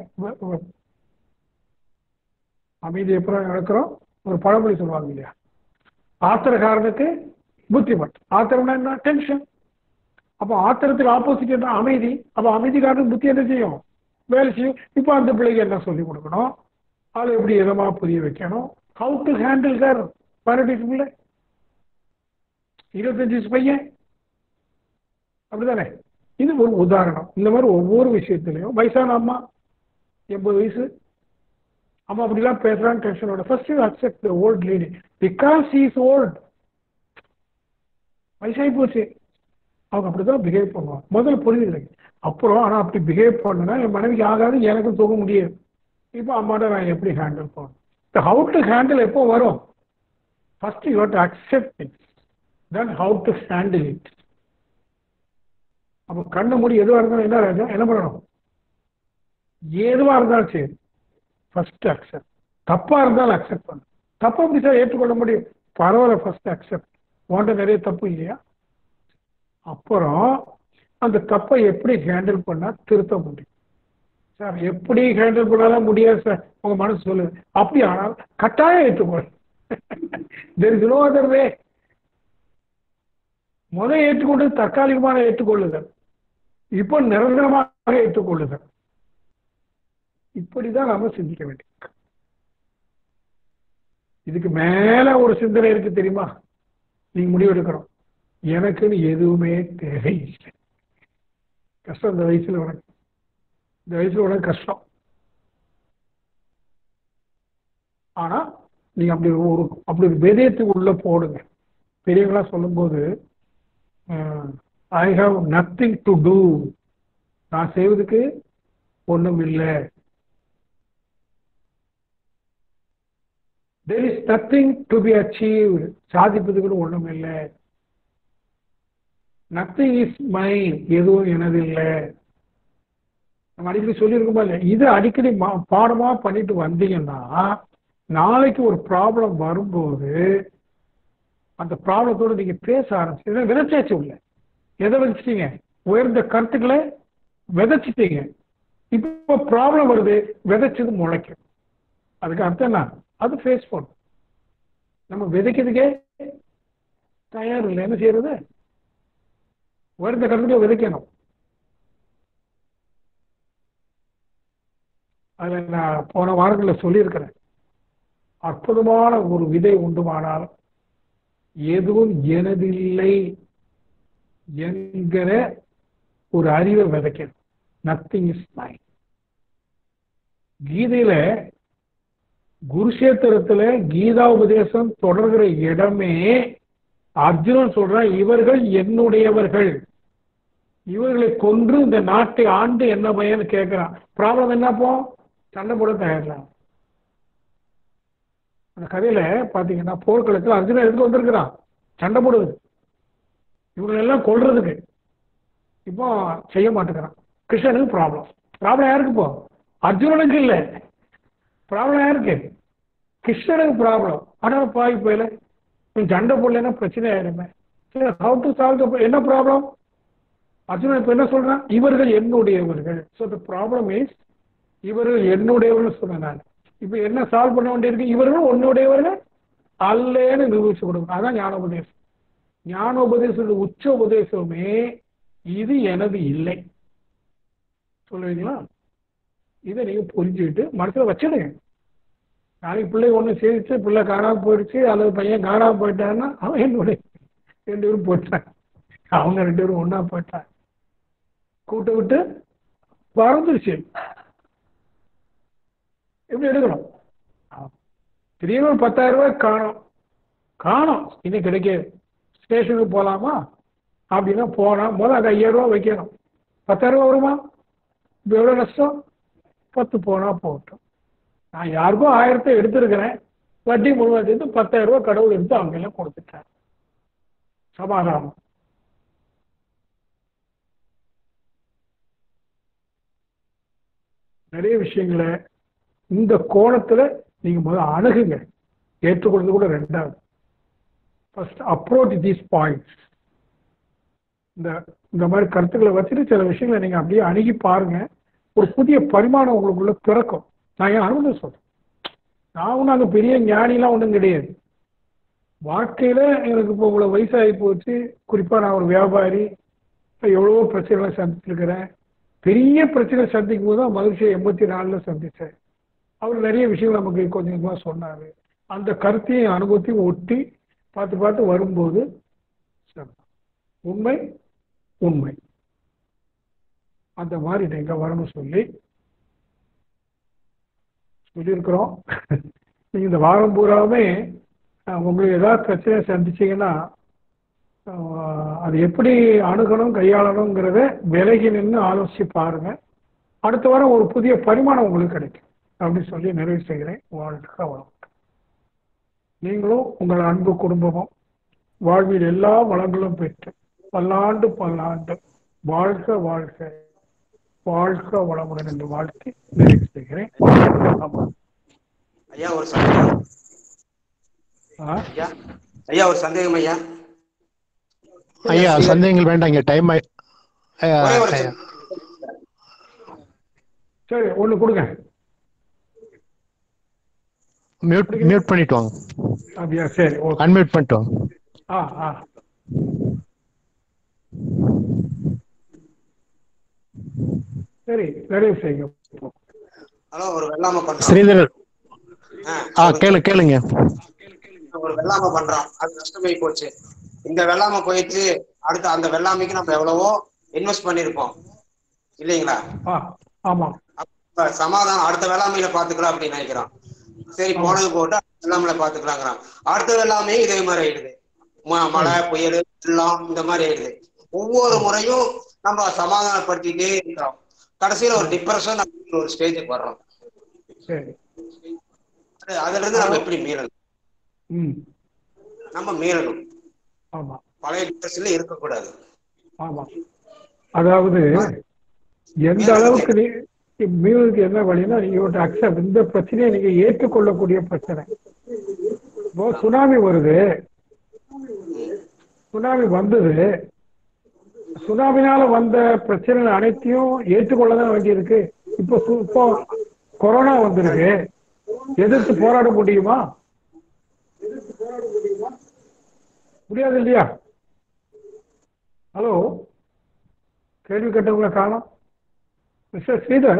அமைதி எப்பறம் நடக்கிறோம், ஒரு பழமொழி சொல்லுவாங்க இல்லையா, ஆத்திரக்காரனுக்கு புத்திமட். ஆத்திரம்னா என்ன, டென்ஷன். அப்போ ஆத்திரத்துக்கு ஆப்போசிட் என்ன, அமைதி. அப்போ அமைதிக்காரனுக்கு புத்தி என்ன செய்யும், வேலை செய்யும். இப்போ அந்த பிள்ளைக்கு என்ன சொல்லிக் கொடுக்கணும், அதை எப்படி எதமா புரிய வைக்கணும், ஹவு டு ஹேண்டில் சார் பதினெட்டு பிள்ளை இருபத்தஞ்சு வயசு பையன் அப்படிதானே. இது ஒரு உதாரணம். இந்த மாதிரி ஒவ்வொரு விஷயத்திலையும் வயசான அம்மா எண்பது வயசு அம்மா அப்படிலாம் பேசுறான்னு டென்ஷனோட first you accept the old lady because she is old. வயசாகி போச்சு, அவங்க அப்படிதான் பிஹேவ் பண்ணுவாங்க. முதல்ல புரியுது. அப்புறம் ஆனால் அப்படி பிஹேவ் பண்ணுனா என் மனைவிக்கு ஆகாது, எனக்கும் தூக்க முடியாது. இப்போ அம்மாட்ட நான் எப்படி ஹேண்டில் பண்ணணும், ஹவு டு ஹேண்டில் எப்போ வரும், first you have to accept it, then how to handle it. அப்போ கண்ணை மூடி எதுவாக இருந்தாலும் என்ன ராஜா என்ன பண்ணணும், எதுவாக இருந்தாலும் சரி ஃபர்ஸ்ட் அக்செப்ட். தப்பா இருந்தாலும் அக்செப்ட் பண்ணணும். தப்பா எப்படி சார் ஏற்றுக்கொள்ள முடியும், பரவாயில்ல ஃபர்ஸ்ட் அக்செப்ட். உன்ட்ட நிறைய தப்பு இல்லையா, அப்புறம் அந்த தப்பை எப்படி ஹேண்டில் பண்ணா திருத்த முடியும். சார் எப்படி ஹேண்டில் பண்ணாலும் முடியாது சார் உங்க மனசு சொல்லுது. அப்படி ஆனால் கட்டாயம் ஏற்றுக்கொள். there is no other way. முதல் ஏற்றுக்கொண்டது தற்காலிகமான ஏற்றுக்கொள்ளுதல், இப்போ நிரந்தரமாக ஏற்றுக்கொள்ளுதல். இப்படிதான் நாம சிந்திக்க வேண்டிய. இதுக்கு மேல ஒரு சிந்தனை இருக்கு தெரியுமா, நீங்க முடிவெடுக்கிறோம் எனக்குன்னு எதுவுமே தேவையில்லை. கஷ்டம் இந்த வயசுல உனக்கு, இந்த வயசுல உனக்கு கஷ்டம். ஆனா நீங்க அப்படி ஒரு அப்படி ஒரு விதயத்துக்கு உள்ள போடுங்க. பெரியவங்களா சொல்லும் போது I have nothing to do, நான் செய்வதுக்கு ஒண்ணும் இல்லை. there is nothing to be achieved, சாதிப்பதுக்கு ஒண்ணும் இல்லை. nothing is mine, எதுவும் எனது இல்லை. நம்ம அடிக்கடி சொல்லியிருக்கோமா இல்லை, இது அடிக்கடி பாடமா பண்ணிட்டு வந்தீங்கன்னா நாளைக்கு ஒரு ப்ராப்ளம் வரும்போது அந்த ப்ராப்ளத்தோட நீங்க பேச ஆரம்பிச்சு விதைச்சாச்சு உள்ள. எதை விதைச்சிட்டீங்க, உயர்ந்த கருத்துக்களை விதைச்சிட்டீங்க. இப்போ ப்ராப்ளம் வருது, விதைச்சது முளைக்கும். அதுக்கு அர்த்தம் என்ன, அது ஃபேஸ் பண்ணும். நம்ம விதைக்கிறதுக்கே தயார் இல்லை, என்ன செய்யறது, உயர்ந்த கருத்துக்களை விதைக்கணும். அதுல நான் போன வாரங்களில் சொல்லியிருக்கிறேன், அற்புதமான ஒரு விதை உண்டுமானால் எதுவும் எனதில்லை என்கிற ஒரு அறிவை விதைக்கணும். Nothing is mine. கீதையில குருஷேத்திரத்துல கீதா உபதேசம் தொடர்கிற இடமே அர்ஜுனன் சொல்றான், இவர்கள் என்னுடையவர்கள், இவர்களை கொன்று இந்த நாட்டை ஆண்டு என்ன பயன்னு கேட்கிறான். ப்ராப்ளம் என்னப்போ, சண்டை போட தயாரிலாம். அந்த கதையில பாத்தீங்கன்னா போர்க்களத்தில் அர்ஜுனன் எடுத்து வந்திருக்கிறான், சண்டை போடுவது, இவங்க எல்லாம் கொள்றதுக்கு. இப்போ செய்ய மாட்டேங்கிறான். கிருஷ்ணனுக்கு ப்ராப்ளம். ப்ராப்ளம் யாருக்கு, இப்போ அர்ஜுனனுக்கு இல்லை, ப்ராப்ளம் யாருக்கு, கிருஷ்ணனுக்கு ப்ராப்ளம். ஆனால் பாய் போயில சண்டை போடலன்னா பிரச்சனை ஆயிடுமே. ஹவு டு சால்வ், என்ன ப்ராப்ளம், அர்ஜுனன் இப்ப என்ன சொல்றான், இவர்கள் என்னுடையவர்கள். ஸோ த ப்ராப்ளம் இஸ் இவர்கள் என்னுடையவர்கள் சொன்னாங்க. இப்ப என்ன சால்வ் பண்ண வேண்டியிருக்கு, இவர்கள் உன்னுடையவர்கள் அல்லேன்னு நிரூபிச்சு கொடுக்கணும். அதான் ஞானோபதேசம். ஞானோபதேச உச்ச உபதேசமே இது எனது இல்லை சொல்லுவீங்களா. இதை நீங்க புரிஞ்சுக்கிட்டு மனசுல வச்சிடுங்க. நாளைக்கு பிள்ளை ஒண்ணு சேர்த்து பிள்ளை காணாம போயிடுச்சு அல்லது பையன் காணாம போயிட்டான்னா அவன் என்னுடைய, ரெண்டு பேரும் போயிட்டான், அவங்க ரெண்டு பேரும் ஒன்னா போயிட்டான், கூட்ட விட்டு பறந்துருச்சு. எப்படி எடுக்கணும், திடீர்னு ஒரு பத்தாயிரம் ரூபாய் காணும் காணும் இன்னும் கிடைக்காது, ஸ்டேஷனுக்கு போகலாமா அப்படின்னா போனா முதல்ல அது ஐயாயிரம் ரூபா வைக்கணும். பத்தாயிரம் ரூபா வருமா, இப்போ எவ்வளோ நஷ்டம், பத்து போனா போகட்டும். நான் யாருக்கும் ஆயிரத்தை எடுத்திருக்கிறேன், வட்டி முழுவதும் சேர்த்து பத்தாயிரம் ரூபாய் கடவுள் எடுத்து அவங்க எல்லாம் கொடுத்துட்டாங்க, சமாதானம். நிறைய விஷயங்களை இந்த கோணத்துல நீங்க முதல்ல அணுகுங்க. ஏற்றுக்கொள்றது கூட ரெண்டாவது. First approach these points. இந்த இந்த மாதிரி கருத்துக்களை வச்சுட்டு சில விஷயங்களை நீங்க அப்படியே அணுகி பாருங்க. ஒரு புதிய பரிமாணம் உங்களுக்குள்ள பிறக்கும். நான் என் அனுபவம் சொல்றேன். நான் ஒன்றும் அங்கே பெரிய ஞானிலாம் ஒன்றும் கிடையாது. வாழ்க்கையில எனக்கு இப்போ இவ்வளோ வயசாகி போச்சு. குறிப்பா நான் ஒரு வியாபாரி, எவ்வளவோ பிரச்சனைகளை சந்திச்சிருக்கிறேன். பெரிய பிரச்சனை சந்திக்கும் போது தான் மகிழ்ச்சியை எண்பத்தி நாலுல சந்திச்சேன். அவர் நிறைய விஷயங்கள் நமக்கு கொஞ்சம் கொஞ்சமாக சொன்னாரு. அந்த கருத்தையும் அனுபவத்தையும் ஒட்டி பார்த்து பார்த்து வரும்போது உண்மை உண்மை அந்த மாதிரி நீங்க வரணும் சொல்லி சொல்லியிருக்கிறோம். நீங்க இந்த வாரம் பூராவே உங்களுக்கு ஏதாவது பிரச்சனை சந்திச்சீங்கன்னா அது எப்படி அணுகணும் கையாளணுங்கிறத விலகி நின்று ஆலோசிச்சு பாருங்க. அடுத்த வாரம் ஒரு புதிய பரிமாணம் உங்களுக்கு கிடைக்கும் அப்படின்னு சொல்லி நிறைவு செய்கிறேன். வாழ்க வளம். நீங்களும் உங்கள் அன்பு குடும்பமும் வாழ்வில் எல்லா வளங்களும் பெற்று பல்லாண்டு பல்லாண்டு வாழ்க வாழ்க வாழ்க வளமுடன் என்று வாழ்த்தி நிறைவு செய்கிறேன். ஐயா ஒரு சந்தேகம். ஐயா ஒரு சந்தேகம். ஐயா ஐயா சந்தேகங்கள் வேண்டாம், இங்க டைம். சரி ஒண்ணு கொடுங்க. மியூட் மியூட் பண்ணிட்டு வாங்க. அப்படியா? சரி, அன்மியூட் பண்ணிட்டு வாங்க. ஆ ஆ சரி, நிறைவு செய்யுங்க. ஹலோ, ஒரு வெள்ளாம பண்றோம். ஸ்ரீதர், ஆ கேளு கேளுங்க. ஒரு வெள்ளாம பண்றோம், அது நஷ்டமாயி போச்சு. இந்த வெள்ளாம போயிட்டு அடுத்து அந்த வெள்ளாமைக்கு நம்ம எவ்வளவோ இன்வெஸ்ட் பண்ணிருப்போம் இல்லைங்களா? ஆமா. சமாதானம் அடுத்த வெள்ளாமையில பாத்துக்கலாம் அப்படின்னு நினைக்கிறோம். சரி, போனது போட்டு வெள்ளாமையில பாத்துக்கலாங்கிறோம். அடுத்த வெள்ளாமையும் இதே மாதிரி ஆயிடுது. மழை புயல் வெள்ளம் இந்த மாதிரி ஆயிடுது. ஒவ்வொரு முறையும் நம்ம சமாதானப்படுத்திட்டே இருக்கிறோம். கடைசியில ஒரு டிப்ரெஷன் ஒரு ஸ்டேஜுக்கு வர்றோம். அதுல இருந்து நம்ம எப்படி மீறணும்? நம்ம மீறணும். பழைய டிப்ரெஷன்ல இருக்கக்கூடாது. அதாவது எந்த அளவுக்கு மீறதுக்கு என்ன வழின்னா, நீங்க அக்செப்ட், இந்த பிரச்சனையை நீங்க ஏற்றுக்கொள்ளக்கூடிய பிரச்சனை. இப்போ சுனாமி வருது, சுனாமி வந்தது, சுனாமினால வந்த பிரச்சனை அனைத்தையும் ஏற்றுக்கொள்ளதான் வேண்டியிருக்கு. இப்போ இப்போ கொரோனா வந்திருக்கு, எதிர்த்து போராட முடியுமா? முடியாது இல்லையா? ஹலோ, கேள்வி கேட்டவங்களை காணோம். மிஸ்டர் ஸ்ரீதர்,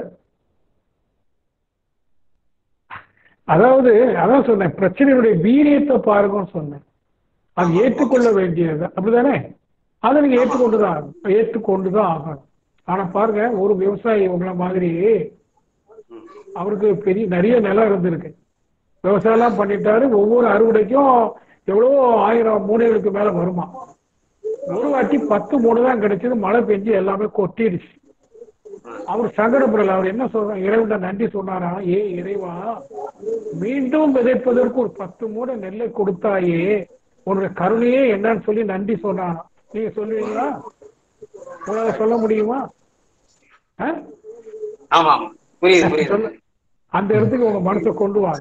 அதாவது அதான் சொன்னேன், பிரச்சனையுடைய வீரியத்தை பாருங்கன்னு சொன்னேன். அது ஏற்றுக்கொள்ள வேண்டியது, அப்படிதானே? அதை நீங்க ஏற்றுக்கொண்டுதான் ஆகணும், ஏற்றுக்கொண்டுதான் ஆகணும். ஆனா பாருங்க, ஒரு விவசாயி உங்களை மாதிரி அவருக்கு பெரிய நிறைய நிலம் இருந்திருக்கு, விவசாயம் எல்லாம் பண்ணிட்டாரு. ஒவ்வொரு அறுவடைக்கும் எவ்வளவோ ஆயிரம் மூடைகளுக்கு மேல வருமா. ஒரு வாட்டி பத்து மூணு தான் கிடைச்சது, மழை பெஞ்சு எல்லாமே கொட்டிடுச்சு. அவர் சங்கடப்படல. அவர் என்ன சொல்றாரு, இறைவன்ட நன்றி சொன்னாரா, ஏ இறைவா, மீண்டும் விதைப்பதற்கு ஒரு பத்து மூடை நெல்லை கொடுத்தாயே, உன்னுடைய கருணையே என்னன்னு சொல்லி நன்றி சொன்னாரா. நீங்க சொல்லுவீங்களா? உங்களால சொல்ல முடியுமா? அந்த இடத்துக்கு உங்க மனசை கொண்டு வாங்க.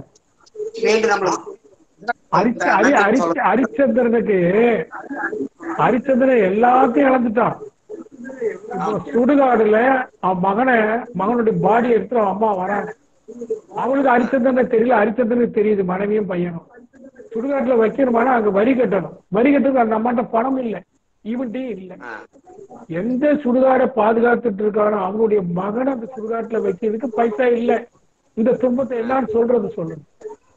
ஹரிச்சந்திரனுக்கு ஹரிச்சந்திரன் எல்லாத்தையும் இழந்துட்டான். இப்போ சுடுகாடுல அவன் மகனை மகனுடைய பாடி எடுத்து அவன் அம்மா வராங்க. அவனுக்கு ஹரிச்சந்திரனை தெரியல, ஹரிச்சந்திரனுக்கு தெரியுது மனைவியும் பையனும். சுடுகாட்டுல வைக்கணுமானா அங்க வரி கட்டணும். வரி கட்டுறதுக்கு அந்த அம்மாட்ட பணம் இல்லை, ஈவன்ட்டே இல்லை. எந்த சுடுகாடை பாதுகாத்துட்டு இருக்கானோ அவனுடைய மகனை அந்த சுடுகாட்டுல வைக்கிறதுக்கு பைசா இல்லை. இந்த துன்பத்தை எல்லாம் சொல்றது சொல்லுங்க.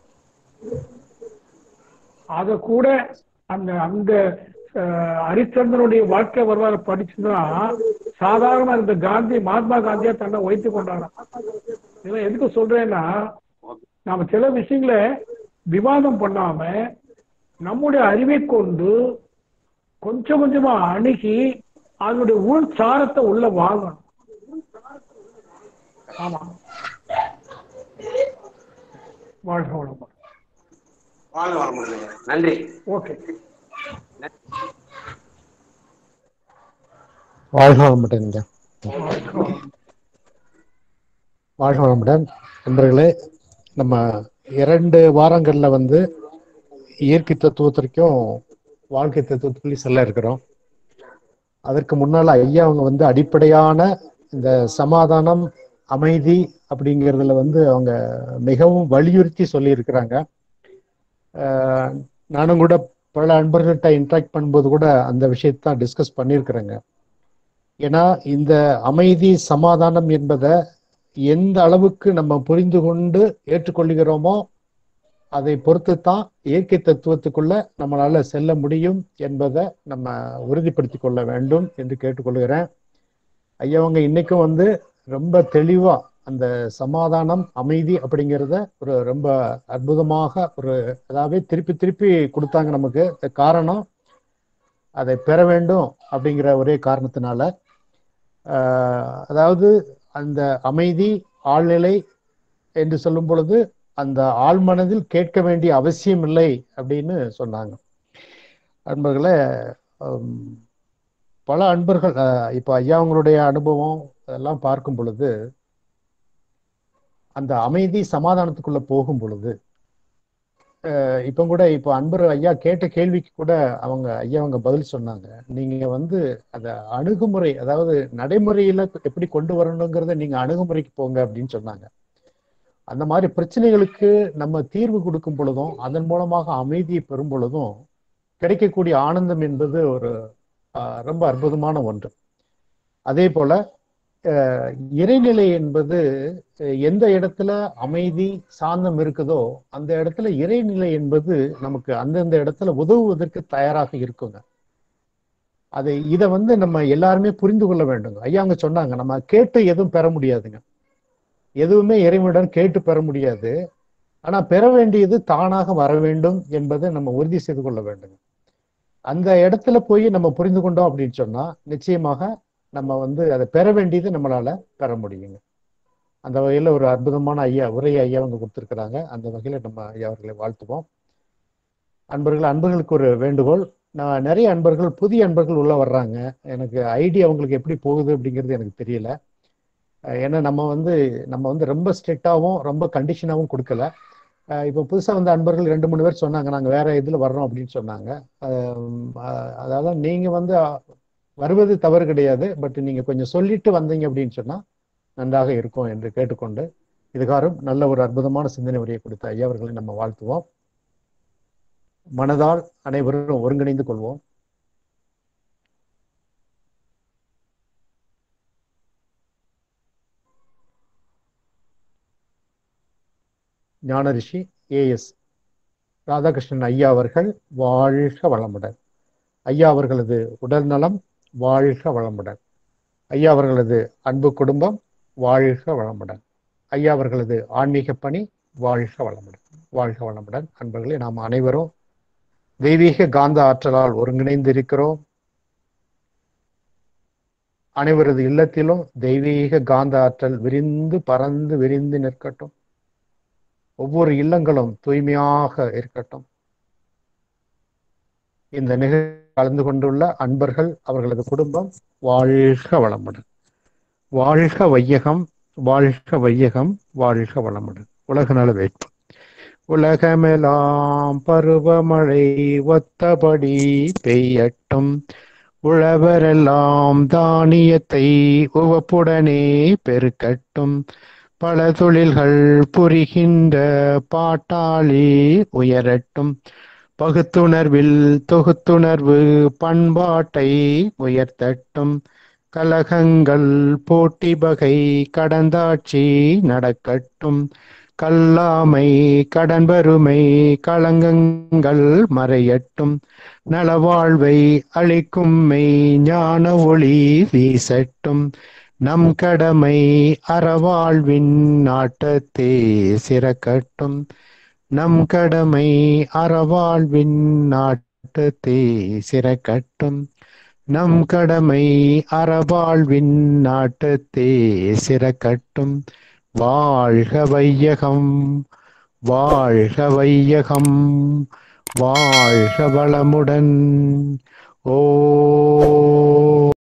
அத கூட அந்த அந்த ஹரிச்சந்திரனுடைய வாழ்க்கை வரலாறு படிச்சுன்னா சாதாரண இந்த காந்தி மகாத்மா காந்தியா தன்னை வைத்து கொண்டாராம். இதெல்லாம் எதுக்கு சொல்றேன்னா, நாம சில விஷயங்களை விவாதம் பண்ணாம நம்முடைய அறிவை கொண்டு கொஞ்சம் கொஞ்சமா அணுகி அதனுடைய உள் சாரத்தை உள்ள வாங்கணும். ஆமா, வாழ்க வளமுடன். நன்றி. ஓகே, வாழ்க வளமுடன். வாழ்க வளமுடன் நண்பர்களே. நம்ம இரண்டு வாரங்கள்ல வந்து இயற்கை தத்துவத்திற்கும் வாழ்க்கை தத்துவத்துக்குள்ளே செல்ல இருக்கிறோம். அதற்கு முன்னால ஐயா அவங்க வந்து அடிப்படையான இந்த சமாதானம், அமைதி அப்படிங்கிறதுல வந்து அவங்க மிகவும் வலியுறுத்தி சொல்லி இருக்கிறாங்க. நானும் கூட பல நண்பர்கள்ட்ட இன்ட்ராக்ட் பண்ணும்போது கூட அந்த விஷயத்தான் டிஸ்கஸ் பண்ணியிருக்கிறேங்க. ஏன்னா இந்த அமைதி சமாதானம் என்பதை எந்த அளவுக்கு நம்ம புரிந்து கொண்டு ஏற்றுக்கொள்கிறோமோ அதை பொறுத்து தான் இயற்கை தத்துவத்துக்குள்ள நம்மளால செல்ல முடியும் என்பதை நம்ம உறுதிப்படுத்திக் கொள்ள வேண்டும் என்று கேட்டுக்கொள்கிறேன். ஐயாவங்க இன்னைக்கும் வந்து ரொம்ப தெளிவா அந்த சமாதானம் அமைதி அப்படிங்கிறத ஒரு ரொம்ப அற்புதமாக ஒரு அதாவது திருப்பி திருப்பி கொடுத்தாங்க நமக்கு. காரணம் அதை பெற வேண்டும் அப்படிங்கிற ஒரே காரணத்தினால ஆஹ் அதாவது அந்த அமைதி ஆழ்நிலை என்று சொல்லும் பொழுது அந்த ஆழ்மனதில் கேட்க வேண்டிய அவசியம் இல்லை அப்படின்னு சொன்னாங்க. அன்பர்களே, பல அன்பர்கள் இப்போ ஐயாவங்களுடைய அனுபவம் அதெல்லாம் பார்க்கும் பொழுது அந்த அமைதி சமாதானத்துக்குள்ள போகும் பொழுது இப்போ கூட இப்போ அன்பர் ஐயா கேட்ட கேள்விக்கு கூட அவங்க ஐயா அவங்க பதில் சொன்னாங்க. நீங்க வந்து அந்த அணுகுமுறை அதாவது நடைமுறையில எப்படி கொண்டு வரணுங்கிறத நீங்க அணுகுமுறைக்கு போங்க அப்படின்னு சொன்னாங்க. அந்த மாதிரி பிரச்சனைகளுக்கு நம்ம தீர்வு கொடுக்கும் பொழுதும் அதன் மூலமாக அமைதியை பெறும் பொழுதும் கிடைக்கக்கூடிய ஆனந்தம் என்பது ஒரு ரொம்ப அற்புதமான ஒன்று. அதே போல இறைநிலை என்பது எந்த இடத்துல அமைதி சாந்தம் இருக்குதோ அந்த இடத்துல இறைநிலை என்பது நமக்கு அந்தந்த இடத்துல உதவுவதற்கு தயாராக இருக்குங்க. அதை இதை வந்து நம்ம எல்லாருமே புரிந்து கொள்ள வேண்டுங்க. ஐயா அங்க சொன்னாங்க, நம்ம கேட்டு எதுவும் பெற முடியாதுங்க. எதுவுமே இறைவனுடன் கேட்டு பெற முடியாது. ஆனா பெற வேண்டியது தானாக வர வேண்டும் என்பதை நம்ம உறுதி செய்து கொள்ள வேண்டும். அந்த இடத்துல போய் நம்ம புரிந்து கொண்டோம் அப்படின்னு சொன்னா நிச்சயமாக நம்ம வந்து அதை பெற வேண்டியது நம்மளால பெற முடியுங்க. அந்த வகையில ஒரு அற்புதமான ஐயா உரையை ஐயா அவங்க கொடுத்துருக்குறாங்க. அந்த வகையில நம்ம ஐயா அவர்களை வாழ்த்துவோம். அன்பர்கள் அன்பர்களுக்கு ஒரு வேண்டுகோள், நான் நிறைய அன்பர்கள் புதிய அன்பர்கள் உள்ள வர்றாங்க. எனக்கு ஐடியா அவங்களுக்கு எப்படி போகுது அப்படிங்கிறது எனக்கு தெரியல. ஏன்னா நம்ம வந்து நம்ம வந்து ரொம்ப ஸ்ட்ரிக்டாகவும் ரொம்ப கண்டிஷனாகவும் கொடுக்கல. இப்போ புதுசாக வந்த அன்பர்கள் ரெண்டு மூணு பேர் சொன்னாங்க நாங்கள் வேற இதில் வர்றோம் அப்படின்னு சொன்னாங்க. அதாவது நீங்கள் வந்து வருவது தவறு கிடையாது, பட் நீங்கள் கொஞ்சம் சொல்லிட்டு வந்தீங்க அப்படின்னு சொன்னால் நன்றாக இருக்கும் என்று கேட்டுக்கொண்டு இதுகாரும் நல்ல ஒரு அற்புதமான சிந்தனை உரையை கொடுத்த ஐயா அவர்களை நம்ம வாழ்த்துவோம். மனதால் அனைவரும் ஒருங்கிணைந்து கொள்வோம். ஞான ரிஷி ஏ எஸ் ராதாகிருஷ்ணன் ஐயா அவர்கள் வாழ்க வளமுடன். ஐயா அவர்களது உடல் நலம் வாழ்க வளமுடன். ஐயா அவர்களது அன்பு குடும்பம் வாழ்க வளமுடன். ஐயா அவர்களது ஆன்மீக பணி வாழ்க வளமுடன். வாழ்க வளமுடன். அன்பர்களே, நாம் அனைவரும் தெய்வீக காந்த ஆற்றலால் ஒருங்கிணைந்து இருக்கிறோம். அனைவரது இல்லத்திலும் தெய்வீக காந்த ஆற்றல் விரிந்து பறந்து விரிந்து நிற்கட்டும். ஒவ்வொரு இல்லங்களும் தூய்மையாக இருக்கட்டும். இந்த நிகழ்ச்சி கலந்து கொண்டுள்ள அன்பர்கள் அவர்களது குடும்பம் வாழ்க வளமுடன். வாழ்க வையகம், வாழ்க வையகம், வாழ்க வளமுடன். உலக நல வேட்பு. உலகமெல்லாம் பருவமழை ஒத்தபடி பெய்யட்டும். உழவரெல்லாம் தானியத்தை உவப்புடனே பெருக்கட்டும். பல தொழில்கள் புரிகின்ற பாட்டாளி உயரட்டும். பகுத்துணர்வில் தொகுத்துணர்வு பண்பாட்டை உயர்த்தட்டும். கலகங்கள் போட்டி பகை கடந்தாட்சி நடக்கட்டும். கல்லாமை கடன் வறுமை களங்கங்கள் மறையட்டும். நலவாழ்வை அளிக்கும் மெய் ஞான ஒளி வீசட்டும். நம் கடமை அறவாழ்வின் நாட்டத்தே சிறக்கட்டும். நம் கடமை அறவாழ்வின் நாட்டத்தே சிறக்கட்டும். நம் கடமை அறவாழ்வின் நாட்டத்தே சிறக்கட்டும். வாழ்க வையகம், வாழ்க வையகம், வாழ்க வளமுடன். ஓ